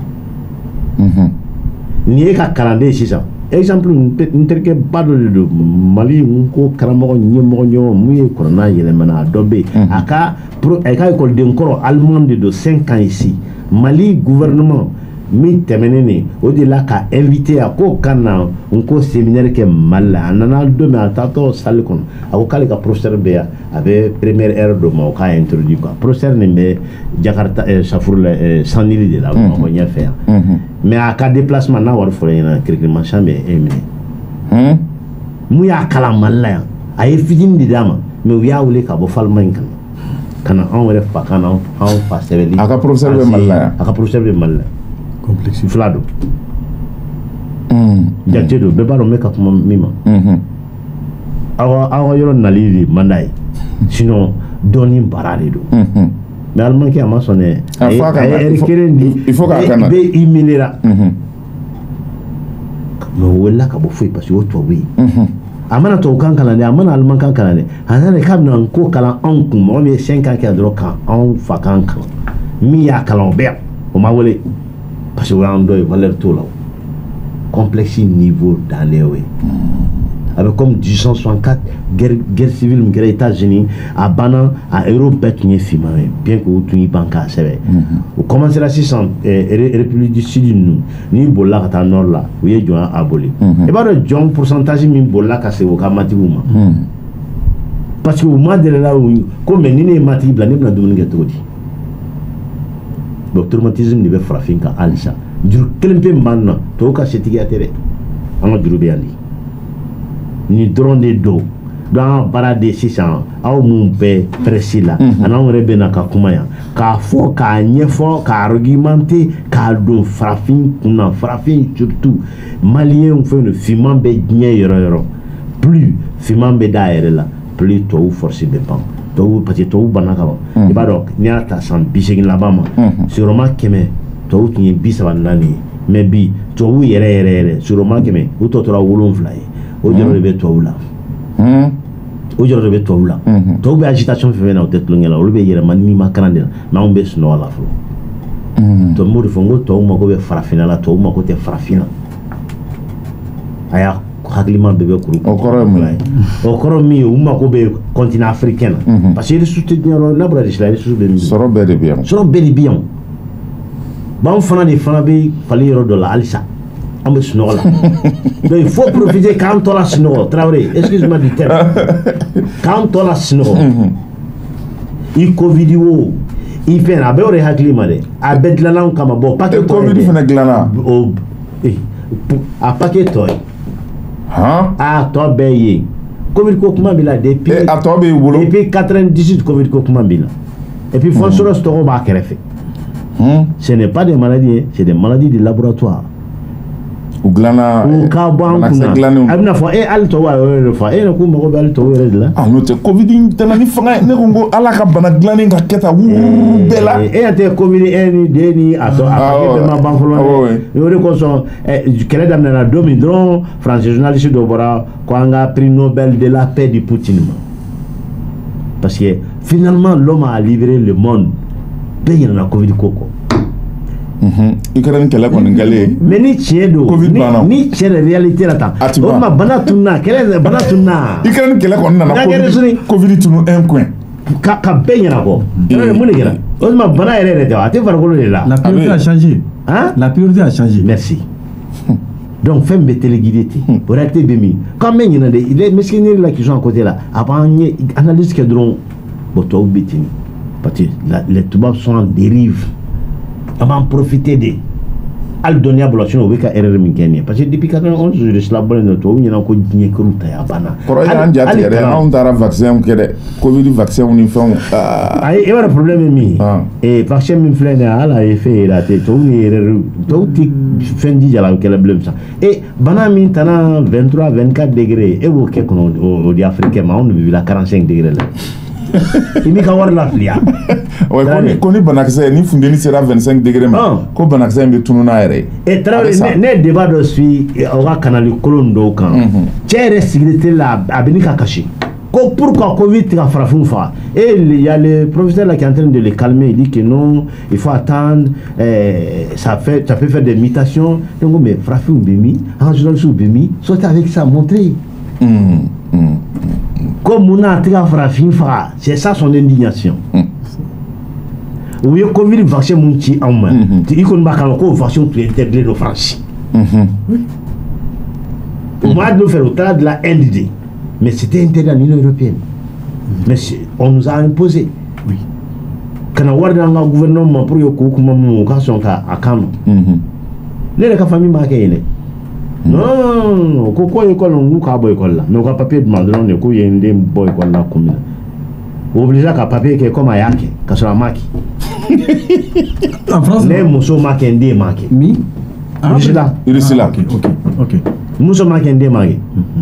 nin ye ka kalanden ye sisan exemple n terikɛ ba dɔ de don Mali n ko karamɔgɔ ɲɛmɔgɔ ɲɔgɔn mun ye kɔrɔna yɛlɛmana a dɔ bɛ yen a ka a ka ekɔliden kɔrɔ allemand de don cinq ans ici Mali gouvernement min tɛmɛnen nin o de la ka invité a ko ka na n ko séminaire kɛ Mali la a nana don min a taatɔ salle kɔnɔ a ko k'ale ka professeur bɛ yan a bɛ première heure dɔ ma o k'a introduit quoi professeur nin bɛ Jakarta Safuru la Sandili de la Bamakɔ ɲɛfɛ yan mais a ka déplacement n'a wari fɔra ɲɛna kirikirimasiyɛn bɛ e minɛ mun y'a kalan Mali la yan a ye fitinin de d'a ma mais u y'a wele ka bɔ Falemagne kan ka na anw yɛrɛ fa kan na anw fa sɛbɛnni a ka professeur bɛ Mali la yan a ka professeur bɛ Mali la complexe fila don jate don bɛɛ b'a dɔn n bɛ ka kuma min ma aw ka yɔrɔ nali de man d'a ye sinon dɔɔni baara de don mais alimakɛ a ma sɔn dɛ a ye ɛri kelen di bɛ i minera mais o welela ka bɔ foyi parce que o tubabu ye a mana tubabukan kalan dɛ a mana alimakan kalan dɛ a nana k'a bɛna n ko kalan anw kun mɔgɔ min ye cinq ans kɛ dɔrɔn ka anw fa kan kalan min y'a kalan o bɛ yan o ma wele parce que o y'an dɔ ye valeur t'o la complexe niveau dannen o ye a bɛ comme dix cent soixante-quatre guerre guerre civile min kɛra États-Unis a banna a Europe bɛɛ tun ye finman ye bien que o tun y'i ban k'a sɛbɛn o commencera sisan République du Sud ninnu n'i bolila ka taa nord la u ye jɔn aboli i b'a dɔn jɔn pourcentage min bolila ka se o ka matigiw ma parce que u ma deli la ko mais ni ne ye matigi bila ne bɛna dumuni kɛ cogo di donc traumatisme de bɛ farafin kan halisa juru kelen pe min b'an na tɔw ka setigiya tɛ dɛ an ka juru bɛ yan de ni dɔrɔn de don donc an ka baara de sisan aw mun bɛ presse la ani anw yɛrɛ bɛ na ka kuma yan k'a fɔ k'a ɲɛfɔ k'a argumenter k'a don farafin kunna farafin surtout maliyɛnw fɛn don finman bɛ diɲɛ yɔrɔ yɔrɔ plus finman bɛ da a yɛrɛ la plus tɔw force bɛ ban tɔw parce que tɔw banna ka ban i b'a dɔn n'i y'a ta san bi seegin laban ma sigiyɔrɔma kɛmɛ tɔw tun ye bi saba naani ye mais bi tubabu yɛrɛ yɛrɛ yɛrɛ sigiyɔrɔma kɛmɛ u tɔ tora wolonfila ye o jɔyɔrɔ de bɛ tubabu la o jɔyɔrɔ de bɛ tubabu la tubabu bɛ agitation fɛn fɛn na o tɛ tulonkɛ la olu bɛ yɛlɛma ni ma kalan de la mais anw bɛ sunɔgɔ la fɔlɔ to n b'o de fɔ n ko tubabu mako bɛ farafinna la tubabu mako tɛ farafinna a y'a hakilima bɛɛ bɛ kuru o kɔrɔ ye mun ye o kɔrɔ min ye u mako bɛ continent africain na parce que ressource tɛ diɲɛ yɔrɔ n'a bɔra de la ressource bɛ min sɔrɔ bɛɛ de bɛ yan sɔrɔ bɛɛ de bɛ yan b'anw fana de fana bɛ fali yɔrɔ dɔ la halisa an bɛ sunɔgɔ la donc il faut profiter k'an tɔ la sunɔgɔ Traoré excuse-moi du terme k'an tɔ la sunɔgɔ i covid o i fɛn a bɛɛ o de hakili ma dɛ a bɛɛ dilanna anw kama bon paquet tɔ ye covid fana dilanna o a paquet tɔ ye a tɔ bɛɛ ye covid ko kuma b'i la depuis a tɔ b'i bolo depuis quatre-vingt-dix-huit covid ko kuma b'i la Et puis, François Storo va fait. Ce n'est pas des maladies, c'est des maladies de laboratoire. Ou glana. Ou kaban kuna. Abna fa e al to wa re fa e ko mo bal to re la. Ah no te covid tana ni fanga ne ko ala ka bana glani ka keta wu bela. E ate covid e ni de ni ato apake be ma ban folo. Yo re ko so kele dam na domi dron français journaliste do bora ko anga prix Nobel de la paix du Poutine. Parce que finalement l'homme a libéré le monde. Paye na covid koko. Mhm. Ikran kala kon ngale. Mais ni tiedo. Ni tiede réalité la ta. O ma bana tunna, kele bana tunna. Ikran kala kon na covid tunu un coin. Ka ka paye na ko. Ele mun ngira. O ma bana ere ere ta. Ate farko le la. La priorité a changé. Hein? La priorité a changé. Merci. Donc femme be téléguidité. Pour être bemi. Quand même il y a des les mesquiniers là qui sont à côté là. Avant analyse que drone boto bitini. Parce que les toubabs sont en dérive. On va en profiter de Aldonia Bolachon au Weka erreur Minkenia. Parce que depuis quatre-vingt-onze, je suis là-bas dans le tour, il y a encore des croûtes à Bana. Croyant qu'il y a un vaccin qui est Covid vaccin ou une femme. Ah, il y a un problème, mi. Et vaccin m'influence à la effet la tête, tout est fin d'hier à la blême ça. Et Bana Mintana vingt-trois vingt-quatre degrés, et vous qui au dit africain, on vit à quarante-cinq degrés là. Il n'y a pas de la flia. Oui, quand on banaxe, ni fundeni sera vingt-cinq degrés. Quand banaxe, il est tout le monde. Et travail, ne débat de suite, on va canaliser colonne d'aucun. Tiens, sécurité là, à Benika Kashi. Pourquoi Covid a frappé une fois? Et il y a le professeur là qui est en train de les calmer. Il dit que non, il faut attendre. Ça fait, ça peut faire des mutations. Donc, mais frappé une bimi, en journal sous bimi, soit avec ça montrer. Comme on a frappé une fois, c'est ça son indignation. Oui, Covid vaccin monti en main. Il faut que vaccin tu intégrer en France. Pour moi, de faire au-delà de la N D D. Mais c'était intégré à l'Union européenne. Mais on nous a imposé. Oui. Quand on a un gouvernement pour que nous fassions à Kano. Les familles marquées. Non, pourquoi école on nous a école là? Mais on a papier demandé on est quoi y a une boy école là commune. Obligé qu'à papier qui est comme Ayake, qu'à soit marqué. En France, les mousseaux marqués des marqués. Oui. Il est là. Il est là. Ok, ok, ok. Mousseaux marqués des marqués.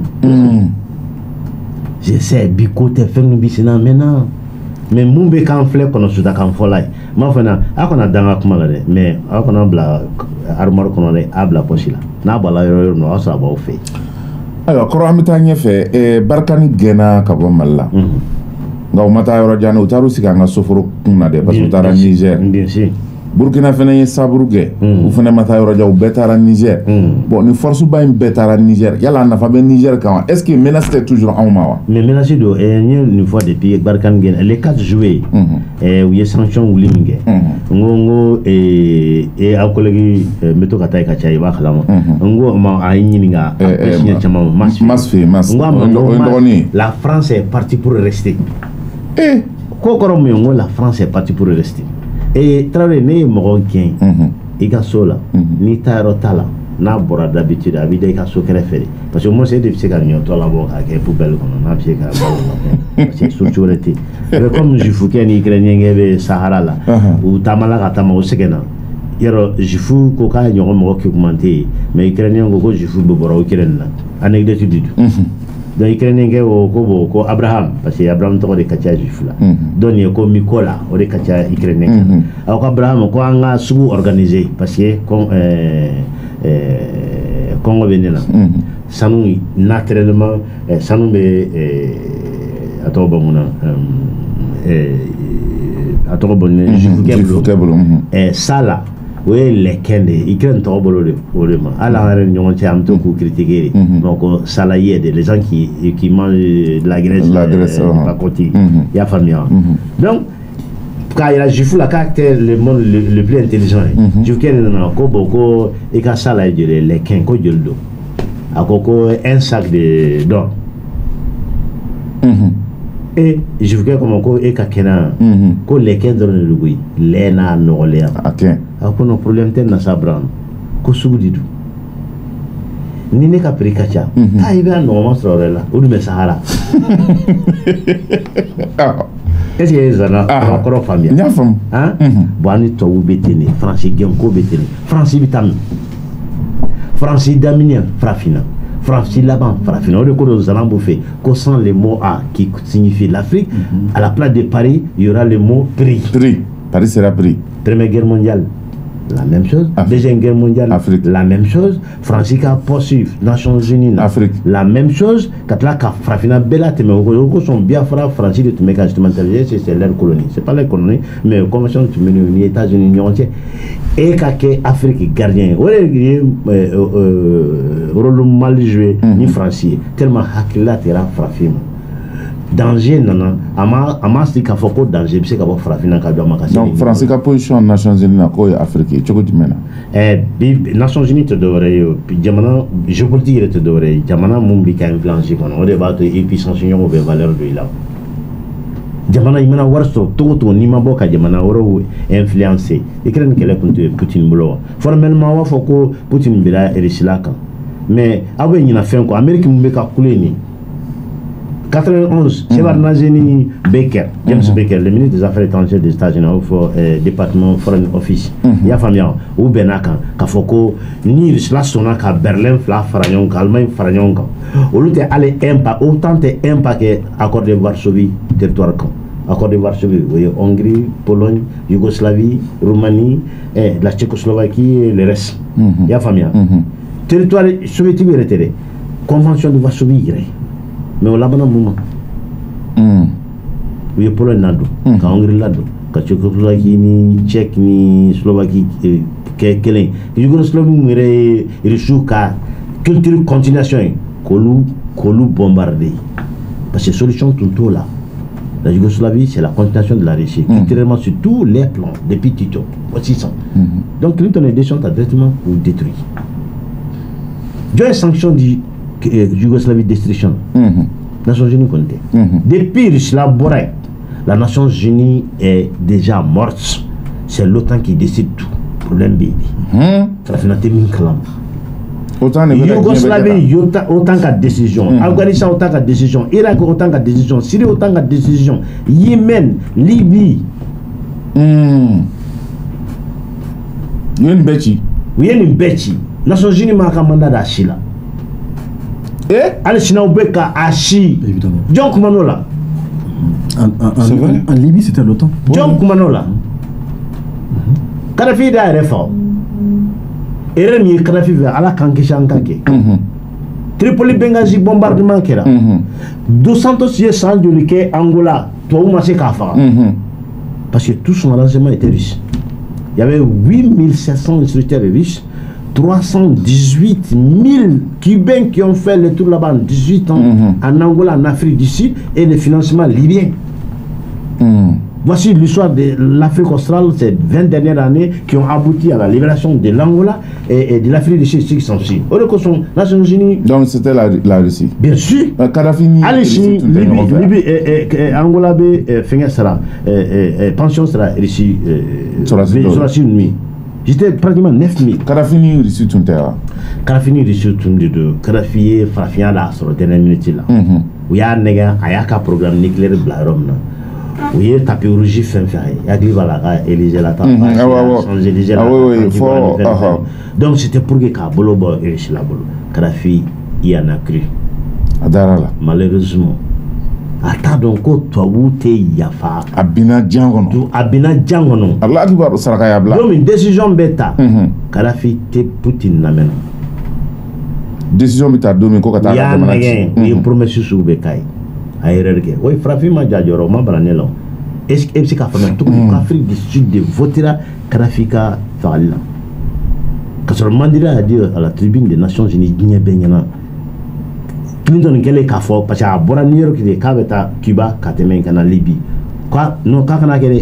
J'essaie de côté faire nous bisina maintenant. Mais mon bec en fleur qu'on a sous ta canfolai. Ma fena, a qu'on a dans la commande, mais a qu'on a bla armoire qu'on a à bla possible. N'a pas la erreur, non, ça va au fait. Alors, quand on a fait, et Barkani Gena Kabomala. Donc, mata yoro jana utaru sika nga soforo kuna de parce que utara Niger. Bien sûr. Burkina fana ye sabruge ou fana mata yoro ja betara Niger. Bon, ni force ba im betara Niger. Yala na fa ben Niger quand est-ce que menace toujours en mawa? Mais menace do et une fois depuis Barkan Gen les quatre jouets et où il y a sanction ou limingue. Ngongo et et a collègue meto kata ka chai ba khala mo. Ngo ma a yininga a chama mas mas fi mas. La France est partie pour rester. Eh, Kokoromo, la France est partie pour rester. Et travailler né marocain, il y a sola, ni tarotala, n'a pas d'habitude à vider qu'à se faire. Parce que moi, c'est des petits gagnants, toi là-bas, qui est poubelle, qu'on a pied qu'à c'est structuré. Mais comme je fous qu'un Ukrainien Sahara là, ou Tamala Katama au Segena, je fous qu'aucun n'y aura qui augmenté, mais Ukrainien, je fous Bobora Ukraine là. Anecdote du tout. Donc Ukrainien au ko Abraham parce que Abraham to de kacha juif là donc il ko Mikola o de kacha Ukrainien alors Abraham ko anga sous organisé parce que con euh euh Congo venena sanu naturellement sanu be ato bamuna euh ato bonne juif keblo euh sala oui les kende Ukraine to bolo de olema ala réunion ti am to ko critiquer donc salarié de les gens qui qui mangent de la graisse la graisse pas côté il y a famille donc quand il a juif la caractère le monde le plus intelligent juif ken na ko boko e ka salarié de les ken ko joldo akoko un sac de d'or et je veux comme ko e ka kena ko les ken dans le lugui lena no le ok akono problème ten na sabran ko sugudidu ni ne ka prikacha ta ibe no monstre la o du Sahara est-ce que les ana encore famille nya fam hein bon ani to wu betene français genko betene français bitam français damien frafina français là-bas frafina on le connaît aux alambo fait que sans les mots a qui signifie l'Afrique à la place de Paris il y aura le mot prix prix Paris sera prix première guerre mondiale la même chose. Afrique. Deuxième guerre mondiale, Afrique. La même chose. Francis a poursuivi Nations Unies, Afrique. La même chose. Quand la Frafina Bella, ils sont bien frères Francis de Tumeka instrumentalisé, c'est leur colonie. C'est pas leur colonie, mais convention de les États-Unis, l'Union entière. Et quand Afrique gardien, rôle mal joué, ni Francis, tellement hakila tera Frafina. Danger nana ama ama si ka foko danger bi se ka bo farafina ka do makasi donc France ka position Nations Unies na ko Afrique choko dimena eh bi Nations Unies te devrait yo jamana géopolitique te devrait jamana mum bi ka influence kono o de ba to e puissance union o be valeur de ila jamana imana warso to to ni ma boka jamana woro influencer ikren kele kuntu Putin bulo formellement wa foko Putin bila erisilaka mais abe nyina fen ko Amérique mum be ka kuleni quatre-vingt-onze, c'est Barnazeni Baker, James mm -hmm. Baker, le ministre des Affaires étrangères des États-Unis, au euh, département Foreign Office. Il y a famille, ou Benaka, Kafoko, ni la sonaka Berlin, Fla, Faragnon, Allemagne, Faragnon. Au lieu d'aller impact, autant de impact accord de Varsovie, territoire camp. Accord de Varsovie, vous voyez, Hongrie, Pologne, Yougoslavie, Roumanie, eh, la Tchécoslovaquie et le reste. Il y a famille. Territoire soviétique retiré. Convention de Varsovie, mais au labana mouma il y a Pologne là-dedans, quand Hongrie là-dedans, quand Tchécoslovaquie ni Tchèque ni Slovaquie quel Yougoslavie il reçoit ka culture continuation kolou kolou bombardé parce que solution tout là la Yougoslavie c'est la continuation de la Russie culturellement sur tous les plans depuis Tito aussi ça donc Clinton est décision directement pour détruire deux sanctions du Yougoslavie destruction Nations Unies compte depuis la Boré la Nations Unies est déjà morte c'est l'OTAN qui décide tout problème B ça fait notre min clan Yougoslavie autant qu'à décision Afghanistan autant qu'à décision Irak autant qu'à décision Syrie autant qu'à décision Yémen Libye hmm une bêtise oui une bêtise Nations Unies m'a commandé d'Achila eh allez sinon beka achi évidemment John Kumanola en, en, en, en Libye c'était l'OTAN John Kumanola Kadhafi da refa eremi Kadhafi va ala kankisha nkake Tripoli Benghazi bombardement kera deux cents sièges sans de Angola toi ou marché kafa parce que tout son arrangement était russe il y avait huit mille sept cents instructeurs russes trois cent dix-huit mille Cubains qui ont fait le tour là-bas en dix-huit ans mm-hmm. en Angola, en Afrique du Sud et le financement libyen. Mm. Voici l'histoire de l'Afrique australe, ces vingt dernières années qui ont abouti à la libération de l'Angola et, et de l'Afrique du Sud, ceux qui sont ici. Au lieu que sont Nations Unies. Donc c'était la, la Russie. Bien sûr. Euh, Kadhafi. Allez, Libye, Libye, et, et, et, Angola, et, Fenga sera, et, et, pension sera Russie, sur la nuit. J'étais pratiquement neuf mille. Kadhafi ni Russie tout terre. Kadhafi ni Russie tout de Kadhafi Frafia là sur la dernière minute là. Où il y a un nègre, il y a un programme nucléaire blarom là. Où il y a tapis rouge fin fait. Il y a des voilà, Élysée là, Champs-Élysées là. Donc c'était pour que Kabolobo et Russie là bolo. Kadhafi il y en a cru. Adarala. Malheureusement. Ata donc toi où t'es yafa abina djangono tu abina djangono Allah akbar saraka yabla donc une décision bêta Kadhafi te Poutine na mena décision bêta domi ko kata ya ngen ni promesse sou be kai ayererke oui frafi ma jajoro ma branelo est-ce que c'est ka fama tout l'Afrique du Sud de votera Kadhafi ka falla quand le Mandela a dit à la tribune des Nations Unies Guinée Benyana Clinton kele ka fo parce que a bora New York de ka beta Cuba ka temen kana Libye quoi non ka kana kele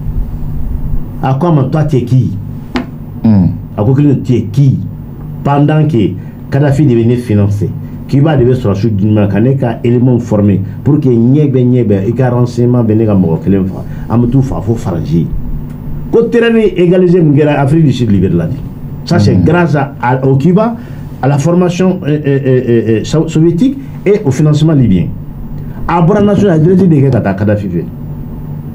a quoi man toi tu es qui hmm a ko Clinton tu es qui pendant que Kadhafi devait financer Cuba devait sur la chute d'une main ka élément formé pour que nyebe nyebe e ka renseignement benega mo kelen fa am tout fa fo faranger ko terrain égaliser ngera Afrique du Sud libérer la vie ça c'est mm. grâce à, à au Cuba à la formation euh, euh, euh, euh, soviétique et au financement libyen. À Bora National, il a dit que Kadhafi fait.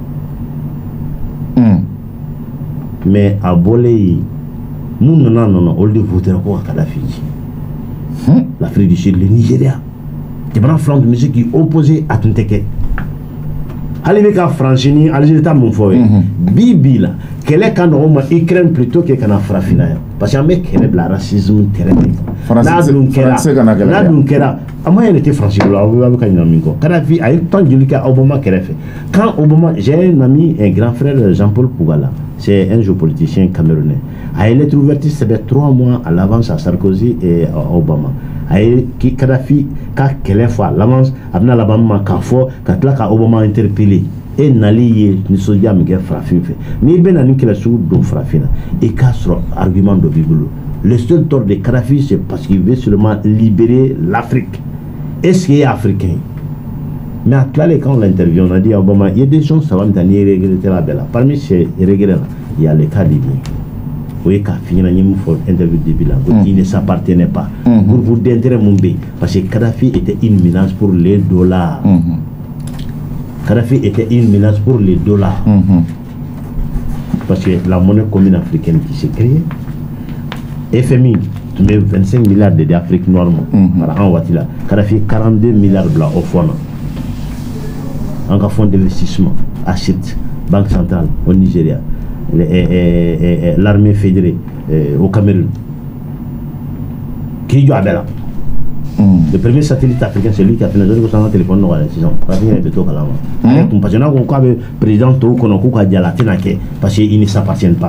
mais a bolé nous non non non on le voter quoi Kadhafi l'Afrique du Sud, le Nigeria des grands flancs de musique qui opposés à Tunteke Alibi ka Francini Algérie ta mon foyer Bibi là quel est quand on Ukraine plutôt que quand Frafina parce que mec quel est le racisme terrible là donc là donc là à moi il était français là avec un ami quoi Kadhafi a eu tant de cas Obama qui a fait quand Obama j'ai un ami un grand frère Jean-Paul Pougala c'est un géopoliticien camerounais a été ouvert c'est trois mois à l'avance à Sarkozy et à Obama a été Kadhafi quand quelle fois l'avance abna l'Obama qu'a fort quand là qu'a Obama interpellé et n'allie ni soja miguel frafin fait ni ben ani kila sou do frafina et castro argument de bible le seul tort de Kadhafi c'est parce qu'il veut seulement libérer l'Afrique est-ce qu'il est africain mais à Tlale quand on l'interview on a dit Obama il y a des gens ça va me tenir regretter la belle parmi ces regrets là il y a le cas de Libye oui qu'a fini na ñim fo interview de bilan qui ne s'appartenait pas pour vous d'intérêt mon bé parce que Kadhafi était une menace pour les dollars. Kadhafi était une menace pour les dollars. Mm-hmm. Parce que la monnaie commune africaine qui s'est créée, F M I, tu mets vingt-cinq milliards d'Afrique noire, mm-hmm. par an, Watila. Kadhafi, quarante-deux milliards de la Ofona. En fonds d'investissement, Achit, Banque centrale au Nigeria, l'armée fédérée au Cameroun. Qui a là? Mm. Le premier satellite africain, c'est lui qui a fait le téléphone noir. C'est ça. Parce que nous avons le président Togo qui a dit à la Ténake parce qu'il ne s'appartient pas.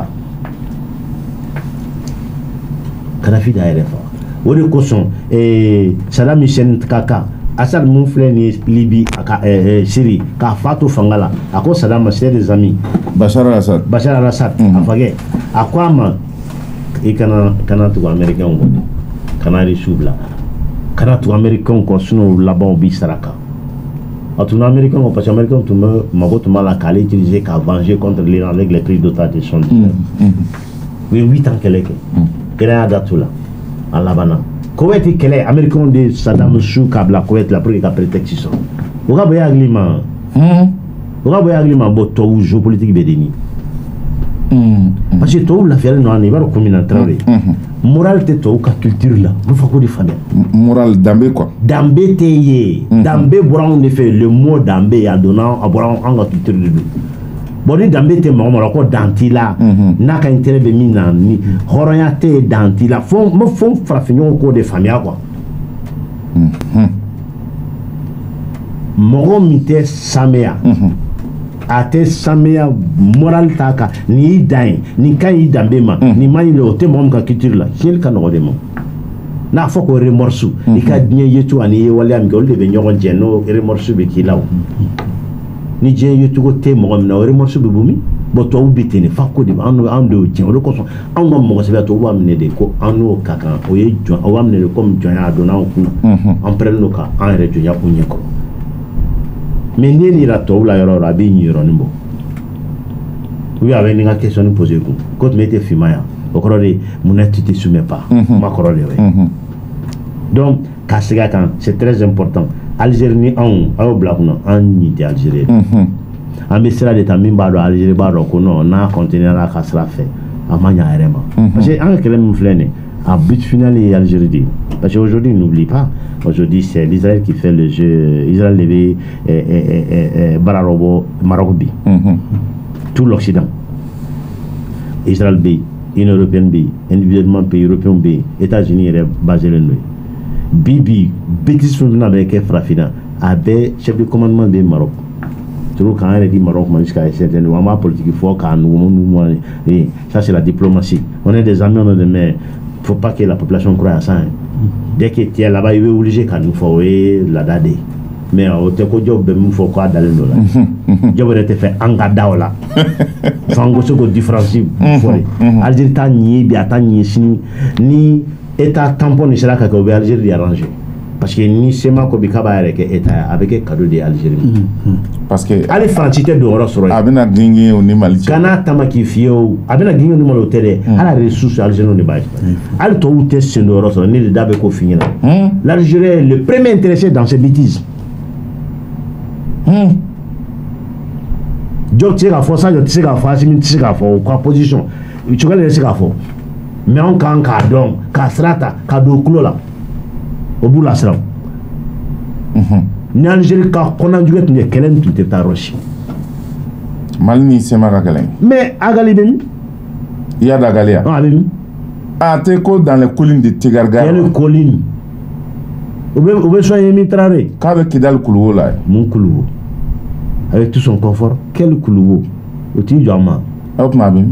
Kadhafi d'ailleurs. Au lieu que son Saddam Hussein Kaka, Assad Moufle ni Libye, Syrie, Ka Fatou Fangala, à quoi Saddam c'est des amis. Bachar al-Assad. Bachar al-Assad. À quoi ma et Canada américain au monde. Canada Soubla. Canada américain qu'on sonne là-bas au Bisaraka. À tout américain, parce que américain, tu me m'as tu m'as la calé utilisé qu'à venger contre l'Iran avec les prix d'otage de son. Oui, huit ans qu'elle est. Elle est à Datoula, à Labana. Koweït est qu'elle est américain de Saddam Chou Kabla Koweït la pris qu'à protection. Vous avez un agrément. Vous avez un agrément pour tout géopolitique bédéni. Parce que tout l'affaire non on y va communautaire. Moral te to ka culture là nous faut que famille moral d'ambé quoi d'ambé teye d'ambé brown de fait le mot d'ambé a donnant à brown en culture de bon ni d'ambé te mo mo ko dantila na ka intérêt be mina ni horoya te dantila fon mo fon frafinyo ko de famille quoi mo mite samea ate samea moral taka ni dain ni kan yi dambe ma ni mani le ote mom ka culture la hel kan o de mo na foko remorsu ni ka bien yetu ani ye wala am gol de be nyogon jeno remorsu be kilaw ni je yetu ko te mo na remorsu be bumi bo to ubitene fako de an an do je o ko so an mo mo se be to wa mne de ko anu kaka o ye jo o wa mne de comme jo ya do na ku an prenne ka an re jo ya ku nyeko mais ni ni la to la yoro la bi ni yoro nimbo oui avec une question posée ku quand mettez fimaya o ko de mon tu te soumets pas ma ko de donc kasiga kan c'est très important Algérie en au blakuna en ni de Algérie en mesra de tamin ba do Algérie ba do ko no na continuer la kasra fait amanya erema parce que en kelem flene à but final et Algérie. Parce qu'aujourd'hui, n'oublie pas, aujourd'hui c'est l'Israël qui fait le jeu, Israël levé Bararobo, Maroc B. Tout l'Occident. Israël B, Union Européenne B, individuellement pays européen B, États-Unis est basé le nœud. Bibi, bêtise fondamental avec Frafina, avait chef de commandement de Maroc. Toujours quand on dit Maroc, jusqu'à un certain moment politique, il faut qu'on nous, ça c'est la diplomatie. On est des amis, on est des mères. Il ne faut pas que la population croie à ça. Hein. Dès que tu es là-bas, il est obligé qu'on nous fasse la dade. Mais au teko job, il faut quoi dans le là. Job aurait été fait en gada là. Fango se go différencier. Algérie t'a nié, bien t'a nié ni état tampon ne sera qu'à que Algérie arrangé. Parce que ni sema ko bikaba avec état avec cadeau de Algérie. Parce que allez franchité de oro soro. Abena gingi o ni Mali. Kana tamaki fio, abena gingi no malo télé, ala ressources algériennes ne baisse. Al to ute sendo oro soro ni dabe ko finira. L'Algérie est le premier intéressé dans ces bêtises. Job tise ka fɔ Sadio tise ka fɔ Asimi tise ka fɔ quoi position Cukale yɛrɛ se ka fɔ mais anw kan k'a dɔn k'a sira ta k'a don kulo la o b'u lasira ni Algérie ka kɔnɔjugu tun ye kɛlɛ tun tɛ taa yɔrɔ si Mali ni Sema ka kɛlɛ mais Agali bɛ min il y a d'Agali a bɛ min ah t'es ko dans les collines de Tigarga il y a les collines o bɛ o bɛ soigner min Traoré k'a bɛ Kidal Kuluwo la mun Kuluwo avec tout son confort quel Kuluwo o t'i jɔ a ma o tuma bɛ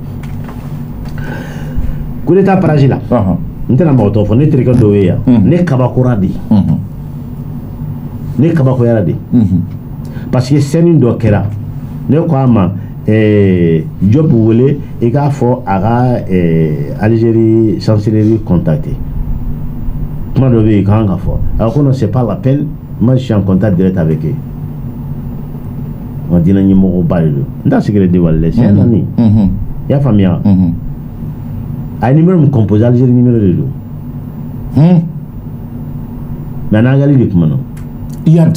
coup d'état paraji la n tɛna mɔgɔ tɔgɔ fɔ ne terikɛ dɔw ye yan ne kabakora de ne kabakoyara de parce que scène dɔ kɛra ne ko a ma Job wele i k'a fɔ a ka Algérie chancellerie contacté kuma dɔ bɛ yen kan ka fɔ a ko non c'est pas la peine moi je suis en contact direct avec eux n ka diinɛ ɲɛmɔgɔba de don n t'a secret dévoilé dɛ c'est un ami i y'a faamuya a ye numéro min composé Algérie numéro de don mais n'a Agali de kuma na Yad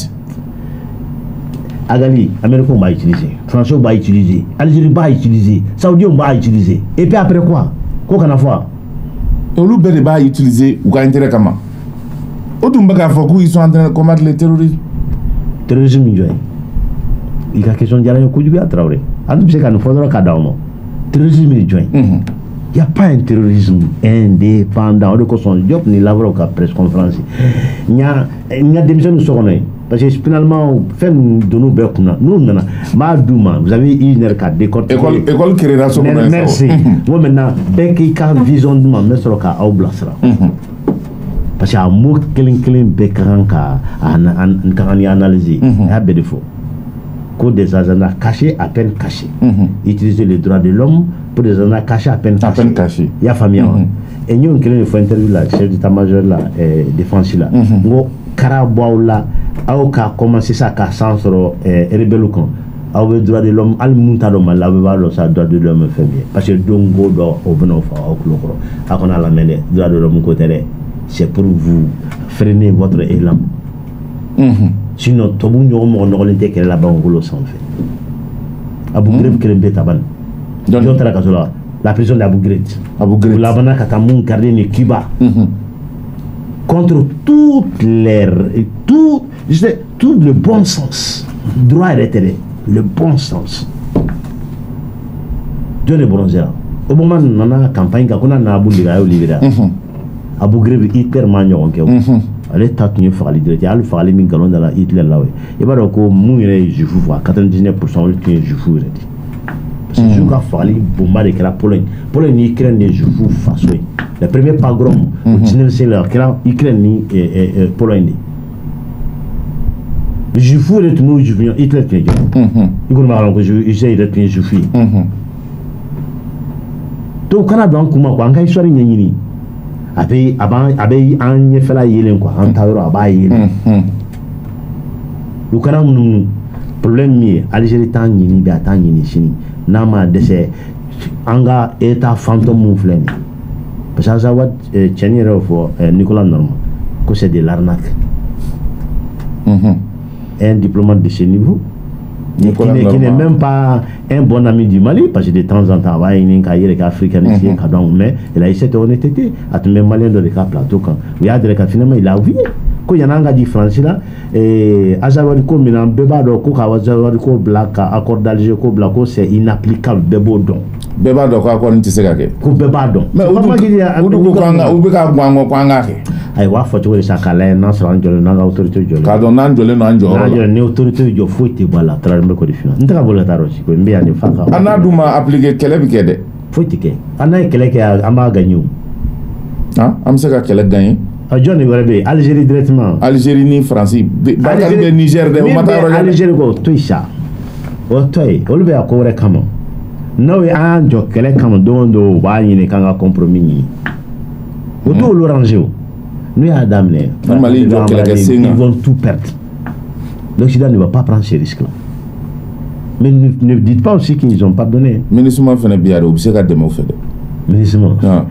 Agali Américains b'a utiliser Français b'a utiliser Algérie b'a utiliser Saoudiens b'a utiliser et puis après quoi ko kana fɔ olu bɛɛ de b'a utiliser u ka intérêt kama o tun bɛ k'a fɔ k'u ils sont en train de combattre les terroristes terrorisme min jɔ ye i ka question diyara n ye kojugu ya Traoré an tun bɛ se ka nin fɔ dɔrɔn k'a d'aw ma terrorisme min jɔ ye il n'y a pas un terrorisme indépendant. De quoi Diop ni la vraie presse conférence. Il y a des missions nous serons parce que finalement fait nous donnons beaucoup. Nous maintenant, Madouma, vous avez une heure quatre décortiquer. École école création. Merci. Moi maintenant, dès qu'il y a vision de ma mère sur le blasra. Parce qu'il y a un mot kelin kelin bécaran ka an analyser. Il y a des défauts. Code des agents cachés à peine cachés. Utiliser les droits de l'homme pour des agents cachés à peine cachés. À peine cachés. Il y a famille. Et nous, on a interview là, chef d'état-major là, défense là. Nous, Carabois là, a commencé ça à sens rebelle quand. Avec droit de l'homme, al muntadoma là, on va le droit de l'homme fait bien. Parce que dongo do au benofa au cloro. A qu'on a la mêlée, droit de l'homme côté c'est pour vous freiner votre élan. Sinon, tout le monde n'a pas été là là-bas en gros sans fait. Abu Ghraib qui est taban. Donc, la prison d'Abu Ghraib. Abu Ghraib. La bana katamun gardien Cuba. Contre toutes les, tout, je sais, tout le bon sens, droit et intérêt, le bon sens. Dieu est bronzé. Au moment où on a la campagne, on a Abu Ghraib. Abu Ghraib hyper magnon. Ale ta tun ye fagali direct ale fagali min galon dala Hitler la we i b'a dɔn ko mun yɛrɛ ye jufu fɔ quatre-vingt-dix-neuf pour cent olu tun ye jufu yɛrɛ de parce que jufu ka fagali bonba de kɛra Pologne Pologne ni Ukraine de jufu faso ye le premier pogrom au dix-neuvième siècle kɛra Ukraine ni Pologne de jufu yɛrɛ tun b'o jufu Hitler tun ye jɔn i kɔni b'a dɔn ko Hitler yɛrɛ tun ye jufu ye donc kana don an kun ma quoi an ka histoire ɲɛɲini a bɛ a b'an a bɛ an ɲɛfɛla yelen quoi an ta yɔrɔ a b'a yelen u kana munumunu problème min ye Algérie t'a ɲini bi a t'a ɲini sini n'a ma dɛsɛ an ka état fantôme mun filɛ nin ye parce que Azawad cɛnin yɛrɛ y'o fɔ Nicolas Norma ko c'est de l'arnaque un diplomate de ce niveau qui n'est même pas un bon ami du Mali parce que de temps en temps il y a des africanisés mais il a eu cette honnêteté à tout même malien de le plateau quand il y a des cas finalement il a oublié quand il y a un dit français là et Azawad ko mina beba do ko ka Azawad ko black accord d'Alger ko black c'est inapplicable bebo don beba do ko accord nti se ka ke ko beba don mais o du ko anga o be ka gwango ko anga ke ay wa fo to sa kala na so anjolo na autorité jolo ka don nan jolo na anjolo na jolo ne autorité jo foti bala tra me ko difina ntaka bola taro ci ko mbiya ni faka ana duma appliquer kele bi ke de foti ke ana kele ke amba ganyu ah am se ka kele gagner a joni wala be Algérie directement Algérie ni France bakar be Niger de o mata ro Algérie ko toisha o toy o be akore kama no ya anjo kele kama don do ba yini kanga compromis ni o do l'orange nous y a d'amener. Ils vont tout perdre. L'Occident ne va pas prendre ces risques-là. Mais ne, ne dites pas aussi qu'ils n'ont pas donné. Mais nous sommes fait bien, vous savez que demain vous faites. Ministre. Ah.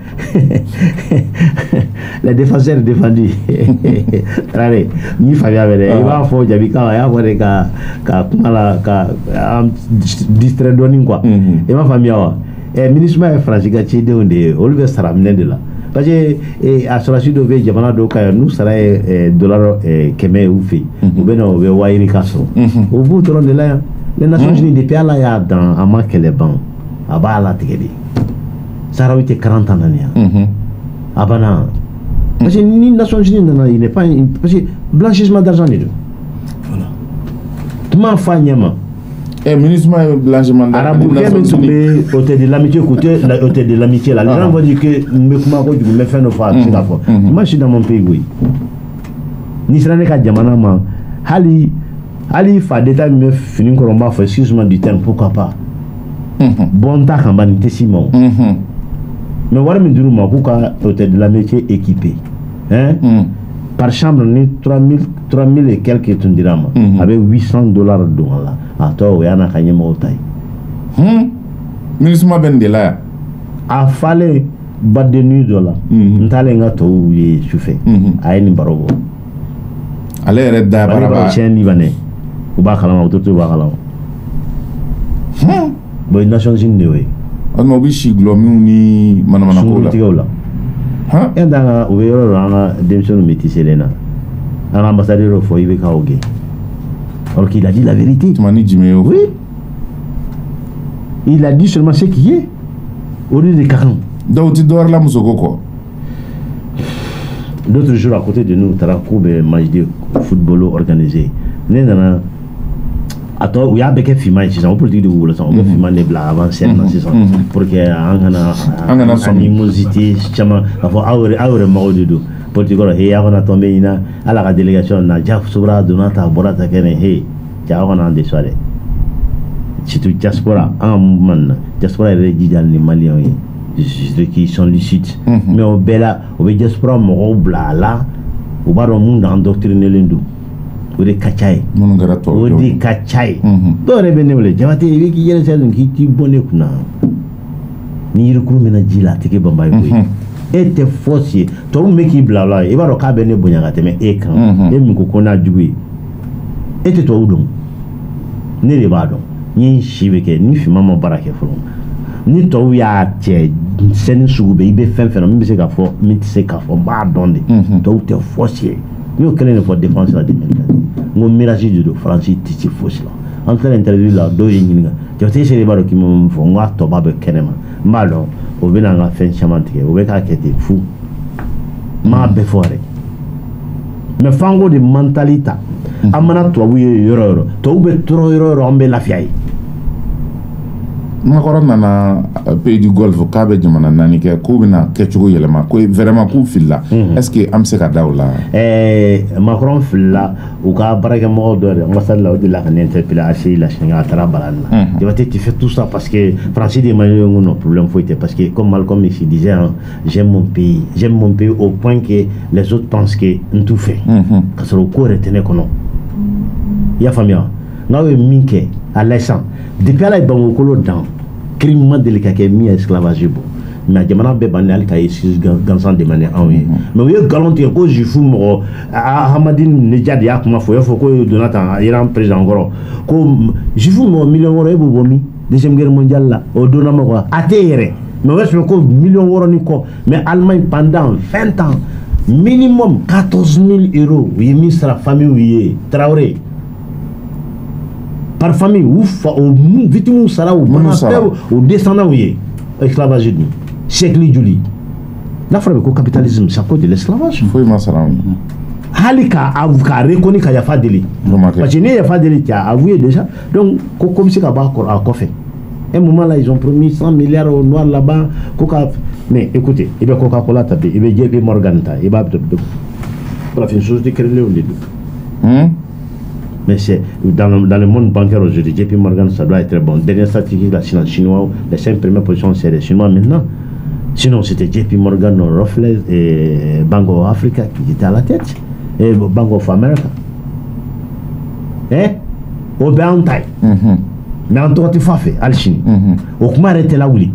Les défenseurs défendus. Allez, ni Fabien Vélé, il va faire Jabika, il va faire ka ka kumala ka distraire donning quoi. Il va faire eh ministre est français gâché de onde, on veut sera de là. Parce que à sur la suite de V Jamana do ka nous sera dollar keme ou fi. Ou bien on veut wairi kaso. Au bout de là, les Nations Unies depuis là ya dans amake les bancs. Aba la tigedi. Ça a été quarante ans d'année. Abana. Parce que les Nations Unies, il n'est pas. Parce que blanchissement d'argent, il est. Voilà. Comment faire? Eh, ministre, blanchiment d'argent. Arabe, qui est hôtel de l'amitié, écoutez, hôtel de l'amitié, là. Les gens vont dire que me me fait nos fois, c'est la fois. Moi, je suis dans mon pays, oui. Nisrane ka jamana ma. Hali, hali fa d'état me finit qu'on va faire excuse-moi du terme, pourquoi pas? Bon ta campagne, t'es Simon. Mais voilà, mais du coup, pourquoi hôtel de la métier équipé, hein? Mm. Par chambre, on est trois mille et quelques dirhams, mm -hmm. avec huit cents dollars de là. À toi, il y a un cahier montagne. Hum, ministre m'a ben de là. A fallu battre de nuit de là. N'allez pas tout y souffler. A une barogo. Allez, arrête d'abord. Baraba. Chien libanais. Ou bas calme, ou tout ou bas calme. Hum. Bon, Nations Unies, oui. On m'a dit que ni mana mana ko la. Hein? Et dans le bureau, on a démission de métis Elena. Un ambassadeur faut y aller au gay. Alors qu'il a dit la vérité. Tu m'as dit Jimmy. Oui. Il a dit seulement ce qui est. Au lieu de quarante. Donc tu dois la musoko quoi. L'autre jour à côté de nous, tu as un cours de match de football organisé. Nous avons attends, il y a des films ici, on peut dire de vous le sang, on peut filmer les blancs avant c'est dans saison pour que on a une animosité, chama, avoir aure aure mort de dos. Pour dire que hey, on a tombé ina à la délégation na Jaf Sobra Donata Borata Kene hey, ja on a des soirées. Si tu diaspora, un man, diaspora est régi dans les Maliens, qui sont lucides. Mais au bella, au diaspora mort bla là, au bar au monde endoctriné l'indou. O de kachai o de kachai do re bene wele jawate wi ki yere selun ki ti bonne kuna ni yirkuru mena jila tike bambay boy ete fossier to me ki blala e baro ka bene bonya gate me e kan e mi ko kona jugui ete to udum ni re bado ni shibeke ni fi mama barake fulum ni to ya che sen sugube ibe fen fen mi se ka fo mi se ka fo ba donde to te fossier ni o kelen for défense la démocratie ngo mirage du français titi fossila en train interview la do yinga jawte sere baro ki mo fo nga to ba be kenema malo o bina nga fen chamantike o be ka kete fou ma be fore me fango de mentalité amana to wuye yoro yoro to be tro yoro yoro ambe lafiai ma korona na pays du golfe ka be jamana nani ke ko bina ke chugo yelema ko vraiment ku filla est ce que am se ka dawla eh Macron filla ou ka baraka mo do on va sala de la interpeller assez la chinga tara balana je vais te faire tout ça parce que français des malais non problème faut être parce que comme Malcolm ici disait hein, j'aime mon pays j'aime mon pays au point que les autres pensent que on tout fait parce que le corps retenait qu'on ya famia ngawe minke à l'instant depuis là ils vont colo dans crime délicat qui est mis esclavage bon mais jamana be banal kay six gansan de manière en mais oui galanté ko jifu mo Ahmadine Nejad ya kuma fo fo ko Donata Iran président encore ko jifu mo million euro e bomi deuxième guerre mondiale là o dona mo ko atéré mais ouais ko million euro ni ko mais Allemagne pendant vingt ans minimum quatorze mille euros oui ministre la famille oui Traoré par famille ou au victime sara ou ou descendant oui esclavage du siècle Julie la frère ko capitalisme c'est à cause de l'esclavage faut ma sara halika avocat reconnu ka ya fadeli parce que ne ya fadeli qui a avoué déjà donc comme si ka ba à coffre un moment là ils ont promis cent milliards au noir là-bas coca mais écoutez il va Coca-Cola taper il va J P Morgan ta il va pour la une chose de créer le hum mais c'est dans le, dans le monde bancaire aujourd'hui, J P Morgan, ça doit être bon. Dernière statistique, la Chine chinois, les cinq premières positions, c'est les Chinois maintenant. Sinon, c'était J P Morgan, Rothschild et Bank of Africa qui étaient à la tête. Et Bank of America. Hein? Au Béantaï. Mais en tout cas, tu fais fait, à la Chine. Au Kumar était là où il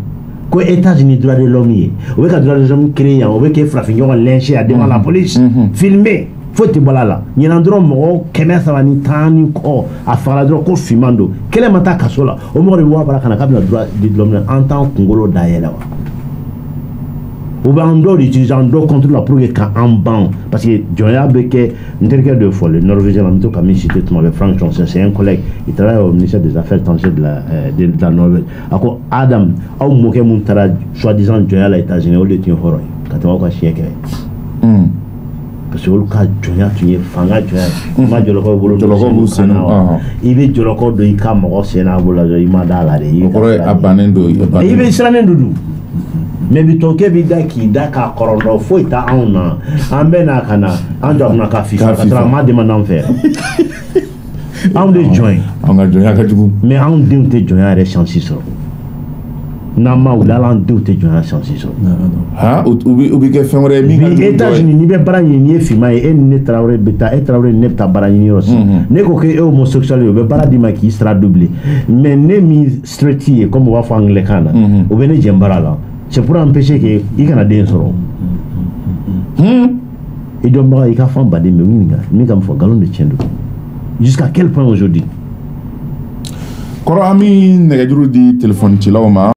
ko États-Unis droit de l'homme ye o be ka droit de l'homme créer o be ke frafin ɲɔgɔn lyncher devant la police filmer faut te bala la ɲinan dɔrɔn mɔgɔ kɛmɛ saba ni tan ni kɔ a fagala dɔrɔn ko finman don kɛlɛ ma taa kaso la o mɔgɔ de bɛ wabara kana k'a bɛna droit de l'homme en tant kunkolo dayɛlɛ wa ou bien en dehors d'utiliser en dehors contre la pour que qu'en ban parce que Joya Beke n'était de folle le Norvégien en tout cas mis cité tout avec Frank Johnson c'est un collègue il travaille au ministère des Affaires étrangères de la euh, de, de la Norvège ako Adam au moqué mon tara soi-disant Joya les États-Unis au lieu de horreur quand on va chier que parce que le cas Joya tu es fanga Joya ma jolo ko bolo jolo ko sana il veut jolo ko do ikamo sena bola il m'a dalare il est abanendo il veut seranen dudu mais bi to ke bi da ki da ka korondo fo ita auna ambe na kana ando na ka fifa ka tra ma de man faire on de join on ga join ka jugu mais on de te join re chance so na ma wala lan de te join chance so ha ubi ubi ke femre mi ga États-Unis ni be bara ni ni fima e ni traoré beta e traoré ne ta bara ni aussi ne ko ke homosexuel be bara di ma ki sera doublé mais ne mi straight comme wa fa anglais kana o be ne jembara la c'est pour empêcher que il kana den soro hmm et donc il ka fa bade me winga mi kam fo galon de tiendo jusqu'à quel point aujourd'hui koro ami nega juru di téléphone ci lawma